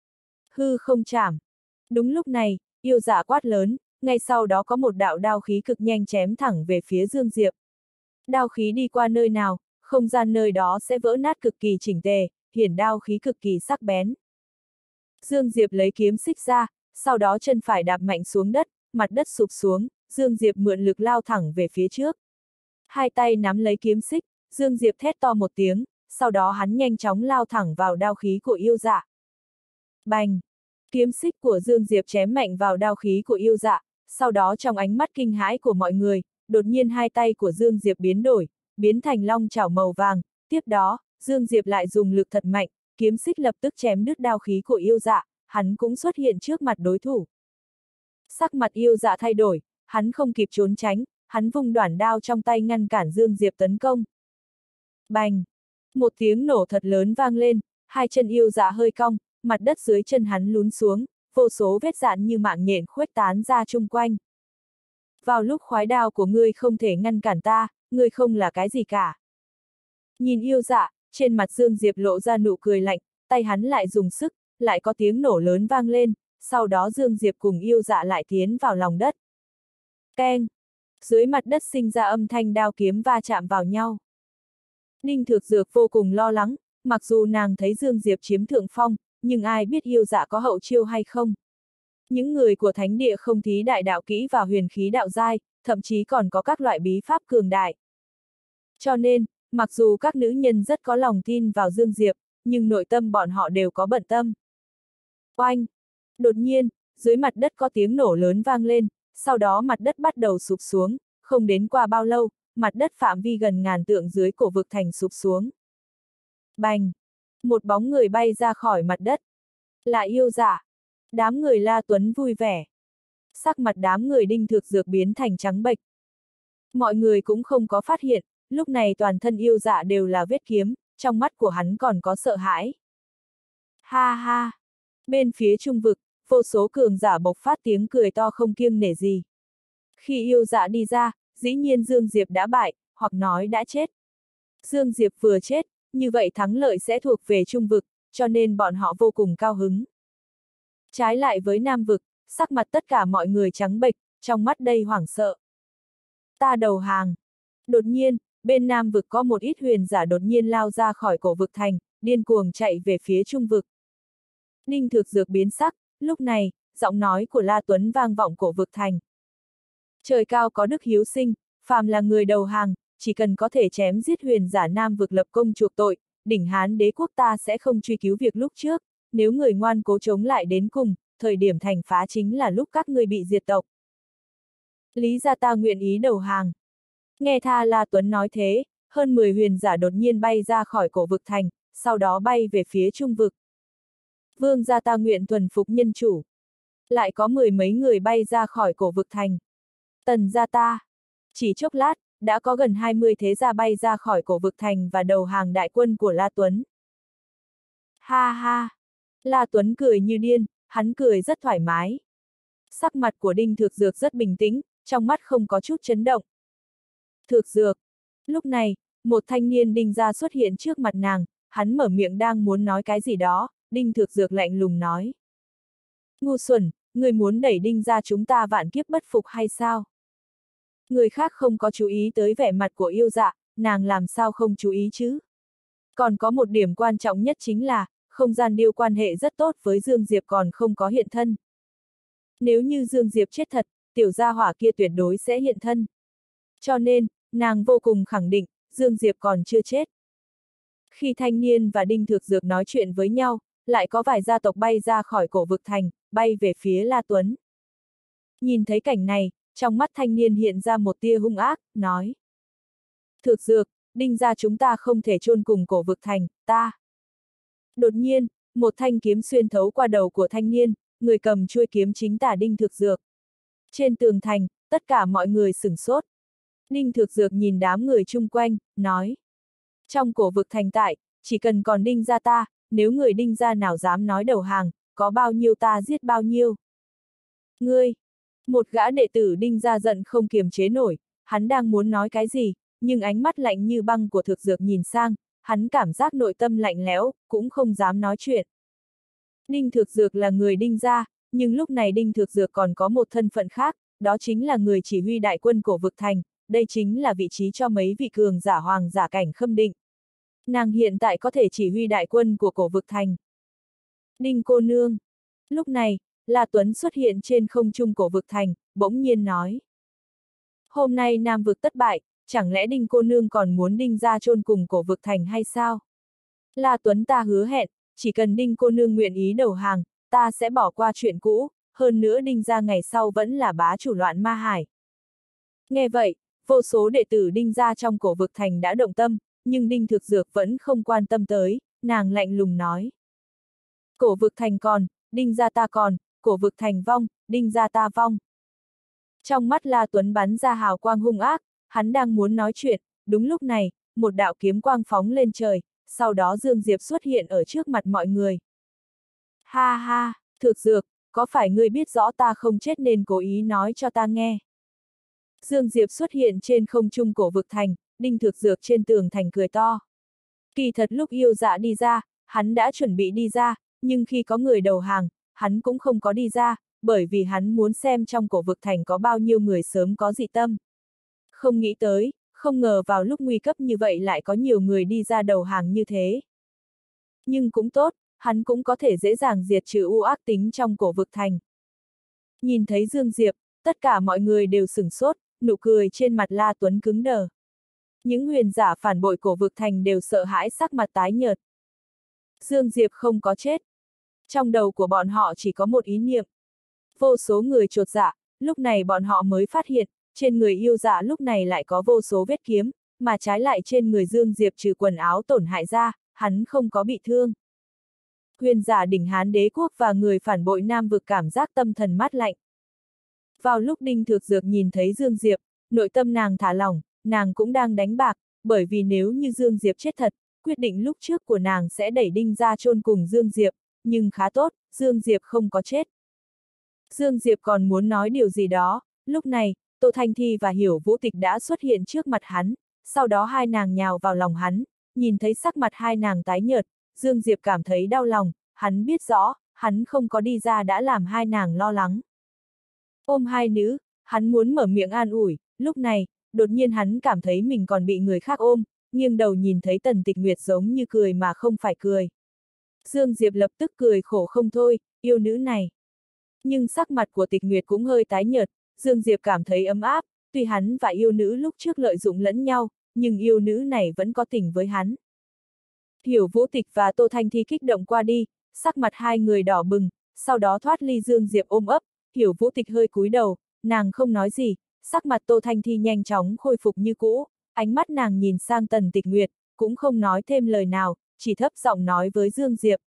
Hư không chảm. Đúng lúc này, yêu dạ quát lớn, ngay sau đó có một đạo đao khí cực nhanh chém thẳng về phía Dương Diệp. Đao khí đi qua nơi nào, không gian nơi đó sẽ vỡ nát cực kỳ chỉnh tề, hiển đao khí cực kỳ sắc bén. Dương Diệp lấy kiếm xích ra, sau đó chân phải đạp mạnh xuống đất, mặt đất sụp xuống, Dương Diệp mượn lực lao thẳng về phía trước. Hai tay nắm lấy kiếm xích, Dương Diệp thét to một tiếng, sau đó hắn nhanh chóng lao thẳng vào đao khí của yêu dạ. Bành! Kiếm xích của Dương Diệp chém mạnh vào đao khí của yêu dạ, sau đó trong ánh mắt kinh hãi của mọi người, đột nhiên hai tay của Dương Diệp biến đổi, biến thành long chảo màu vàng, tiếp đó, Dương Diệp lại dùng lực thật mạnh, kiếm xích lập tức chém đứt đao khí của yêu dạ, hắn cũng xuất hiện trước mặt đối thủ. Sắc mặt yêu dạ thay đổi, hắn không kịp trốn tránh, hắn vung đoản đao trong tay ngăn cản Dương Diệp tấn công. Bành! Một tiếng nổ thật lớn vang lên, hai chân yêu dạ hơi cong, mặt đất dưới chân hắn lún xuống, vô số vết dạn như mạng nhện khuếch tán ra chung quanh. Vào lúc khoái đao của ngươi không thể ngăn cản ta, ngươi không là cái gì cả. Nhìn yêu dạ, trên mặt Dương Diệp lộ ra nụ cười lạnh, tay hắn lại dùng sức, lại có tiếng nổ lớn vang lên, sau đó Dương Diệp cùng yêu dạ lại tiến vào lòng đất. Keng! Dưới mặt đất sinh ra âm thanh đao kiếm va chạm vào nhau. Ninh Thược Dược vô cùng lo lắng, mặc dù nàng thấy Dương Diệp chiếm thượng phong, nhưng ai biết yêu dạ có hậu chiêu hay không. Những người của thánh địa không thí đại đạo kỹ và huyền khí đạo giai, thậm chí còn có các loại bí pháp cường đại. Cho nên, mặc dù các nữ nhân rất có lòng tin vào Dương Diệp, nhưng nội tâm bọn họ đều có bận tâm. Oanh! Đột nhiên, dưới mặt đất có tiếng nổ lớn vang lên, sau đó mặt đất bắt đầu sụp xuống, không đến qua bao lâu, mặt đất phạm vi gần ngàn trượng dưới cổ vực thành sụp xuống. Bành! Một bóng người bay ra khỏi mặt đất. Là yêu dạ. Đám người La Tuấn vui vẻ. Sắc mặt đám người Đinh Thược Dược biến thành trắng bệch. Mọi người cũng không có phát hiện, lúc này toàn thân yêu dạ đều là vết kiếm, trong mắt của hắn còn có sợ hãi. Ha ha! Bên phía trung vực, vô số cường giả bộc phát tiếng cười to không kiêng nể gì. Khi yêu dạ đi ra, dĩ nhiên Dương Diệp đã bại, hoặc nói đã chết. Dương Diệp vừa chết, như vậy thắng lợi sẽ thuộc về trung vực, cho nên bọn họ vô cùng cao hứng. Trái lại với nam vực, sắc mặt tất cả mọi người trắng bệch, trong mắt đầy hoảng sợ. Ta đầu hàng. Đột nhiên, bên nam vực có một ít huyền giả đột nhiên lao ra khỏi cổ vực thành, điên cuồng chạy về phía trung vực. Ninh Thược Dược biến sắc, lúc này, giọng nói của La Tuấn vang vọng cổ vực thành. Trời cao có đức hiếu sinh, phàm là người đầu hàng, chỉ cần có thể chém giết huyền giả nam vực lập công chuộc tội, đỉnh Hán đế quốc ta sẽ không truy cứu việc lúc trước, nếu người ngoan cố chống lại đến cùng, thời điểm thành phá chính là lúc các ngươi bị diệt tộc. Lý gia ta nguyện ý đầu hàng. Nghe tha La Tuấn nói thế, hơn mười huyền giả đột nhiên bay ra khỏi cổ vực thành, sau đó bay về phía trung vực. Vương gia ta nguyện thuần phục nhân chủ. Lại có mười mấy người bay ra khỏi cổ vực thành. Tần gia ta. Chỉ chốc lát, đã có gần hai mươi thế gia bay ra khỏi cổ vực thành và đầu hàng đại quân của La Tuấn. Ha ha! La Tuấn cười như điên, hắn cười rất thoải mái. Sắc mặt của Đinh Thược Dược rất bình tĩnh, trong mắt không có chút chấn động. Thược Dược! Lúc này, một thanh niên Đinh gia xuất hiện trước mặt nàng, hắn mở miệng đang muốn nói cái gì đó, Đinh Thược Dược lạnh lùng nói. Ngu xuẩn, người muốn đẩy Đinh gia chúng ta vạn kiếp bất phục hay sao? Người khác không có chú ý tới vẻ mặt của yêu dạ, nàng làm sao không chú ý chứ? Còn có một điểm quan trọng nhất chính là, không gian điêu quan hệ rất tốt với Dương Diệp còn không có hiện thân. Nếu như Dương Diệp chết thật, tiểu gia hỏa kia tuyệt đối sẽ hiện thân. Cho nên, nàng vô cùng khẳng định, Dương Diệp còn chưa chết. Khi thanh niên và Đinh Thược Dược nói chuyện với nhau, lại có vài gia tộc bay ra khỏi cổ vực thành, bay về phía La Tuấn. Nhìn thấy cảnh này, trong mắt thanh niên hiện ra một tia hung ác, nói. Thược Dược, Đinh gia chúng ta không thể chôn cùng cổ vực thành, ta. Đột nhiên, một thanh kiếm xuyên thấu qua đầu của thanh niên, người cầm chuôi kiếm chính tả Đinh Thược Dược. Trên tường thành, tất cả mọi người sửng sốt. Đinh Thược Dược nhìn đám người chung quanh, nói. Trong cổ vực thành tại, chỉ cần còn Đinh gia ta, nếu người Đinh gia nào dám nói đầu hàng, có bao nhiêu ta giết bao nhiêu. Ngươi! Một gã đệ tử Đinh gia giận không kiềm chế nổi, hắn đang muốn nói cái gì, nhưng ánh mắt lạnh như băng của Thược Dược nhìn sang, hắn cảm giác nội tâm lạnh lẽo, cũng không dám nói chuyện. Đinh Thược Dược là người Đinh gia, nhưng lúc này Đinh Thược Dược còn có một thân phận khác, đó chính là người chỉ huy đại quân cổ vực thành, đây chính là vị trí cho mấy vị cường giả hoàng giả cảnh khâm định. Nàng hiện tại có thể chỉ huy đại quân của cổ vực thành. Đinh cô nương. Lúc này, La Tuấn xuất hiện trên không trung cổ vực thành, bỗng nhiên nói. Hôm nay Nam vực tất bại, chẳng lẽ Đinh cô nương còn muốn Đinh gia chôn cùng cổ vực thành hay sao? La Tuấn ta hứa hẹn, chỉ cần Đinh cô nương nguyện ý đầu hàng, ta sẽ bỏ qua chuyện cũ, hơn nữa Đinh gia ngày sau vẫn là bá chủ loạn ma hải. Nghe vậy, vô số đệ tử Đinh gia trong cổ vực thành đã động tâm, nhưng Đinh Thược Dược vẫn không quan tâm tới, nàng lạnh lùng nói. Cổ vực thành còn, Đinh gia ta còn, cổ vực thành vong, Đinh gia ta vong. Trong mắt La Tuấn bắn ra hào quang hung ác, hắn đang muốn nói chuyện, đúng lúc này, một đạo kiếm quang phóng lên trời, sau đó Dương Diệp xuất hiện ở trước mặt mọi người. Ha ha, Thược Dược, có phải ngươi biết rõ ta không chết nên cố ý nói cho ta nghe? Dương Diệp xuất hiện trên không trung cổ vực thành, Đinh Thược Dược trên tường thành cười to. Kỳ thật lúc yêu dạ đi ra, hắn đã chuẩn bị đi ra, nhưng khi có người đầu hàng, hắn cũng không có đi ra, bởi vì hắn muốn xem trong cổ vực thành có bao nhiêu người sớm có dị tâm. Không nghĩ tới, không ngờ vào lúc nguy cấp như vậy lại có nhiều người đi ra đầu hàng như thế. Nhưng cũng tốt, hắn cũng có thể dễ dàng diệt trừ u ác tính trong cổ vực thành. Nhìn thấy Dương Diệp, tất cả mọi người đều sửng sốt, nụ cười trên mặt La Tuấn cứng đờ. Những huyền giả phản bội cổ vực thành đều sợ hãi sắc mặt tái nhợt. Dương Diệp không có chết. Trong đầu của bọn họ chỉ có một ý niệm. Vô số người chột dạ, lúc này bọn họ mới phát hiện, trên người yêu dạ lúc này lại có vô số vết kiếm, mà trái lại trên người Dương Diệp trừ quần áo tổn hại ra, hắn không có bị thương. Huyền giả đỉnh Hán đế quốc và người phản bội Nam vực cảm giác tâm thần mát lạnh. Vào lúc Đinh Thược Dược nhìn thấy Dương Diệp, nội tâm nàng thả lỏng, nàng cũng đang đánh bạc, bởi vì nếu như Dương Diệp chết thật, quyết định lúc trước của nàng sẽ đẩy Đinh ra chôn cùng Dương Diệp, nhưng khá tốt, Dương Diệp không có chết. Dương Diệp còn muốn nói điều gì đó, lúc này, Tô Thanh Thi và Hiểu Vũ Tịch đã xuất hiện trước mặt hắn, sau đó hai nàng nhào vào lòng hắn, nhìn thấy sắc mặt hai nàng tái nhợt, Dương Diệp cảm thấy đau lòng, hắn biết rõ, hắn không có đi ra đã làm hai nàng lo lắng. Ôm hai nữ, hắn muốn mở miệng an ủi, lúc này, đột nhiên hắn cảm thấy mình còn bị người khác ôm, nghiêng đầu nhìn thấy Tần Tịch Nguyệt giống như cười mà không phải cười. Dương Diệp lập tức cười khổ không thôi, yêu nữ này. Nhưng sắc mặt của Tịch Nguyệt cũng hơi tái nhợt, Dương Diệp cảm thấy ấm áp, tuy hắn và yêu nữ lúc trước lợi dụng lẫn nhau, nhưng yêu nữ này vẫn có tình với hắn. Hiểu Vũ Tịch và Tô Thanh Thi kích động qua đi, sắc mặt hai người đỏ bừng, sau đó thoát ly Dương Diệp ôm ấp, Hiểu Vũ Tịch hơi cúi đầu, nàng không nói gì, sắc mặt Tô Thanh Thi nhanh chóng khôi phục như cũ, ánh mắt nàng nhìn sang Tần Tịch Nguyệt, cũng không nói thêm lời nào, chỉ thấp giọng nói với Dương Diệp.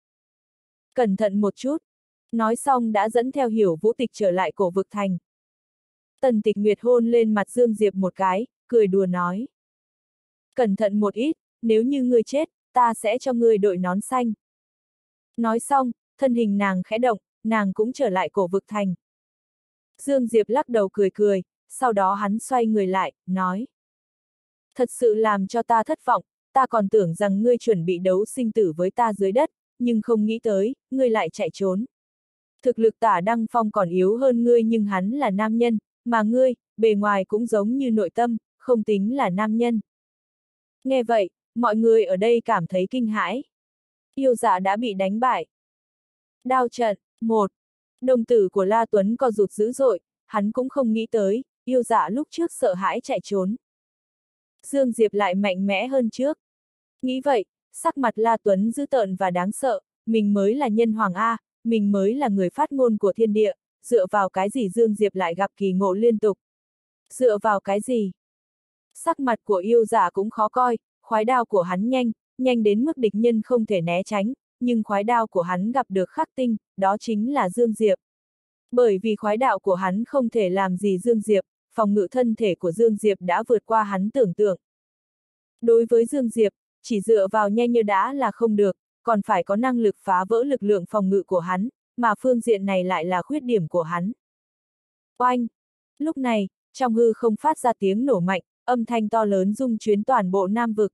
Cẩn thận một chút. Nói xong đã dẫn theo Hiểu Vũ Tịch trở lại cổ vực thành. Tần Tịch Nguyệt hôn lên mặt Dương Diệp một cái, cười đùa nói. Cẩn thận một ít, nếu như ngươi chết, ta sẽ cho ngươi đội nón xanh. Nói xong, thân hình nàng khẽ động, nàng cũng trở lại cổ vực thành. Dương Diệp lắc đầu cười cười, sau đó hắn xoay người lại, nói. Thật sự làm cho ta thất vọng, ta còn tưởng rằng ngươi chuẩn bị đấu sinh tử với ta dưới đất, nhưng không nghĩ tới, ngươi lại chạy trốn. Thực lực Tả Đăng Phong còn yếu hơn ngươi nhưng hắn là nam nhân, mà ngươi, bề ngoài cũng giống như nội tâm, không tính là nam nhân. Nghe vậy, mọi người ở đây cảm thấy kinh hãi. Yêu dạ đã bị đánh bại. Đao trận, một. Đồng tử của La Tuấn co rụt dữ dội, hắn cũng không nghĩ tới, yêu dạ lúc trước sợ hãi chạy trốn. Dương Diệp lại mạnh mẽ hơn trước. Nghĩ vậy, sắc mặt La Tuấn dữ tợn và đáng sợ, mình mới là nhân hoàng A, mình mới là người phát ngôn của thiên địa, dựa vào cái gì Dương Diệp lại gặp kỳ ngộ liên tục? Dựa vào cái gì? Sắc mặt của yêu giả cũng khó coi, khoái đao của hắn nhanh, nhanh đến mức địch nhân không thể né tránh, nhưng khoái đao của hắn gặp được khắc tinh, đó chính là Dương Diệp. Bởi vì khoái đạo của hắn không thể làm gì Dương Diệp, phòng ngự thân thể của Dương Diệp đã vượt qua hắn tưởng tượng. Đối với Dương Diệp, chỉ dựa vào nhanh như đã là không được, còn phải có năng lực phá vỡ lực lượng phòng ngự của hắn, mà phương diện này lại là khuyết điểm của hắn. Oanh! Lúc này, trong hư không phát ra tiếng nổ mạnh, âm thanh to lớn rung chuyến toàn bộ Nam vực.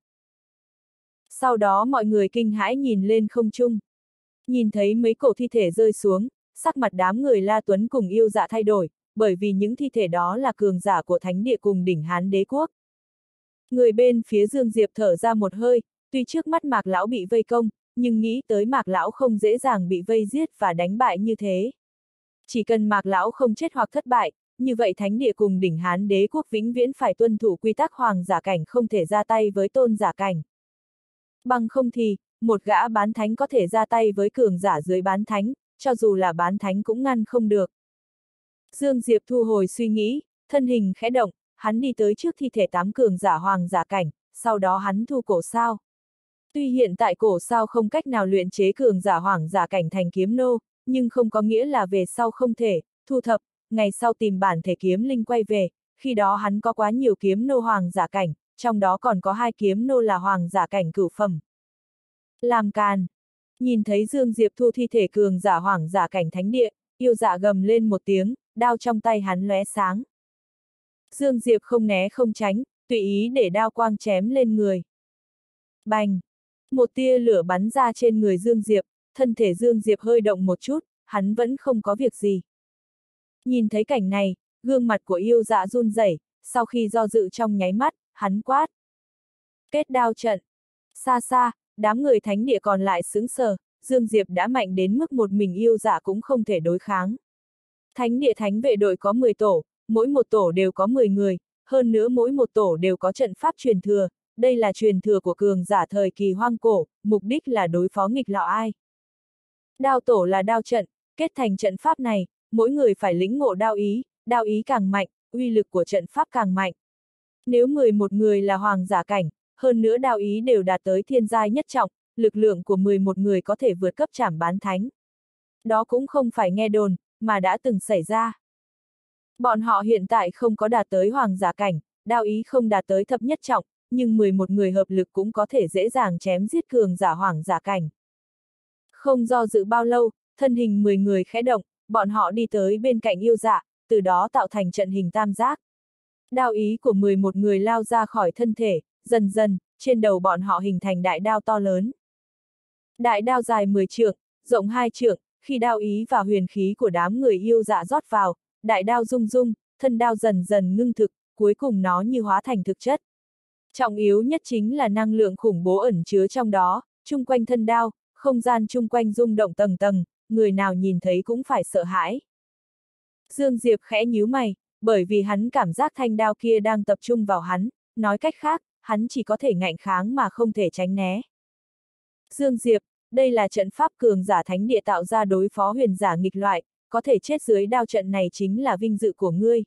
Sau đó mọi người kinh hãi nhìn lên không trung. Nhìn thấy mấy cổ thi thể rơi xuống, sắc mặt đám người La Tuấn cùng yêu dạ thay đổi, bởi vì những thi thể đó là cường giả của thánh địa cùng đỉnh Hán đế quốc. Người bên phía Dương Diệp thở ra một hơi, tuy trước mắt Mạc Lão bị vây công, nhưng nghĩ tới Mạc Lão không dễ dàng bị vây giết và đánh bại như thế. Chỉ cần Mạc Lão không chết hoặc thất bại, như vậy thánh địa cùng đỉnh Hán đế quốc vĩnh viễn phải tuân thủ quy tắc hoàng giả cảnh không thể ra tay với tôn giả cảnh. Bằng không thì, một gã bán thánh có thể ra tay với cường giả dưới bán thánh, cho dù là bán thánh cũng ngăn không được. Dương Diệp thu hồi suy nghĩ, thân hình khẽ động, hắn đi tới trước thi thể tám cường giả hoàng giả cảnh, sau đó hắn thu cổ sao. Tuy hiện tại cổ sao không cách nào luyện chế cường giả hoàng giả cảnh thành kiếm nô, nhưng không có nghĩa là về sau không thể, thu thập, ngày sau tìm bản thể kiếm linh quay về, khi đó hắn có quá nhiều kiếm nô hoàng giả cảnh, trong đó còn có hai kiếm nô là hoàng giả cảnh cửu phẩm. Làm càn! Nhìn thấy Dương Diệp thu thi thể cường giả hoàng giả cảnh thánh địa, yêu dạ gầm lên một tiếng, đao trong tay hắn lóe sáng. Dương Diệp không né không tránh, tùy ý để đao quang chém lên người. Bành! Một tia lửa bắn ra trên người Dương Diệp, thân thể Dương Diệp hơi động một chút, hắn vẫn không có việc gì. Nhìn thấy cảnh này, gương mặt của yêu dạ run rẩy, sau khi do dự trong nháy mắt, hắn quát. Kết đao trận! Xa xa, đám người thánh địa còn lại sững sờ, Dương Diệp đã mạnh đến mức một mình yêu dạ cũng không thể đối kháng. Thánh địa thánh vệ đội có mười tổ, mỗi một tổ đều có mười người, hơn nữa mỗi một tổ đều có trận pháp truyền thừa, đây là truyền thừa của cường giả thời kỳ hoang cổ, mục đích là đối phó nghịch lọ ai. Đao tổ là đao trận, kết thành trận pháp này, mỗi người phải lĩnh ngộ đao ý, đao ý càng mạnh, uy lực của trận pháp càng mạnh. Nếu mười một người là hoàng giả cảnh, hơn nữa đao ý đều đạt tới thiên giai nhất trọng, lực lượng của mười một người có thể vượt cấp trảm bán thánh. Đó cũng không phải nghe đồn, mà đã từng xảy ra. Bọn họ hiện tại không có đạt tới hoàng giả cảnh, đao ý không đạt tới thập nhất trọng, nhưng mười một người hợp lực cũng có thể dễ dàng chém giết cường giả hoàng giả cảnh. Không do dự bao lâu, thân hình mười người khẽ động, bọn họ đi tới bên cạnh yêu dạ, từ đó tạo thành trận hình tam giác. Đao ý của mười một người lao ra khỏi thân thể, dần dần, trên đầu bọn họ hình thành đại đao to lớn. Đại đao dài mười trượng, rộng hai trượng, khi đao ý và huyền khí của đám người yêu dạ rót vào, đại đao rung rung, thân đao dần dần ngưng thực, cuối cùng nó như hóa thành thực chất. Trọng yếu nhất chính là năng lượng khủng bố ẩn chứa trong đó, chung quanh thân đao, không gian chung quanh rung động tầng tầng, người nào nhìn thấy cũng phải sợ hãi. Dương Diệp khẽ nhíu mày, bởi vì hắn cảm giác thanh đao kia đang tập trung vào hắn, nói cách khác, hắn chỉ có thể ngạnh kháng mà không thể tránh né. Dương Diệp, đây là trận pháp cường giả thánh địa tạo ra đối phó huyền giả nghịch loại, có thể chết dưới đao trận này chính là vinh dự của ngươi.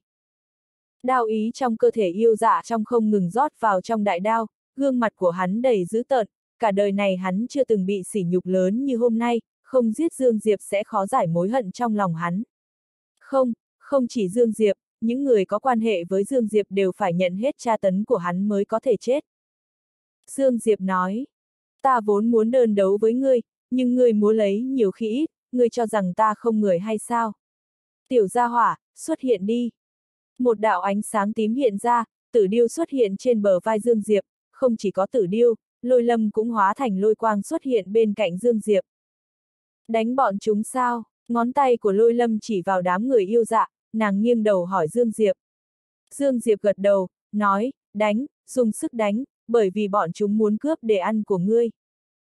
Đao ý trong cơ thể yêu dạ trong không ngừng rót vào trong đại đao, gương mặt của hắn đầy dữ tợn, cả đời này hắn chưa từng bị sỉ nhục lớn như hôm nay, không giết Dương Diệp sẽ khó giải mối hận trong lòng hắn. Không, không chỉ Dương Diệp, những người có quan hệ với Dương Diệp đều phải nhận hết tra tấn của hắn mới có thể chết. Dương Diệp nói, ta vốn muốn đơn đấu với ngươi, nhưng ngươi muốn lấy nhiều khi ít, ngươi cho rằng ta không người hay sao? Tiểu gia hỏa, xuất hiện đi. Một đạo ánh sáng tím hiện ra, Tử Điêu xuất hiện trên bờ vai Dương Diệp, không chỉ có Tử Điêu, Lôi Lâm cũng hóa thành lôi quang xuất hiện bên cạnh Dương Diệp. Đánh bọn chúng sao? Ngón tay của Lôi Lâm chỉ vào đám người yêu dạ, nàng nghiêng đầu hỏi Dương Diệp. Dương Diệp gật đầu, nói, đánh, dùng sức đánh, bởi vì bọn chúng muốn cướp để ăn của ngươi.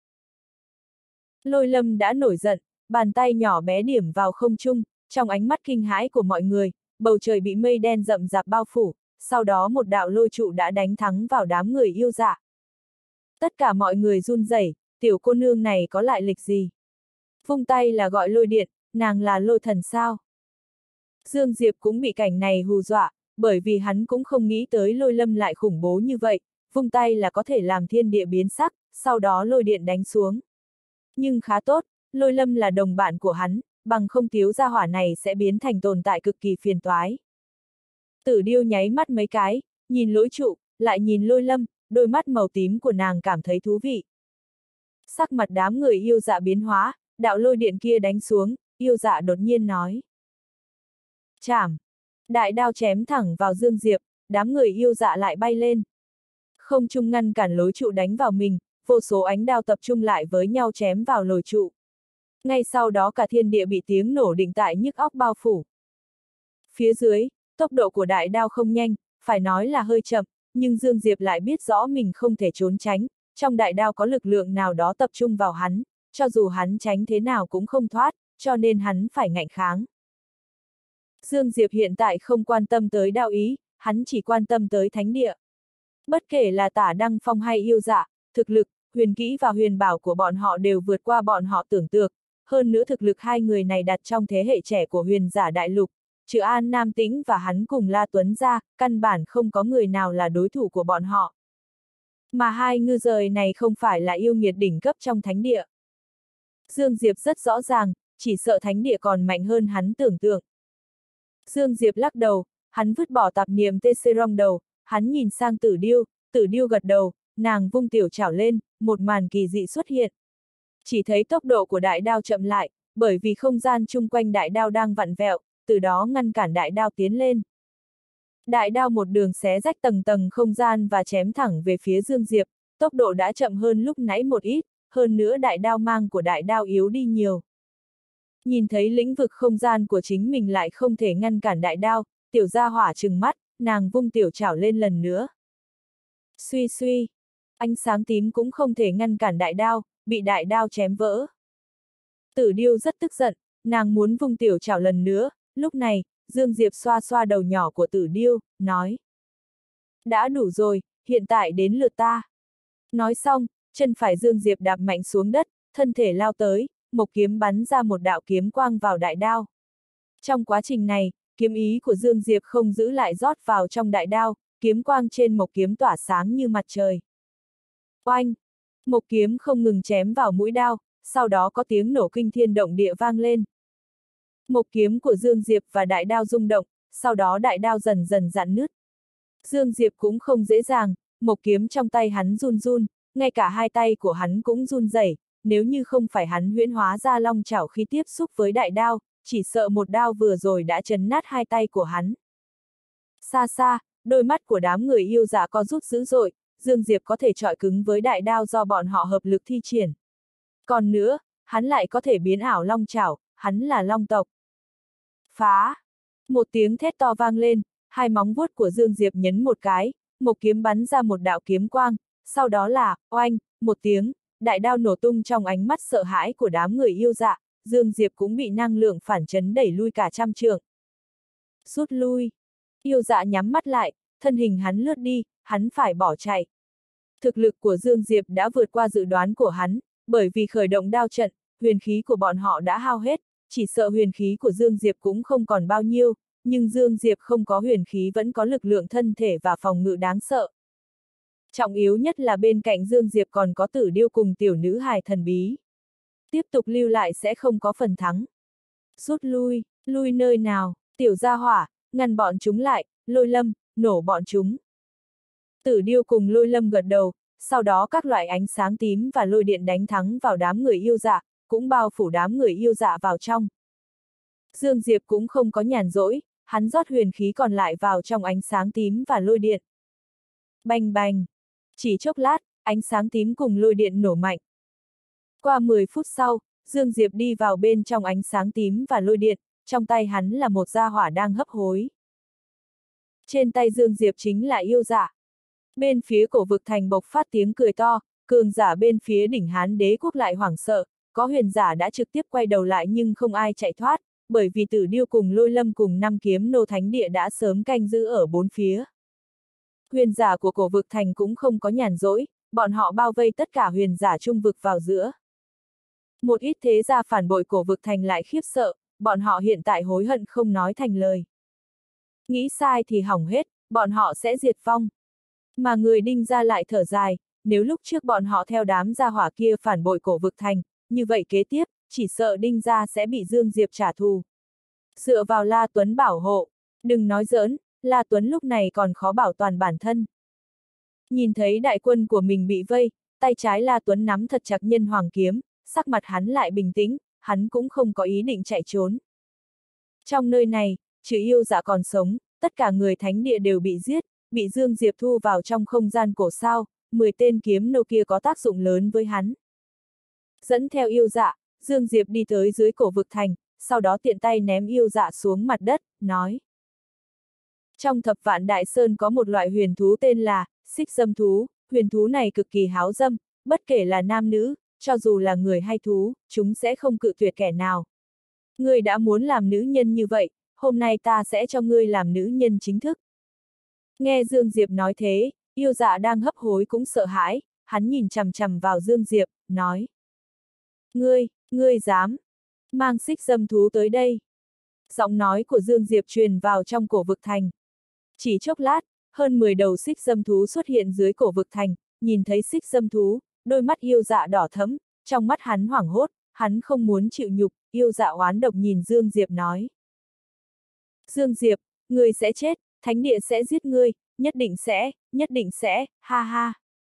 Lôi Lâm đã nổi giận, bàn tay nhỏ bé điểm vào không trung, trong ánh mắt kinh hãi của mọi người, bầu trời bị mây đen rậm rạp bao phủ, sau đó một đạo lôi trụ đã đánh thắng vào đám người yêu dạ. Tất cả mọi người run rẩy, tiểu cô nương này có lại lịch gì? Vung tay là gọi lôi điện, nàng là lôi thần sao? Dương Diệp cũng bị cảnh này hù dọa, bởi vì hắn cũng không nghĩ tới Lôi Lâm lại khủng bố như vậy, vung tay là có thể làm thiên địa biến sắc, sau đó lôi điện đánh xuống. Nhưng khá tốt, Lôi Lâm là đồng bạn của hắn, bằng không thiếu gia hỏa này sẽ biến thành tồn tại cực kỳ phiền toái. Tử Điêu nháy mắt mấy cái, nhìn lỗi trụ, lại nhìn Lôi Lâm, đôi mắt màu tím của nàng cảm thấy thú vị. Sắc mặt đám người yêu dạ biến hóa, đạo lôi điện kia đánh xuống, yêu dạ đột nhiên nói. Chảm! Đại đao chém thẳng vào Dương Diệp, đám người yêu dạ lại bay lên. Không trung ngăn cản lối trụ đánh vào mình, vô số ánh đao tập trung lại với nhau chém vào lồi trụ. Ngay sau đó cả thiên địa bị tiếng nổ định tại nhức óc bao phủ. Phía dưới, tốc độ của đại đao không nhanh, phải nói là hơi chậm, nhưng Dương Diệp lại biết rõ mình không thể trốn tránh, trong đại đao có lực lượng nào đó tập trung vào hắn, cho dù hắn tránh thế nào cũng không thoát, cho nên hắn phải ngạnh kháng. Dương Diệp hiện tại không quan tâm tới đạo ý, hắn chỉ quan tâm tới thánh địa. Bất kể là Tả Đăng Phong hay yêu dạ, thực lực, huyền kỹ và huyền bảo của bọn họ đều vượt qua bọn họ tưởng tượng, hơn nữa thực lực hai người này đặt trong thế hệ trẻ của huyền giả đại lục, trừ An Nam Tĩnh và hắn cùng La Tuấn ra, căn bản không có người nào là đối thủ của bọn họ. Mà hai ngư rời này không phải là yêu nghiệt đỉnh cấp trong thánh địa. Dương Diệp rất rõ ràng, chỉ sợ thánh địa còn mạnh hơn hắn tưởng tượng. Dương Diệp lắc đầu, hắn vứt bỏ tạp niệm tê xê rong đầu, hắn nhìn sang Tử Điêu, Tử Điêu gật đầu, nàng vung tiểu chảo lên, một màn kỳ dị xuất hiện. Chỉ thấy tốc độ của đại đao chậm lại, bởi vì không gian chung quanh đại đao đang vặn vẹo, từ đó ngăn cản đại đao tiến lên. Đại đao một đường xé rách tầng tầng không gian và chém thẳng về phía Dương Diệp, tốc độ đã chậm hơn lúc nãy một ít, hơn nữa đại đao mang của đại đao yếu đi nhiều. Nhìn thấy lĩnh vực không gian của chính mình lại không thể ngăn cản đại đao, tiểu gia hỏa trừng mắt, nàng vung tiểu chảo lên lần nữa. Suy suy, ánh sáng tím cũng không thể ngăn cản đại đao, bị đại đao chém vỡ. Tử Điêu rất tức giận, nàng muốn vung tiểu chảo lần nữa, lúc này, Dương Diệp xoa xoa đầu nhỏ của Tử Điêu, nói. Đã đủ rồi, hiện tại đến lượt ta. Nói xong, chân phải Dương Diệp đạp mạnh xuống đất, thân thể lao tới, một kiếm bắn ra một đạo kiếm quang vào đại đao. Trong quá trình này, kiếm ý của Dương Diệp không giữ lại rót vào trong đại đao, kiếm quang trên một kiếm tỏa sáng như mặt trời. Oanh! Một kiếm không ngừng chém vào mũi đao, sau đó có tiếng nổ kinh thiên động địa vang lên. Một kiếm của Dương Diệp và đại đao rung động, sau đó đại đao dần dần rạn nứt. Dương Diệp cũng không dễ dàng, một kiếm trong tay hắn run run, ngay cả hai tay của hắn cũng run rẩy. Nếu như không phải hắn huyễn hóa ra long chảo khi tiếp xúc với đại đao, chỉ sợ một đao vừa rồi đã chấn nát hai tay của hắn. Xa xa, đôi mắt của đám người yêu dạ co rút dữ dội, Dương Diệp có thể chọi cứng với đại đao do bọn họ hợp lực thi triển. Còn nữa, hắn lại có thể biến ảo long chảo, hắn là long tộc. Phá! Một tiếng thét to vang lên, hai móng vuốt của Dương Diệp nhấn một cái, một kiếm bắn ra một đạo kiếm quang, sau đó là, oanh, một tiếng, đại đao nổ tung trong ánh mắt sợ hãi của đám người yêu dạ, Dương Diệp cũng bị năng lượng phản chấn đẩy lui cả trăm trượng. Rút lui. Yêu dạ nhắm mắt lại, thân hình hắn lướt đi, hắn phải bỏ chạy. Thực lực của Dương Diệp đã vượt qua dự đoán của hắn, bởi vì khởi động đao trận, huyền khí của bọn họ đã hao hết, chỉ sợ huyền khí của Dương Diệp cũng không còn bao nhiêu, nhưng Dương Diệp không có huyền khí vẫn có lực lượng thân thể và phòng ngự đáng sợ. Trọng yếu nhất là bên cạnh Dương Diệp còn có Tử Điêu cùng tiểu nữ hài thần bí. Tiếp tục lưu lại sẽ không có phần thắng. Rút lui, lui nơi nào, tiểu gia hỏa, ngăn bọn chúng lại, Lôi Lâm, nổ bọn chúng. Tử Điêu cùng Lôi Lâm gật đầu, sau đó các loại ánh sáng tím và lôi điện đánh thắng vào đám người yêu dạ, cũng bao phủ đám người yêu dạ vào trong. Dương Diệp cũng không có nhàn rỗi, hắn rót huyền khí còn lại vào trong ánh sáng tím và lôi điện. Bành bành! Chỉ chốc lát, ánh sáng tím cùng lôi điện nổ mạnh. Qua mười phút sau, Dương Diệp đi vào bên trong ánh sáng tím và lôi điện, trong tay hắn là một gia hỏa đang hấp hối. Trên tay Dương Diệp chính là yêu dạ. Bên phía cổ vực thành bộc phát tiếng cười to, cường giả bên phía đỉnh Hán Đế quốc lại hoảng sợ, có huyền giả đã trực tiếp quay đầu lại nhưng không ai chạy thoát, bởi vì Tử Điêu cùng Lôi Lâm cùng năm kiếm nô thánh địa đã sớm canh giữ ở bốn phía. Huyền giả của cổ vực thành cũng không có nhàn rỗi, bọn họ bao vây tất cả huyền giả trung vực vào giữa. Một ít thế gia phản bội cổ vực thành lại khiếp sợ, bọn họ hiện tại hối hận không nói thành lời. Nghĩ sai thì hỏng hết, bọn họ sẽ diệt vong. Mà người Đinh gia lại thở dài, nếu lúc trước bọn họ theo đám gia hỏa kia phản bội cổ vực thành, như vậy kế tiếp, chỉ sợ Đinh gia sẽ bị Dương Diệp trả thù. Dựa vào La Tuấn bảo hộ, đừng nói giỡn, La Tuấn lúc này còn khó bảo toàn bản thân. Nhìn thấy đại quân của mình bị vây, tay trái La Tuấn nắm thật chặt nhân hoàng kiếm, sắc mặt hắn lại bình tĩnh, hắn cũng không có ý định chạy trốn. Trong nơi này, trừ yêu dạ còn sống, tất cả người thánh địa đều bị giết, bị Dương Diệp thu vào trong không gian cổ sao, mười tên kiếm nô kia có tác dụng lớn với hắn. Dẫn theo yêu dạ, Dương Diệp đi tới dưới cổ vực thành, sau đó tiện tay ném yêu dạ xuống mặt đất, nói. Trong thập vạn đại sơn có một loại huyền thú tên là xích dâm thú, huyền thú này cực kỳ háo dâm, bất kể là nam nữ, cho dù là người hay thú, chúng sẽ không cự tuyệt kẻ nào. Ngươi đã muốn làm nữ nhân như vậy, hôm nay ta sẽ cho ngươi làm nữ nhân chính thức. Nghe Dương Diệp nói thế, yêu dạ đang hấp hối cũng sợ hãi, hắn nhìn chằm chằm vào Dương Diệp, nói. Ngươi, ngươi dám, mang xích dâm thú tới đây. Giọng nói của Dương Diệp truyền vào trong cổ vực thành. Chỉ chốc lát, hơn mười đầu xích dâm thú xuất hiện dưới cổ vực thành, nhìn thấy xích dâm thú, đôi mắt yêu dạ đỏ thẫm, trong mắt hắn hoảng hốt, hắn không muốn chịu nhục, yêu dạ oán độc nhìn Dương Diệp nói. Dương Diệp, ngươi sẽ chết, thánh địa sẽ giết ngươi, nhất định sẽ, nhất định sẽ, ha ha.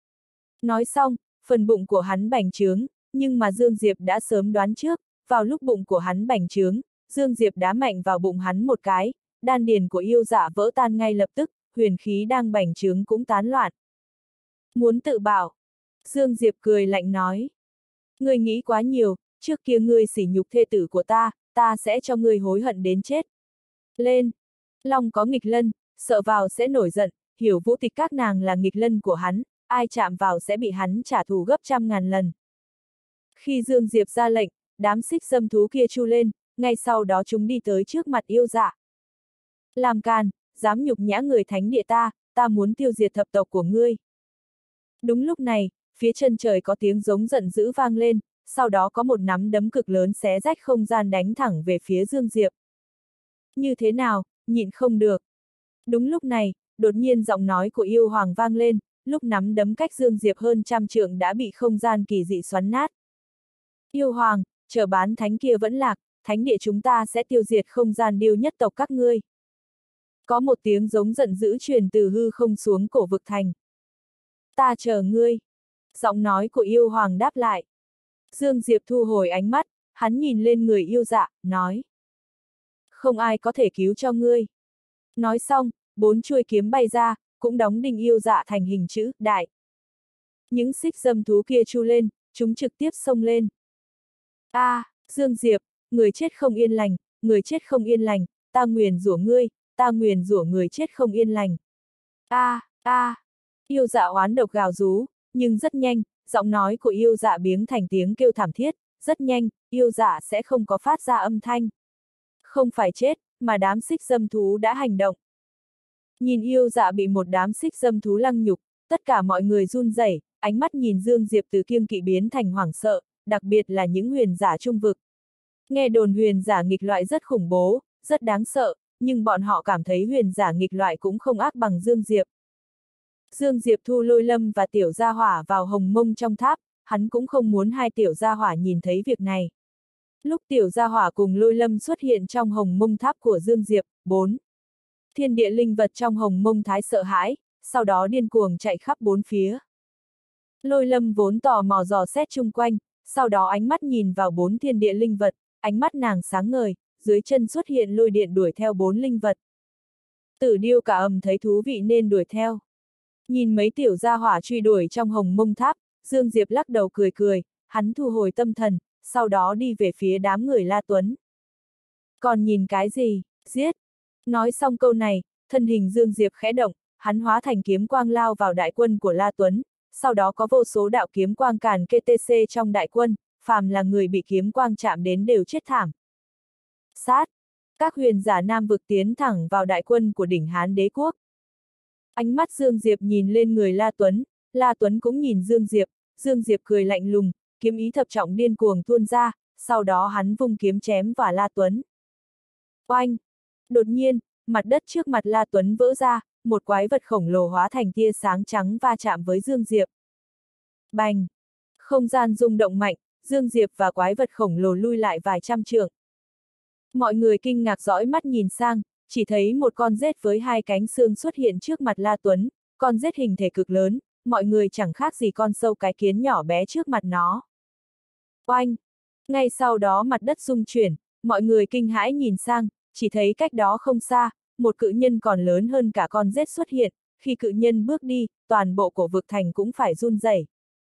Nói xong, phần bụng của hắn bành trướng, nhưng mà Dương Diệp đã sớm đoán trước, vào lúc bụng của hắn bành trướng, Dương Diệp đá mạnh vào bụng hắn một cái, đan điền của yêu dạ vỡ tan ngay lập tức, huyền khí đang bành trướng cũng tán loạn. Muốn tự bảo. Dương Diệp cười lạnh nói. Ngươi nghĩ quá nhiều, trước kia ngươi sỉ nhục thê tử của ta, ta sẽ cho ngươi hối hận đến chết. Lên! Long có nghịch lân, sợ vào sẽ nổi giận, hiểu vũ tịch các nàng là nghịch lân của hắn, ai chạm vào sẽ bị hắn trả thù gấp trăm ngàn lần. Khi Dương Diệp ra lệnh, đám xích dâm thú kia chu lên, ngay sau đó chúng đi tới trước mặt yêu dạ. Làm càn, dám nhục nhã người thánh địa ta, ta muốn tiêu diệt thập tộc của ngươi. Đúng lúc này, phía chân trời có tiếng giống giận dữ vang lên, sau đó có một nắm đấm cực lớn xé rách không gian đánh thẳng về phía Dương Diệp. Như thế nào, nhịn không được. Đúng lúc này, đột nhiên giọng nói của yêu hoàng vang lên, lúc nắm đấm cách Dương Diệp hơn trăm trượng đã bị không gian kỳ dị xoắn nát. Yêu hoàng, chờ bán thánh kia vẫn lạc, thánh địa chúng ta sẽ tiêu diệt không gian điêu nhất tộc các ngươi. Có một tiếng giống giận dữ truyền từ hư không xuống cổ vực thành. Ta chờ ngươi. Giọng nói của yêu hoàng đáp lại. Dương Diệp thu hồi ánh mắt, hắn nhìn lên người yêu dạ, nói. Không ai có thể cứu cho ngươi. Nói xong, bốn chuôi kiếm bay ra, cũng đóng đinh yêu dạ thành hình chữ đại. Những xích dâm thú kia chu lên, chúng trực tiếp xông lên. A, à, Dương Diệp, người chết không yên lành, người chết không yên lành, ta nguyền rủa ngươi, ta nguyền rủa người chết không yên lành. A, à, a, à. Yêu dạ oán độc gào rú, nhưng rất nhanh, giọng nói của yêu dạ biến thành tiếng kêu thảm thiết, rất nhanh, yêu dạ sẽ không có phát ra âm thanh. Không phải chết, mà đám xích dâm thú đã hành động. Nhìn yêu dạ bị một đám xích dâm thú lăng nhục, tất cả mọi người run rẩy, ánh mắt nhìn Dương Diệp từ kiêng kỵ biến thành hoảng sợ, đặc biệt là những huyền giả trung vực. Nghe đồn huyền giả nghịch loại rất khủng bố, rất đáng sợ, nhưng bọn họ cảm thấy huyền giả nghịch loại cũng không ác bằng Dương Diệp. Dương Diệp thu Lôi Lâm và Tiểu Gia Hỏa vào hồng mông trong tháp, hắn cũng không muốn hai Tiểu Gia Hỏa nhìn thấy việc này. Lúc Tiểu Gia Hỏa cùng Lôi Lâm xuất hiện trong hồng mông tháp của Dương Diệp, bốn Thiên địa linh vật trong Hồng Mông Thái sợ hãi, sau đó điên cuồng chạy khắp bốn phía. Lôi Lâm vốn tò mò dò xét chung quanh, sau đó ánh mắt nhìn vào bốn thiên địa linh vật, ánh mắt nàng sáng ngời, dưới chân xuất hiện lôi điện đuổi theo bốn linh vật. Tử Điêu Cả Ầm thấy thú vị nên đuổi theo. Nhìn mấy tiểu gia hỏa truy đuổi trong Hồng Mông Tháp, Dương Diệp lắc đầu cười cười, hắn thu hồi tâm thần, sau đó đi về phía đám người La Tuấn. Còn nhìn cái gì, giết! Nói xong câu này, thân hình Dương Diệp khẽ động, hắn hóa thành kiếm quang lao vào đại quân của La Tuấn, sau đó có vô số đạo kiếm quang càn kê tê xê trong đại quân, phàm là người bị kiếm quang chạm đến đều chết thảm. Sát! Các huyền giả Nam Vực tiến thẳng vào đại quân của đỉnh Hán Đế Quốc. Ánh mắt Dương Diệp nhìn lên người La Tuấn, La Tuấn cũng nhìn Dương Diệp, Dương Diệp cười lạnh lùng, kiếm ý thập trọng điên cuồng tuôn ra, sau đó hắn vung kiếm chém vào La Tuấn. Oanh! Đột nhiên, mặt đất trước mặt La Tuấn vỡ ra, một quái vật khổng lồ hóa thành tia sáng trắng va chạm với Dương Diệp. Bành! Không gian rung động mạnh, Dương Diệp và quái vật khổng lồ lui lại vài trăm trượng. Mọi người kinh ngạc dõi mắt nhìn sang, chỉ thấy một con rết với hai cánh xương xuất hiện trước mặt La Tuấn, con rết hình thể cực lớn, mọi người chẳng khác gì con sâu cái kiến nhỏ bé trước mặt nó. Oanh! Ngay sau đó mặt đất rung chuyển, mọi người kinh hãi nhìn sang, chỉ thấy cách đó không xa, một cự nhân còn lớn hơn cả con rết xuất hiện, khi cự nhân bước đi, toàn bộ cổ vực thành cũng phải run rẩy.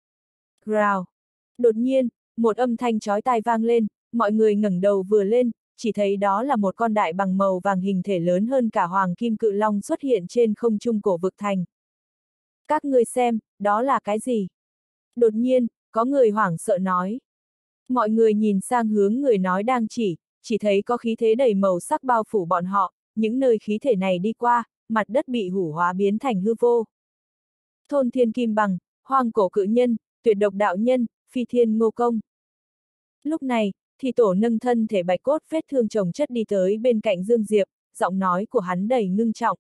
Rào! Đột nhiên, một âm thanh chói tai vang lên, mọi người ngẩng đầu vừa lên, chỉ thấy đó là một con đại bằng màu vàng hình thể lớn hơn cả hoàng kim cự long xuất hiện trên không trung cổ vực thành. Các ngươi xem, đó là cái gì? Đột nhiên, có người hoảng sợ nói. Mọi người nhìn sang hướng người nói đang chỉ, chỉ thấy có khí thế đầy màu sắc bao phủ bọn họ, những nơi khí thể này đi qua, mặt đất bị hủ hóa biến thành hư vô. Thôn Thiên Kim Bằng, Hoang Cổ Cự Nhân, Tuyệt Độc Đạo Nhân, Phi Thiên Ngô Công. Lúc này, thì tổ nâng thân thể bạch cốt vết thương chồng chất đi tới bên cạnh Dương Diệp, giọng nói của hắn đầy ngưng trọng.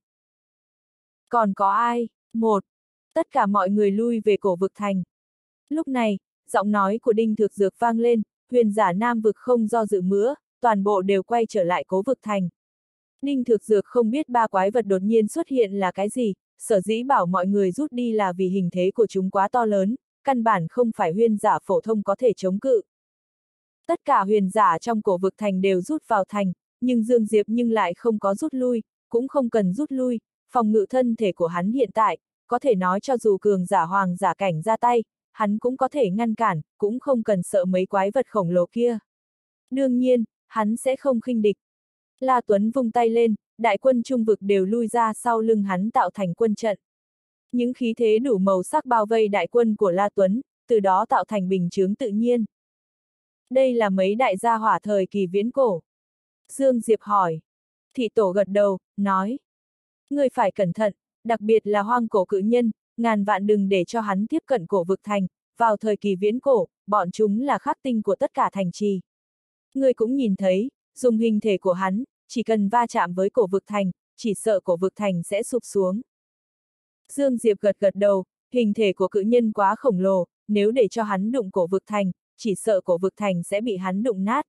Còn có ai? Một. Tất cả mọi người lui về cổ vực thành. Lúc này, giọng nói của Đinh Thực Dược vang lên, huyền giả Nam Vực không do dự nữa, toàn bộ đều quay trở lại cố vực thành. Đinh Thực Dược không biết ba quái vật đột nhiên xuất hiện là cái gì, sở dĩ bảo mọi người rút đi là vì hình thế của chúng quá to lớn, căn bản không phải huyền giả phổ thông có thể chống cự. Tất cả huyền giả trong cổ vực thành đều rút vào thành, nhưng Dương Diệp nhưng lại không có rút lui, cũng không cần rút lui, phòng ngự thân thể của hắn hiện tại, có thể nói cho dù cường giả hoàng giả cảnh ra tay, hắn cũng có thể ngăn cản, cũng không cần sợ mấy quái vật khổng lồ kia. Đương nhiên, hắn sẽ không khinh địch. La Tuấn vung tay lên, đại quân trung vực đều lui ra sau lưng hắn tạo thành quân trận. Những khí thế đủ màu sắc bao vây đại quân của La Tuấn, từ đó tạo thành bình chướng tự nhiên. Đây là mấy đại gia hỏa thời kỳ viễn cổ. Dương Diệp hỏi. Thị tổ gật đầu, nói. Ngươi phải cẩn thận, đặc biệt là hoang cổ cự nhân, ngàn vạn đừng để cho hắn tiếp cận cổ vực thành, vào thời kỳ viễn cổ, bọn chúng là khắc tinh của tất cả thành trì. Ngươi cũng nhìn thấy, dùng hình thể của hắn, chỉ cần va chạm với cổ vực thành, chỉ sợ cổ vực thành sẽ sụp xuống. Dương Diệp gật gật đầu, hình thể của cự nhân quá khổng lồ, nếu để cho hắn đụng cổ vực thành, chỉ sợ cổ vực thành sẽ bị hắn đụng nát.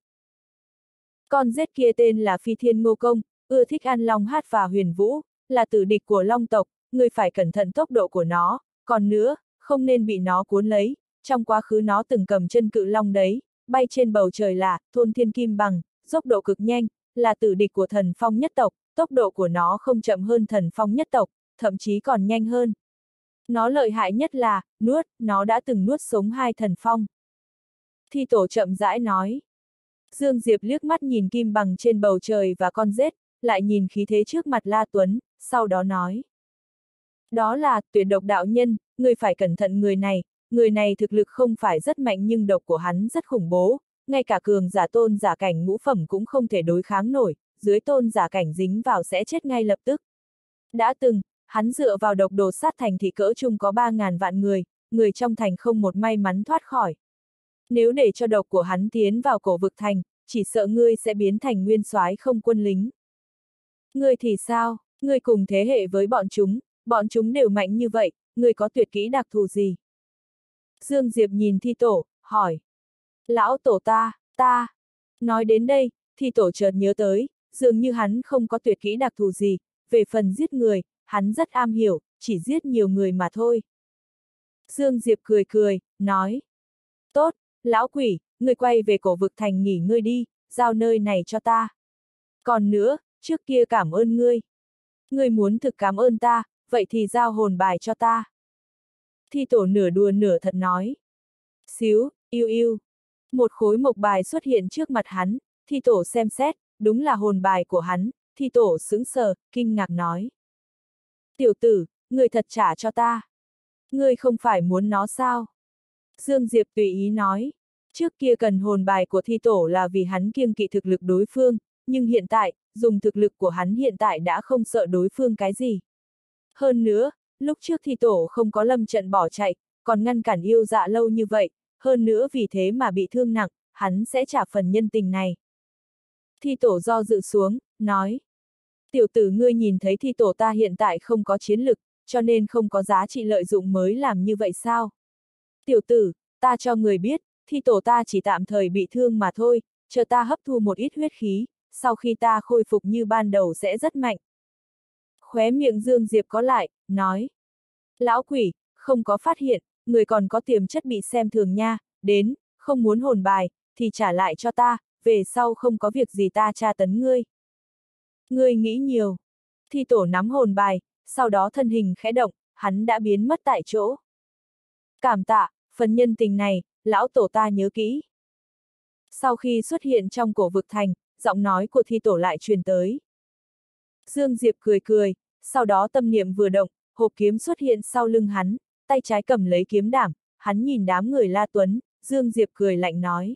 Con rết kia tên là Phi Thiên Ngô Công, ưa thích ăn long hát và huyền vũ, là tử địch của long tộc, ngươi phải cẩn thận tốc độ của nó, còn nữa, không nên bị nó cuốn lấy, trong quá khứ nó từng cầm chân cự long đấy, bay trên bầu trời là Thôn Thiên Kim Bằng, dốc độ cực nhanh, là tử địch của thần phong nhất tộc, tốc độ của nó không chậm hơn thần phong nhất tộc, thậm chí còn nhanh hơn. Nó lợi hại nhất là, nuốt, nó đã từng nuốt sống hai thần phong. Thi tổ chậm rãi nói. Dương Diệp liếc mắt nhìn Kim Bằng trên bầu trời và con rết, lại nhìn khí thế trước mặt La Tuấn, sau đó nói. Đó là Tuyệt Độc Đạo Nhân, ngươi phải cẩn thận người này, người này thực lực không phải rất mạnh nhưng độc của hắn rất khủng bố, ngay cả cường giả tôn giả cảnh ngũ phẩm cũng không thể đối kháng nổi, dưới tôn giả cảnh dính vào sẽ chết ngay lập tức. Đã từng, hắn dựa vào độc đồ sát thành thì cỡ chung có ba ngàn vạn người, người trong thành không một may mắn thoát khỏi. Nếu để cho độc của hắn tiến vào cổ vực thành, chỉ sợ ngươi sẽ biến thành nguyên soái không quân lính. Ngươi thì sao, ngươi cùng thế hệ với bọn chúng, bọn chúng đều mạnh như vậy, ngươi có tuyệt kỹ đặc thù gì? Dương Diệp nhìn thi tổ, hỏi. Lão tổ ta, ta. Nói đến đây, thi tổ chợt nhớ tới, dường như hắn không có tuyệt kỹ đặc thù gì, về phần giết người, hắn rất am hiểu, chỉ giết nhiều người mà thôi. Dương Diệp cười cười, nói. Tốt, lão quỷ, ngươi quay về cổ vực thành nghỉ ngơi đi, giao nơi này cho ta. Còn nữa, trước kia cảm ơn ngươi. Ngươi muốn thực cảm ơn ta, vậy thì giao hồn bài cho ta. Thi tổ nửa đùa nửa thật nói. Xíu, yêu yêu. Một khối mộc bài xuất hiện trước mặt hắn, thi tổ xem xét, đúng là hồn bài của hắn, thi tổ sững sờ, kinh ngạc nói. Tiểu tử, ngươi thật trả cho ta. Ngươi không phải muốn nó sao? Dương Diệp tùy ý nói. Trước kia cần hồn bài của thi tổ là vì hắn kiêng kỵ thực lực đối phương, nhưng hiện tại, dùng thực lực của hắn hiện tại đã không sợ đối phương cái gì. Hơn nữa, lúc trước thi tổ không có lâm trận bỏ chạy, còn ngăn cản yêu dạ lâu như vậy, hơn nữa vì thế mà bị thương nặng, hắn sẽ trả phần nhân tình này. Thi tổ do dự xuống, nói. Tiểu tử ngươi nhìn thấy thi tổ ta hiện tại không có chiến lực, cho nên không có giá trị lợi dụng mới làm như vậy sao? Tiểu tử, ta cho người biết, thi tổ ta chỉ tạm thời bị thương mà thôi, chờ ta hấp thu một ít huyết khí, sau khi ta khôi phục như ban đầu sẽ rất mạnh. Khóe miệng Dương Diệp có lại, nói. Lão quỷ, không có phát hiện, người còn có tiềm chất bị xem thường nha, đến, không muốn hồn bài, thì trả lại cho ta, về sau không có việc gì ta tra tấn ngươi. Ngươi nghĩ nhiều. Thi tổ nắm hồn bài, sau đó thân hình khẽ động, hắn đã biến mất tại chỗ. Cảm tạ, phần nhân tình này, lão tổ ta nhớ kỹ. Sau khi xuất hiện trong cổ vực thành, giọng nói của thi tổ lại truyền tới. Dương Diệp cười cười, sau đó tâm niệm vừa động, hộp kiếm xuất hiện sau lưng hắn, tay trái cầm lấy kiếm đảm, hắn nhìn đám người La Tuấn, Dương Diệp cười lạnh nói.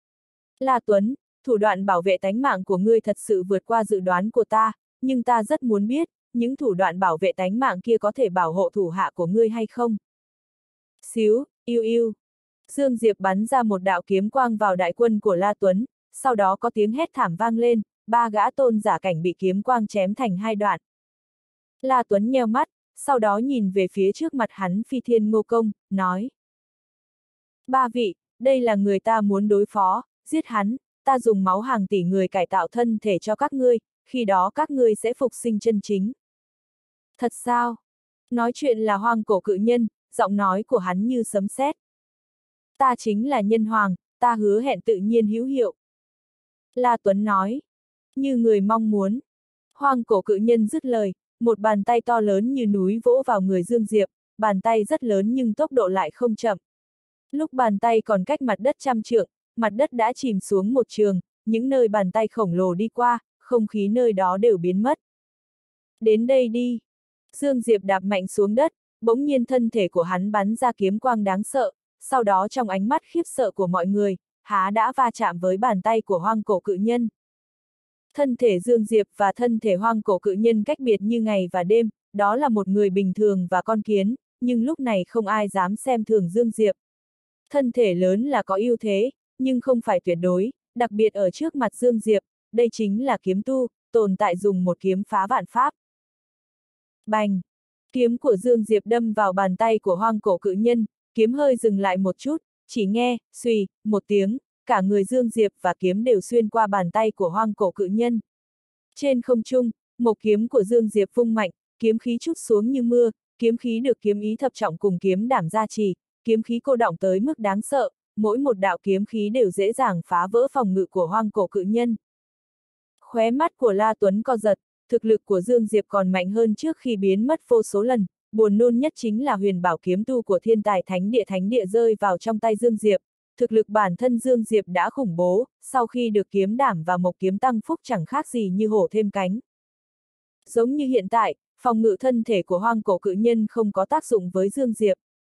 La Tuấn, thủ đoạn bảo vệ tánh mạng của ngươi thật sự vượt qua dự đoán của ta, nhưng ta rất muốn biết, những thủ đoạn bảo vệ tánh mạng kia có thể bảo hộ thủ hạ của ngươi hay không? Xíu, yêu yêu. Dương Diệp bắn ra một đạo kiếm quang vào đại quân của La Tuấn, sau đó có tiếng hét thảm vang lên, ba gã tôn giả cảnh bị kiếm quang chém thành hai đoạn. La Tuấn nheo mắt, sau đó nhìn về phía trước mặt hắn Phi Thiên Ngô Công, nói. Ba vị, đây là người ta muốn đối phó, giết hắn, ta dùng máu hàng tỷ người cải tạo thân thể cho các ngươi, khi đó các ngươi sẽ phục sinh chân chính. Thật sao? Nói chuyện là Hoang Cổ Cự Nhân, giọng nói của hắn như sấm sét. Ta chính là Nhân Hoàng, ta hứa hẹn tự nhiên hữu hiệu. La Tuấn nói. Như người mong muốn. Hoang Cổ Cự Nhân dứt lời, một bàn tay to lớn như núi vỗ vào người Dương Diệp, bàn tay rất lớn nhưng tốc độ lại không chậm. Lúc bàn tay còn cách mặt đất trăm trượng, mặt đất đã chìm xuống một trường, những nơi bàn tay khổng lồ đi qua, không khí nơi đó đều biến mất. Đến đây đi. Dương Diệp đạp mạnh xuống đất, bỗng nhiên thân thể của hắn bắn ra kiếm quang đáng sợ, sau đó trong ánh mắt khiếp sợ của mọi người, há đã va chạm với bàn tay của Hoang Cổ Cự Nhân. Thân thể Dương Diệp và thân thể Hoang Cổ Cự Nhân cách biệt như ngày và đêm, đó là một người bình thường và con kiến, nhưng lúc này không ai dám xem thường Dương Diệp. Thân thể lớn là có ưu thế, nhưng không phải tuyệt đối, đặc biệt ở trước mặt Dương Diệp, đây chính là kiếm tu, tồn tại dùng một kiếm phá vạn pháp. Bành! Kiếm của Dương Diệp đâm vào bàn tay của Hoang Cổ Cự Nhân, kiếm hơi dừng lại một chút, chỉ nghe, suy, một tiếng, cả người Dương Diệp và kiếm đều xuyên qua bàn tay của Hoang Cổ Cự Nhân. Trên không trung, một kiếm của Dương Diệp vung mạnh, kiếm khí trút xuống như mưa, kiếm khí được kiếm ý thập trọng cùng kiếm đảm gia trì, kiếm khí cô đọng tới mức đáng sợ, mỗi một đạo kiếm khí đều dễ dàng phá vỡ phòng ngự của Hoang Cổ Cự Nhân. Khóe mắt của La Tuấn co giật, thực lực của Dương Diệp còn mạnh hơn trước khi biến mất vô số lần, buồn nôn nhất chính là huyền bảo kiếm tu của thiên tài thánh địa thánh địa rơi vào trong tay Dương Diệp. Thực lực bản thân Dương Diệp đã khủng bố, sau khi được kiếm đảm và mộc kiếm tăng phúc chẳng khác gì như hổ thêm cánh. Giống như hiện tại, phòng ngự thân thể của Hoang Cổ Cự Nhân không có tác dụng với Dương Diệp.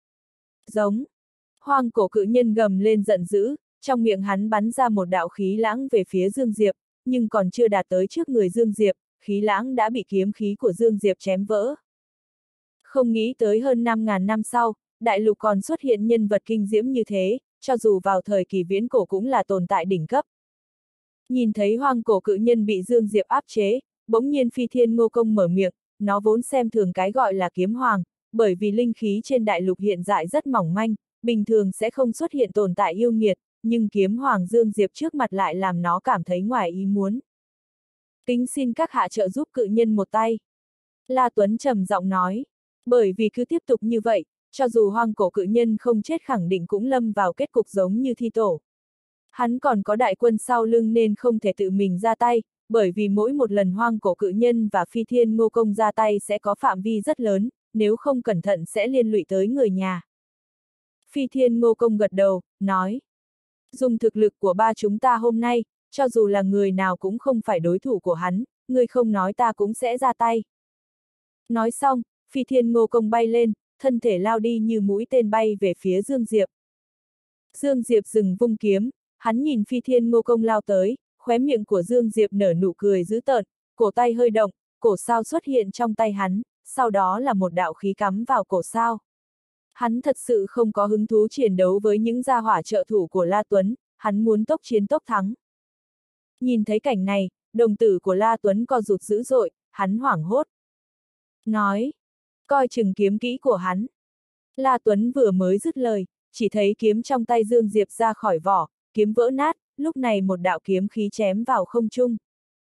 Giống. Hoang Cổ Cự Nhân gầm lên giận dữ, trong miệng hắn bắn ra một đạo khí lãng về phía Dương Diệp, nhưng còn chưa đạt tới trước người Dương Diệp, khí lãng đã bị kiếm khí của Dương Diệp chém vỡ. Không nghĩ tới hơn năm ngàn năm sau, đại lục còn xuất hiện nhân vật kinh diễm như thế, cho dù vào thời kỳ viễn cổ cũng là tồn tại đỉnh cấp. Nhìn thấy Hoang Cổ Cự Nhân bị Dương Diệp áp chế, bỗng nhiên Phi Thiên Ngô Công mở miệng, nó vốn xem thường cái gọi là kiếm hoàng, bởi vì linh khí trên đại lục hiện tại rất mỏng manh, bình thường sẽ không xuất hiện tồn tại yêu nghiệt, nhưng kiếm hoàng Dương Diệp trước mặt lại làm nó cảm thấy ngoài ý muốn. Kính xin các hạ trợ giúp cự nhân một tay. La Tuấn trầm giọng nói, bởi vì cứ tiếp tục như vậy, cho dù hoang cổ cự nhân không chết khẳng định cũng lâm vào kết cục giống như thi tổ. Hắn còn có đại quân sau lưng nên không thể tự mình ra tay, bởi vì mỗi một lần hoang cổ cự nhân và phi thiên ngô công ra tay sẽ có phạm vi rất lớn, nếu không cẩn thận sẽ liên lụy tới người nhà. Phi thiên ngô công gật đầu, nói, dùng thực lực của ba chúng ta hôm nay, cho dù là người nào cũng không phải đối thủ của hắn, người không nói ta cũng sẽ ra tay. Nói xong, phi thiên ngô công bay lên, thân thể lao đi như mũi tên bay về phía Dương Diệp. Dương Diệp dừng vung kiếm, hắn nhìn phi thiên ngô công lao tới, khóe miệng của Dương Diệp nở nụ cười dữ tợn, cổ tay hơi động, cổ sao xuất hiện trong tay hắn, sau đó là một đạo khí cắm vào cổ sao. Hắn thật sự không có hứng thú chiến đấu với những gia hỏa trợ thủ của La Tuấn, hắn muốn tốc chiến tốc thắng. Nhìn thấy cảnh này, đồng tử của La Tuấn co rụt dữ dội, hắn hoảng hốt. Nói, coi chừng kiếm kỹ của hắn. La Tuấn vừa mới dứt lời, chỉ thấy kiếm trong tay Dương Diệp ra khỏi vỏ, kiếm vỡ nát, lúc này một đạo kiếm khí chém vào không trung.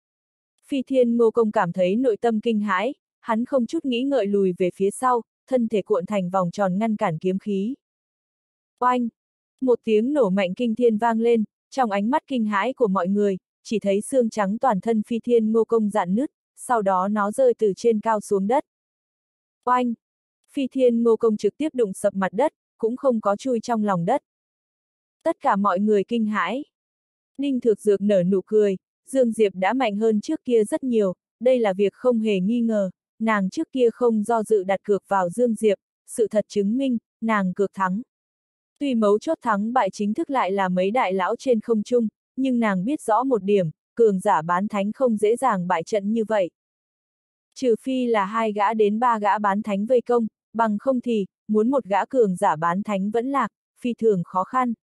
Phi thiên ngô công cảm thấy nội tâm kinh hãi, hắn không chút nghĩ ngợi lùi về phía sau, thân thể cuộn thành vòng tròn ngăn cản kiếm khí. Oanh! Một tiếng nổ mạnh kinh thiên vang lên, trong ánh mắt kinh hãi của mọi người, chỉ thấy xương trắng toàn thân phi thiên ngô công rạn nứt, sau đó nó rơi từ trên cao xuống đất. Oanh! Phi thiên ngô công trực tiếp đụng sập mặt đất, cũng không có chui trong lòng đất. Tất cả mọi người kinh hãi. Ninh Thực Dược nở nụ cười, Dương Diệp đã mạnh hơn trước kia rất nhiều, đây là việc không hề nghi ngờ, nàng trước kia không do dự đặt cược vào Dương Diệp, sự thật chứng minh, nàng cược thắng. Tuy mấu chốt thắng bại chính thức lại là mấy đại lão trên không trung, nhưng nàng biết rõ một điểm, cường giả bán thánh không dễ dàng bại trận như vậy. Trừ phi là hai gã đến ba gã bán thánh vây công, bằng không thì, muốn một gã cường giả bán thánh vẫn lạc, phi thường khó khăn.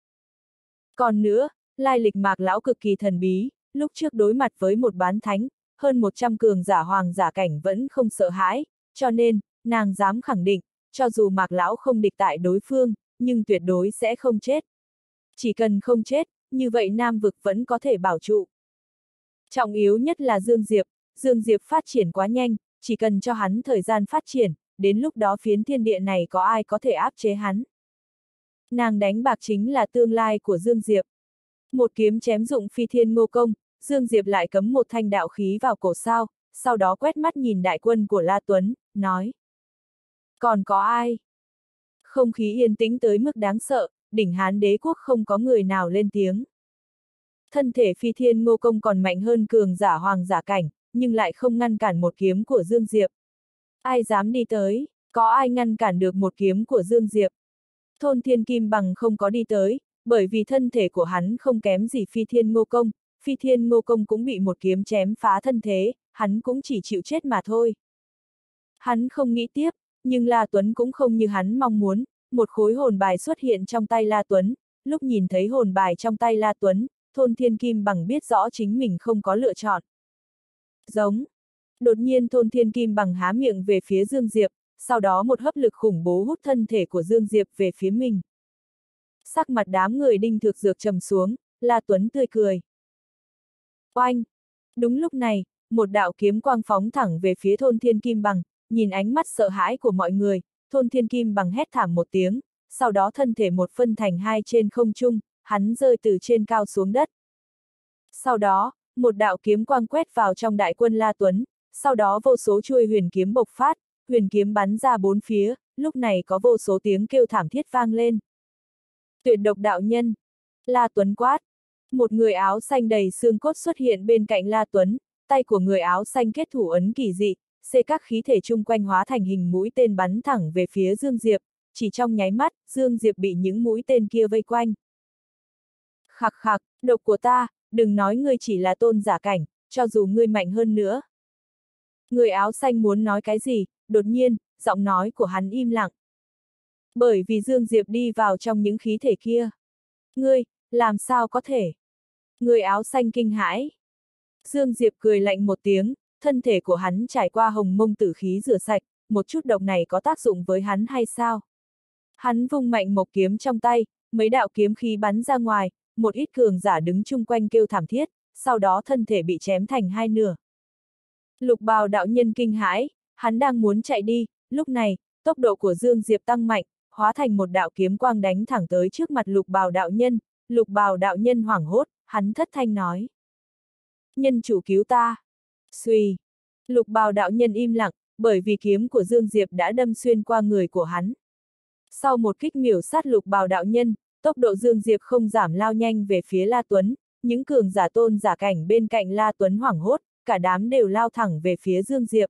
Còn nữa, lai lịch Mạc lão cực kỳ thần bí, lúc trước đối mặt với một bán thánh, hơn một trăm cường giả hoàng giả cảnh vẫn không sợ hãi, cho nên, nàng dám khẳng định, cho dù Mạc lão không địch tại đối phương, nhưng tuyệt đối sẽ không chết. Chỉ cần không chết, như vậy Nam vực vẫn có thể bảo trụ. Trọng yếu nhất là Dương Diệp, Dương Diệp phát triển quá nhanh, chỉ cần cho hắn thời gian phát triển, đến lúc đó phiến thiên địa này có ai có thể áp chế hắn. Nàng đánh bạc chính là tương lai của Dương Diệp. Một kiếm chém dụng phi thiên ngô công, Dương Diệp lại cấm một thanh đạo khí vào cổ sao, sau đó quét mắt nhìn đại quân của La Tuấn, nói. Còn có ai? Không khí yên tĩnh tới mức đáng sợ, đỉnh Hán đế quốc không có người nào lên tiếng. Thân thể phi thiên ngô công còn mạnh hơn cường giả hoàng giả cảnh, nhưng lại không ngăn cản một kiếm của Dương Diệp. Ai dám đi tới, có ai ngăn cản được một kiếm của Dương Diệp? Thôn Thiên Kim Bằng không có đi tới, bởi vì thân thể của hắn không kém gì phi thiên ngô công, phi thiên ngô công cũng bị một kiếm chém phá thân thế, hắn cũng chỉ chịu chết mà thôi. Hắn không nghĩ tiếp, nhưng La Tuấn cũng không như hắn mong muốn, một khối hồn bài xuất hiện trong tay La Tuấn, lúc nhìn thấy hồn bài trong tay La Tuấn, Thôn Thiên Kim Bằng biết rõ chính mình không có lựa chọn. Giống. Đột nhiên Thôn Thiên Kim Bằng há miệng về phía Dương Diệp, sau đó một hấp lực khủng bố hút thân thể của Dương Diệp về phía mình. Sắc mặt đám người Đinh Thực Dược trầm xuống, La Tuấn tươi cười. Oanh! Đúng lúc này, một đạo kiếm quang phóng thẳng về phía Thôn Thiên Kim Bằng, nhìn ánh mắt sợ hãi của mọi người, Thôn Thiên Kim Bằng hét thảm một tiếng, sau đó thân thể một phân thành hai trên không trung, hắn rơi từ trên cao xuống đất. Sau đó, một đạo kiếm quang quét vào trong đại quân La Tuấn, sau đó vô số chuôi huyền kiếm bộc phát, huyền kiếm bắn ra bốn phía, lúc này có vô số tiếng kêu thảm thiết vang lên. Tuyệt độc đạo nhân! La Tuấn quát. Một người áo xanh đầy xương cốt xuất hiện bên cạnh La Tuấn, tay của người áo xanh kết thủ ấn kỳ dị, xê các khí thể chung quanh hóa thành hình mũi tên bắn thẳng về phía Dương Diệp, chỉ trong nháy mắt, Dương Diệp bị những mũi tên kia vây quanh. Khặc khặc, độc của ta, đừng nói ngươi chỉ là tôn giả cảnh, cho dù ngươi mạnh hơn nữa. Người áo xanh muốn nói cái gì, đột nhiên, giọng nói của hắn im lặng. Bởi vì Dương Diệp đi vào trong những khí thể kia. Ngươi, làm sao có thể? Người áo xanh kinh hãi. Dương Diệp cười lạnh một tiếng, thân thể của hắn trải qua hồng mông tử khí rửa sạch, một chút độc này có tác dụng với hắn hay sao? Hắn vung mạnh một kiếm trong tay, mấy đạo kiếm khí bắn ra ngoài, một ít cường giả đứng chung quanh kêu thảm thiết, sau đó thân thể bị chém thành hai nửa. Lục bào đạo nhân kinh hãi, Hắn đang muốn chạy đi, lúc này, tốc độ của Dương Diệp tăng mạnh, hóa thành một đạo kiếm quang đánh thẳng tới trước mặt Lục Bào đạo nhân. Lục Bào đạo nhân hoảng hốt, hắn thất thanh nói. Nhân chủ cứu ta. Xuy. Lục Bào đạo nhân im lặng, bởi vì kiếm của Dương Diệp đã đâm xuyên qua người của hắn. Sau một kích miểu sát Lục Bào đạo nhân, tốc độ Dương Diệp không giảm lao nhanh về phía La Tuấn, những cường giả tôn giả cảnh bên cạnh La Tuấn hoảng hốt, cả đám đều lao thẳng về phía Dương Diệp.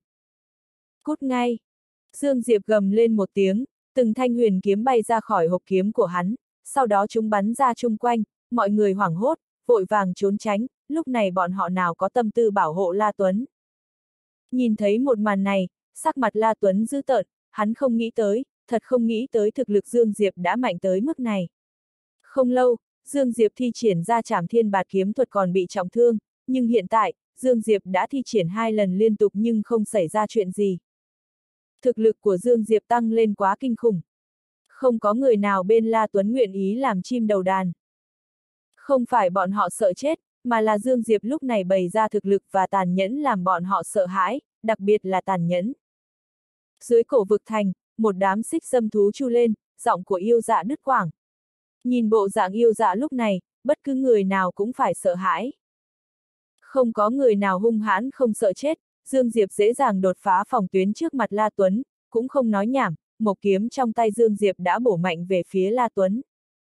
Cút ngay! Dương Diệp gầm lên một tiếng, từng thanh huyền kiếm bay ra khỏi hộp kiếm của hắn, sau đó chúng bắn ra chung quanh, mọi người hoảng hốt, vội vàng trốn tránh, lúc này bọn họ nào có tâm tư bảo hộ La Tuấn. Nhìn thấy một màn này, sắc mặt La Tuấn dữ tợn, hắn không nghĩ tới, thật không nghĩ tới thực lực Dương Diệp đã mạnh tới mức này. Không lâu, Dương Diệp thi triển ra Trảm Thiên Bạt kiếm thuật còn bị trọng thương, nhưng hiện tại, Dương Diệp đã thi triển hai lần liên tục nhưng không xảy ra chuyện gì. Thực lực của Dương Diệp tăng lên quá kinh khủng. Không có người nào bên La Tuấn nguyện ý làm chim đầu đàn. Không phải bọn họ sợ chết, mà là Dương Diệp lúc này bày ra thực lực và tàn nhẫn làm bọn họ sợ hãi, đặc biệt là tàn nhẫn. Dưới cổ vực thành, một đám xích dâm thú chu lên, giọng của yêu dạ đứt quãng. Nhìn bộ dạng yêu dạ lúc này, bất cứ người nào cũng phải sợ hãi. Không có người nào hung hãn không sợ chết, Dương Diệp dễ dàng đột phá phòng tuyến trước mặt La Tuấn, cũng không nói nhảm, một kiếm trong tay Dương Diệp đã bổ mạnh về phía La Tuấn.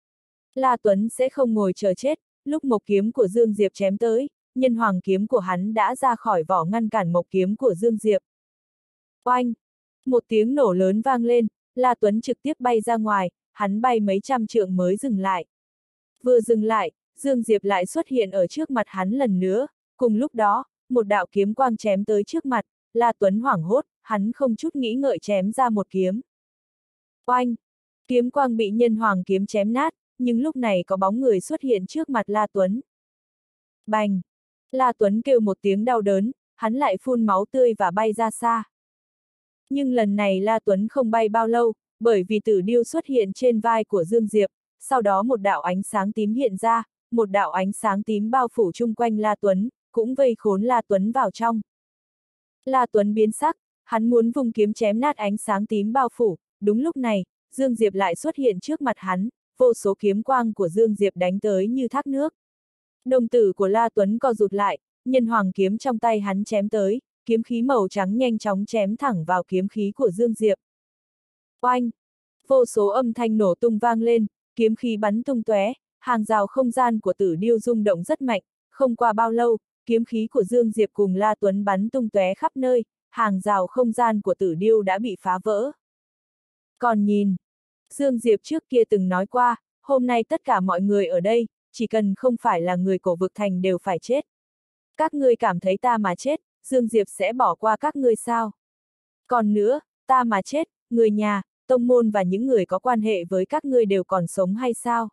La Tuấn sẽ không ngồi chờ chết, lúc một kiếm của Dương Diệp chém tới, nhân hoàng kiếm của hắn đã ra khỏi vỏ ngăn cản một kiếm của Dương Diệp. Oanh! Một tiếng nổ lớn vang lên, La Tuấn trực tiếp bay ra ngoài, hắn bay mấy trăm trượng mới dừng lại. Vừa dừng lại, Dương Diệp lại xuất hiện ở trước mặt hắn lần nữa, cùng lúc đó, một đạo kiếm quang chém tới trước mặt, La Tuấn hoảng hốt, hắn không chút nghĩ ngợi chém ra một kiếm. Oanh! Kiếm quang bị nhân hoàng kiếm chém nát, nhưng lúc này có bóng người xuất hiện trước mặt La Tuấn. Bành! La Tuấn kêu một tiếng đau đớn, hắn lại phun máu tươi và bay ra xa. Nhưng lần này La Tuấn không bay bao lâu, bởi vì tử điêu xuất hiện trên vai của Dương Diệp, sau đó một đạo ánh sáng tím hiện ra, một đạo ánh sáng tím bao phủ chung quanh La Tuấn, cũng vây khốn La Tuấn vào trong. La Tuấn biến sắc, hắn muốn vung kiếm chém nát ánh sáng tím bao phủ, đúng lúc này, Dương Diệp lại xuất hiện trước mặt hắn, vô số kiếm quang của Dương Diệp đánh tới như thác nước. Đồng tử của La Tuấn co rụt lại, nhân hoàng kiếm trong tay hắn chém tới, kiếm khí màu trắng nhanh chóng chém thẳng vào kiếm khí của Dương Diệp. Oanh! Vô số âm thanh nổ tung vang lên, kiếm khí bắn tung tóe, hàng rào không gian của tử điêu rung động rất mạnh, không qua bao lâu, kiếm khí của Dương Diệp cùng La Tuấn bắn tung tóe khắp nơi, hàng rào không gian của tử điêu đã bị phá vỡ. Còn nhìn, Dương Diệp trước kia từng nói qua, hôm nay tất cả mọi người ở đây, chỉ cần không phải là người cổ vực thành đều phải chết. Các ngươi cảm thấy ta mà chết, Dương Diệp sẽ bỏ qua các ngươi sao? Còn nữa, ta mà chết, người nhà, tông môn và những người có quan hệ với các ngươi đều còn sống hay sao?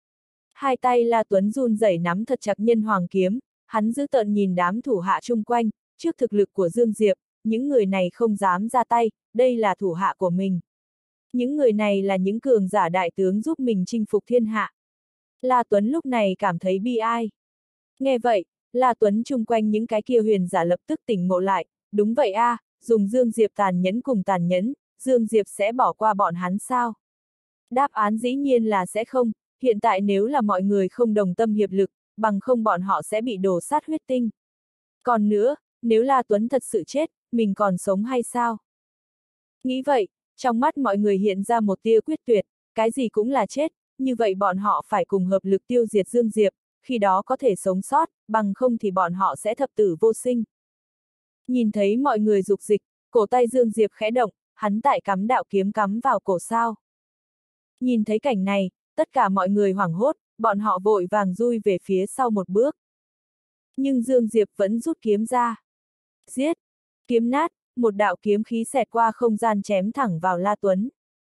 Hai tay La Tuấn run rẩy nắm thật chặt nhân hoàng kiếm, hắn giữ tợn nhìn đám thủ hạ chung quanh, trước thực lực của Dương Diệp, những người này không dám ra tay, đây là thủ hạ của mình. Những người này là những cường giả đại tướng giúp mình chinh phục thiên hạ. La Tuấn lúc này cảm thấy bi ai. Nghe vậy, La Tuấn chung quanh những cái kia huyền giả lập tức tỉnh ngộ lại, đúng vậy a, à, dùng Dương Diệp tàn nhẫn cùng tàn nhẫn, Dương Diệp sẽ bỏ qua bọn hắn sao? Đáp án dĩ nhiên là sẽ không, hiện tại nếu là mọi người không đồng tâm hiệp lực, bằng không bọn họ sẽ bị đổ sát huyết tinh. Còn nữa, nếu La Tuấn thật sự chết, mình còn sống hay sao? Nghĩ vậy, trong mắt mọi người hiện ra một tia quyết tuyệt, cái gì cũng là chết, như vậy bọn họ phải cùng hợp lực tiêu diệt Dương Diệp, khi đó có thể sống sót, bằng không thì bọn họ sẽ thập tử vô sinh. Nhìn thấy mọi người dục dịch, cổ tay Dương Diệp khẽ động, hắn tại cắm đạo kiếm cắm vào cổ sao. Nhìn thấy cảnh này, tất cả mọi người hoảng hốt, bọn họ vội vàng lui về phía sau một bước. Nhưng Dương Diệp vẫn rút kiếm ra. Giết! Kiếm nát, một đạo kiếm khí xẹt qua không gian chém thẳng vào La Tuấn.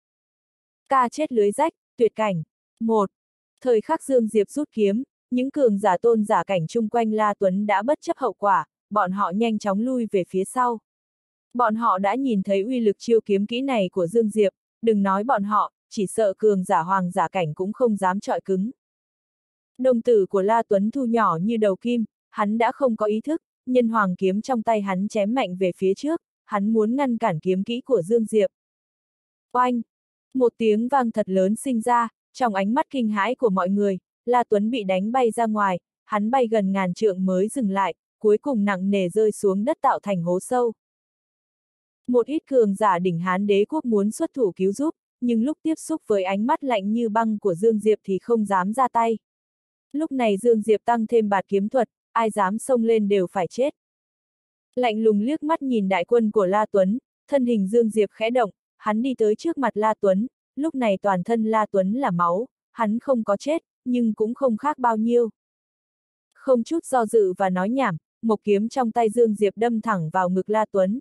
Ca chết lưới rách, tuyệt cảnh. Một. Thời khắc Dương Diệp rút kiếm, những cường giả tôn giả cảnh chung quanh La Tuấn đã bất chấp hậu quả, bọn họ nhanh chóng lui về phía sau. Bọn họ đã nhìn thấy uy lực chiêu kiếm kỹ này của Dương Diệp, đừng nói bọn họ, chỉ sợ cường giả hoàng giả cảnh cũng không dám chọi cứng. Đồng tử của La Tuấn thu nhỏ như đầu kim, hắn đã không có ý thức, nhân hoàng kiếm trong tay hắn chém mạnh về phía trước, hắn muốn ngăn cản kiếm kỹ của Dương Diệp. Oanh! Một tiếng vang thật lớn sinh ra, trong ánh mắt kinh hãi của mọi người, La Tuấn bị đánh bay ra ngoài, hắn bay gần ngàn trượng mới dừng lại, cuối cùng nặng nề rơi xuống đất tạo thành hố sâu. Một ít cường giả đỉnh Hán đế quốc muốn xuất thủ cứu giúp, nhưng lúc tiếp xúc với ánh mắt lạnh như băng của Dương Diệp thì không dám ra tay. Lúc này Dương Diệp tăng thêm bạt kiếm thuật, ai dám xông lên đều phải chết. Lạnh lùng liếc mắt nhìn đại quân của La Tuấn, thân hình Dương Diệp khẽ động, hắn đi tới trước mặt La Tuấn, lúc này toàn thân La Tuấn là máu, hắn không có chết, nhưng cũng không khác bao nhiêu. Không chút do dự và nói nhảm, một kiếm trong tay Dương Diệp đâm thẳng vào ngực La Tuấn.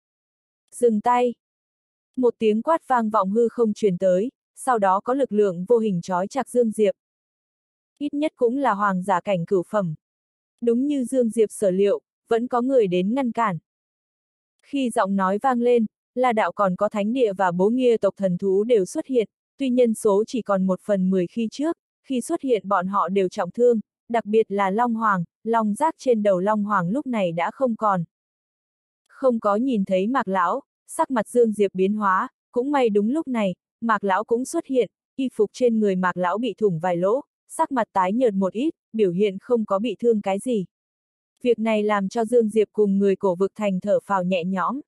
Dừng tay! Một tiếng quát vang vọng hư không truyền tới, sau đó có lực lượng vô hình trói chặt Dương Diệp. Ít nhất cũng là hoàng giả cảnh cửu phẩm. Đúng như Dương Diệp sở liệu, vẫn có người đến ngăn cản. Khi giọng nói vang lên, La Đạo còn có Thánh Địa và Bố Nghia tộc thần thú đều xuất hiện, tuy nhân số chỉ còn một phần mười khi trước, khi xuất hiện bọn họ đều trọng thương, đặc biệt là Long Hoàng, long giác trên đầu Long Hoàng lúc này đã không còn. Không có nhìn thấy Mạc Lão, sắc mặt Dương Diệp biến hóa, cũng may đúng lúc này, Mạc Lão cũng xuất hiện, y phục trên người Mạc Lão bị thủng vài lỗ, sắc mặt tái nhợt một ít, biểu hiện không có bị thương cái gì. Việc này làm cho Dương Diệp cùng người cổ vực thành thở phào nhẹ nhõm.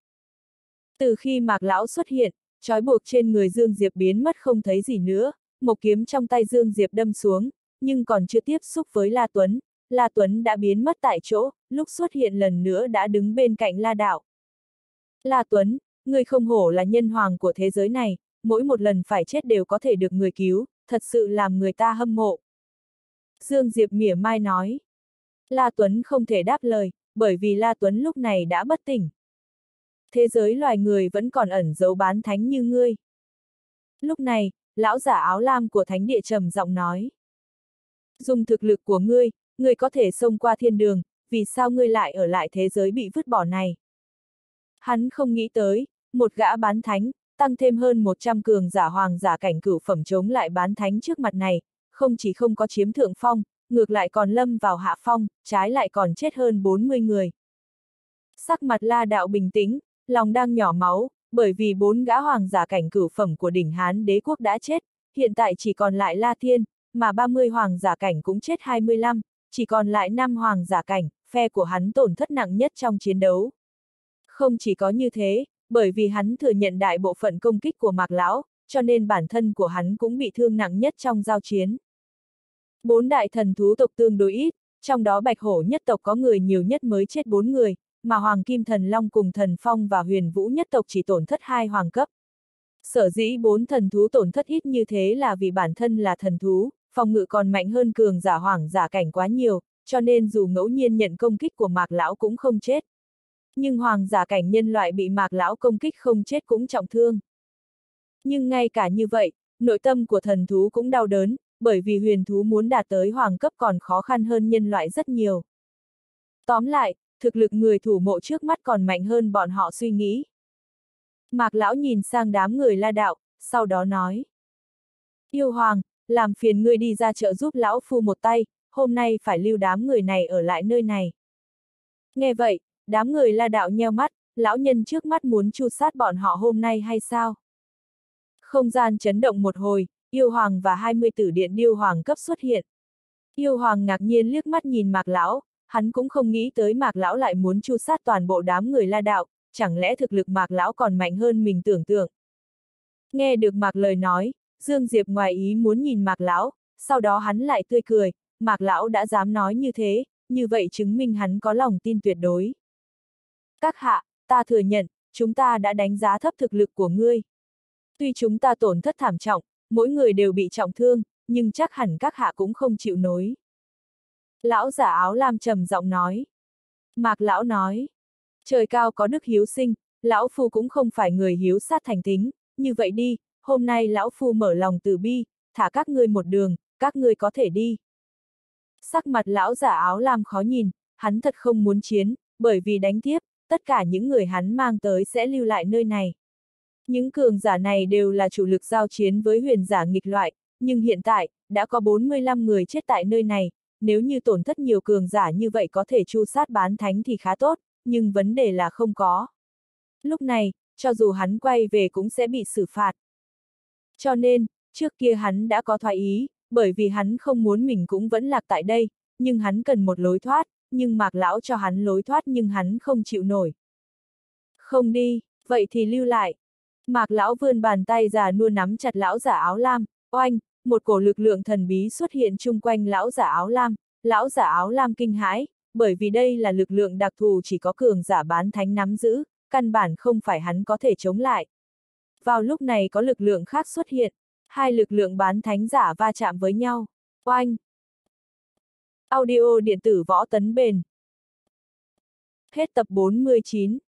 Từ khi Mạc Lão xuất hiện, trói buộc trên người Dương Diệp biến mất không thấy gì nữa, một kiếm trong tay Dương Diệp đâm xuống, nhưng còn chưa tiếp xúc với La Tuấn, La Tuấn đã biến mất tại chỗ, lúc xuất hiện lần nữa đã đứng bên cạnh La Đạo. La Tuấn, người không hổ là nhân hoàng của thế giới này, mỗi một lần phải chết đều có thể được người cứu, thật sự làm người ta hâm mộ. Dương Diệp mỉa mai nói. La Tuấn không thể đáp lời, bởi vì La Tuấn lúc này đã bất tỉnh. Thế giới loài người vẫn còn ẩn giấu bán thánh như ngươi. Lúc này, lão giả áo lam của thánh địa trầm giọng nói. Dùng thực lực của ngươi, ngươi có thể xông qua thiên đường, vì sao ngươi lại ở lại thế giới bị vứt bỏ này? Hắn không nghĩ tới, một gã bán thánh, tăng thêm hơn một trăm cường giả hoàng giả cảnh cửu phẩm chống lại bán thánh trước mặt này, không chỉ không có chiếm thượng phong, ngược lại còn lâm vào hạ phong, trái lại còn chết hơn bốn mươi người. Sắc mặt La Đạo bình tĩnh, lòng đang nhỏ máu, bởi vì bốn gã hoàng giả cảnh cửu phẩm của đỉnh Hán đế quốc đã chết, hiện tại chỉ còn lại La Thiên, mà ba mươi hoàng giả cảnh cũng chết hai mươi lăm, chỉ còn lại năm hoàng giả cảnh, phe của hắn tổn thất nặng nhất trong chiến đấu. Không chỉ có như thế, bởi vì hắn thừa nhận đại bộ phận công kích của Mạc Lão, cho nên bản thân của hắn cũng bị thương nặng nhất trong giao chiến. Bốn đại thần thú tộc tương đối ít, trong đó Bạch Hổ nhất tộc có người nhiều nhất mới chết bốn người, mà Hoàng Kim Thần Long cùng Thần Phong và Huyền Vũ nhất tộc chỉ tổn thất hai hoàng cấp. Sở dĩ bốn thần thú tổn thất ít như thế là vì bản thân là thần thú, phòng ngự còn mạnh hơn cường giả hoàng giả cảnh quá nhiều, cho nên dù ngẫu nhiên nhận công kích của Mạc Lão cũng không chết. Nhưng hoàng giả cảnh nhân loại bị Mạc Lão công kích không chết cũng trọng thương. Nhưng ngay cả như vậy, nội tâm của thần thú cũng đau đớn, bởi vì huyền thú muốn đạt tới hoàng cấp còn khó khăn hơn nhân loại rất nhiều. Tóm lại, thực lực người thủ mộ trước mắt còn mạnh hơn bọn họ suy nghĩ. Mạc Lão nhìn sang đám người La Đạo, sau đó nói. Yêu hoàng, làm phiền ngươi đi ra chợ giúp lão phu một tay, hôm nay phải lưu đám người này ở lại nơi này. Nghe vậy, đám người La Đạo nheo mắt, lão nhân trước mắt muốn tru sát bọn họ hôm nay hay sao? Không gian chấn động một hồi, yêu hoàng và hai mươi tử điện điêu hoàng cấp xuất hiện. Yêu hoàng ngạc nhiên liếc mắt nhìn Mạc Lão, hắn cũng không nghĩ tới Mạc Lão lại muốn tru sát toàn bộ đám người La Đạo, chẳng lẽ thực lực Mạc Lão còn mạnh hơn mình tưởng tượng. Nghe được Mạc lời nói, Dương Diệp ngoài ý muốn nhìn Mạc Lão, sau đó hắn lại tươi cười, Mạc Lão đã dám nói như thế, như vậy chứng minh hắn có lòng tin tuyệt đối. Các hạ, ta thừa nhận, chúng ta đã đánh giá thấp thực lực của ngươi. Tuy chúng ta tổn thất thảm trọng, mỗi người đều bị trọng thương, nhưng chắc hẳn các hạ cũng không chịu nổi. Lão giả áo lam trầm giọng nói. Mạc Lão nói, trời cao có đức hiếu sinh, lão phu cũng không phải người hiếu sát thành tính, như vậy đi, hôm nay lão phu mở lòng từ bi, thả các ngươi một đường, các ngươi có thể đi. Sắc mặt lão giả áo lam khó nhìn, hắn thật không muốn chiến, bởi vì đánh tiếp, tất cả những người hắn mang tới sẽ lưu lại nơi này. Những cường giả này đều là chủ lực giao chiến với huyền giả nghịch loại, nhưng hiện tại, đã có bốn mươi lăm người chết tại nơi này, nếu như tổn thất nhiều cường giả như vậy có thể tru sát bán thánh thì khá tốt, nhưng vấn đề là không có. Lúc này, cho dù hắn quay về cũng sẽ bị xử phạt. Cho nên, trước kia hắn đã có thoái ý, bởi vì hắn không muốn mình cũng vẫn lạc tại đây, nhưng hắn cần một lối thoát, nhưng Mạc Lão cho hắn lối thoát nhưng hắn không chịu nổi. Không đi, vậy thì lưu lại. Mạc Lão vươn bàn tay già nua nắm chặt lão giả áo lam, oanh, một cổ lực lượng thần bí xuất hiện chung quanh lão giả áo lam, lão giả áo lam kinh hãi, bởi vì đây là lực lượng đặc thù chỉ có cường giả bán thánh nắm giữ, căn bản không phải hắn có thể chống lại. Vào lúc này có lực lượng khác xuất hiện, hai lực lượng bán thánh giả va chạm với nhau, oanh. Audio điện tử võ tấn bền. Hết tập bốn mươi chín.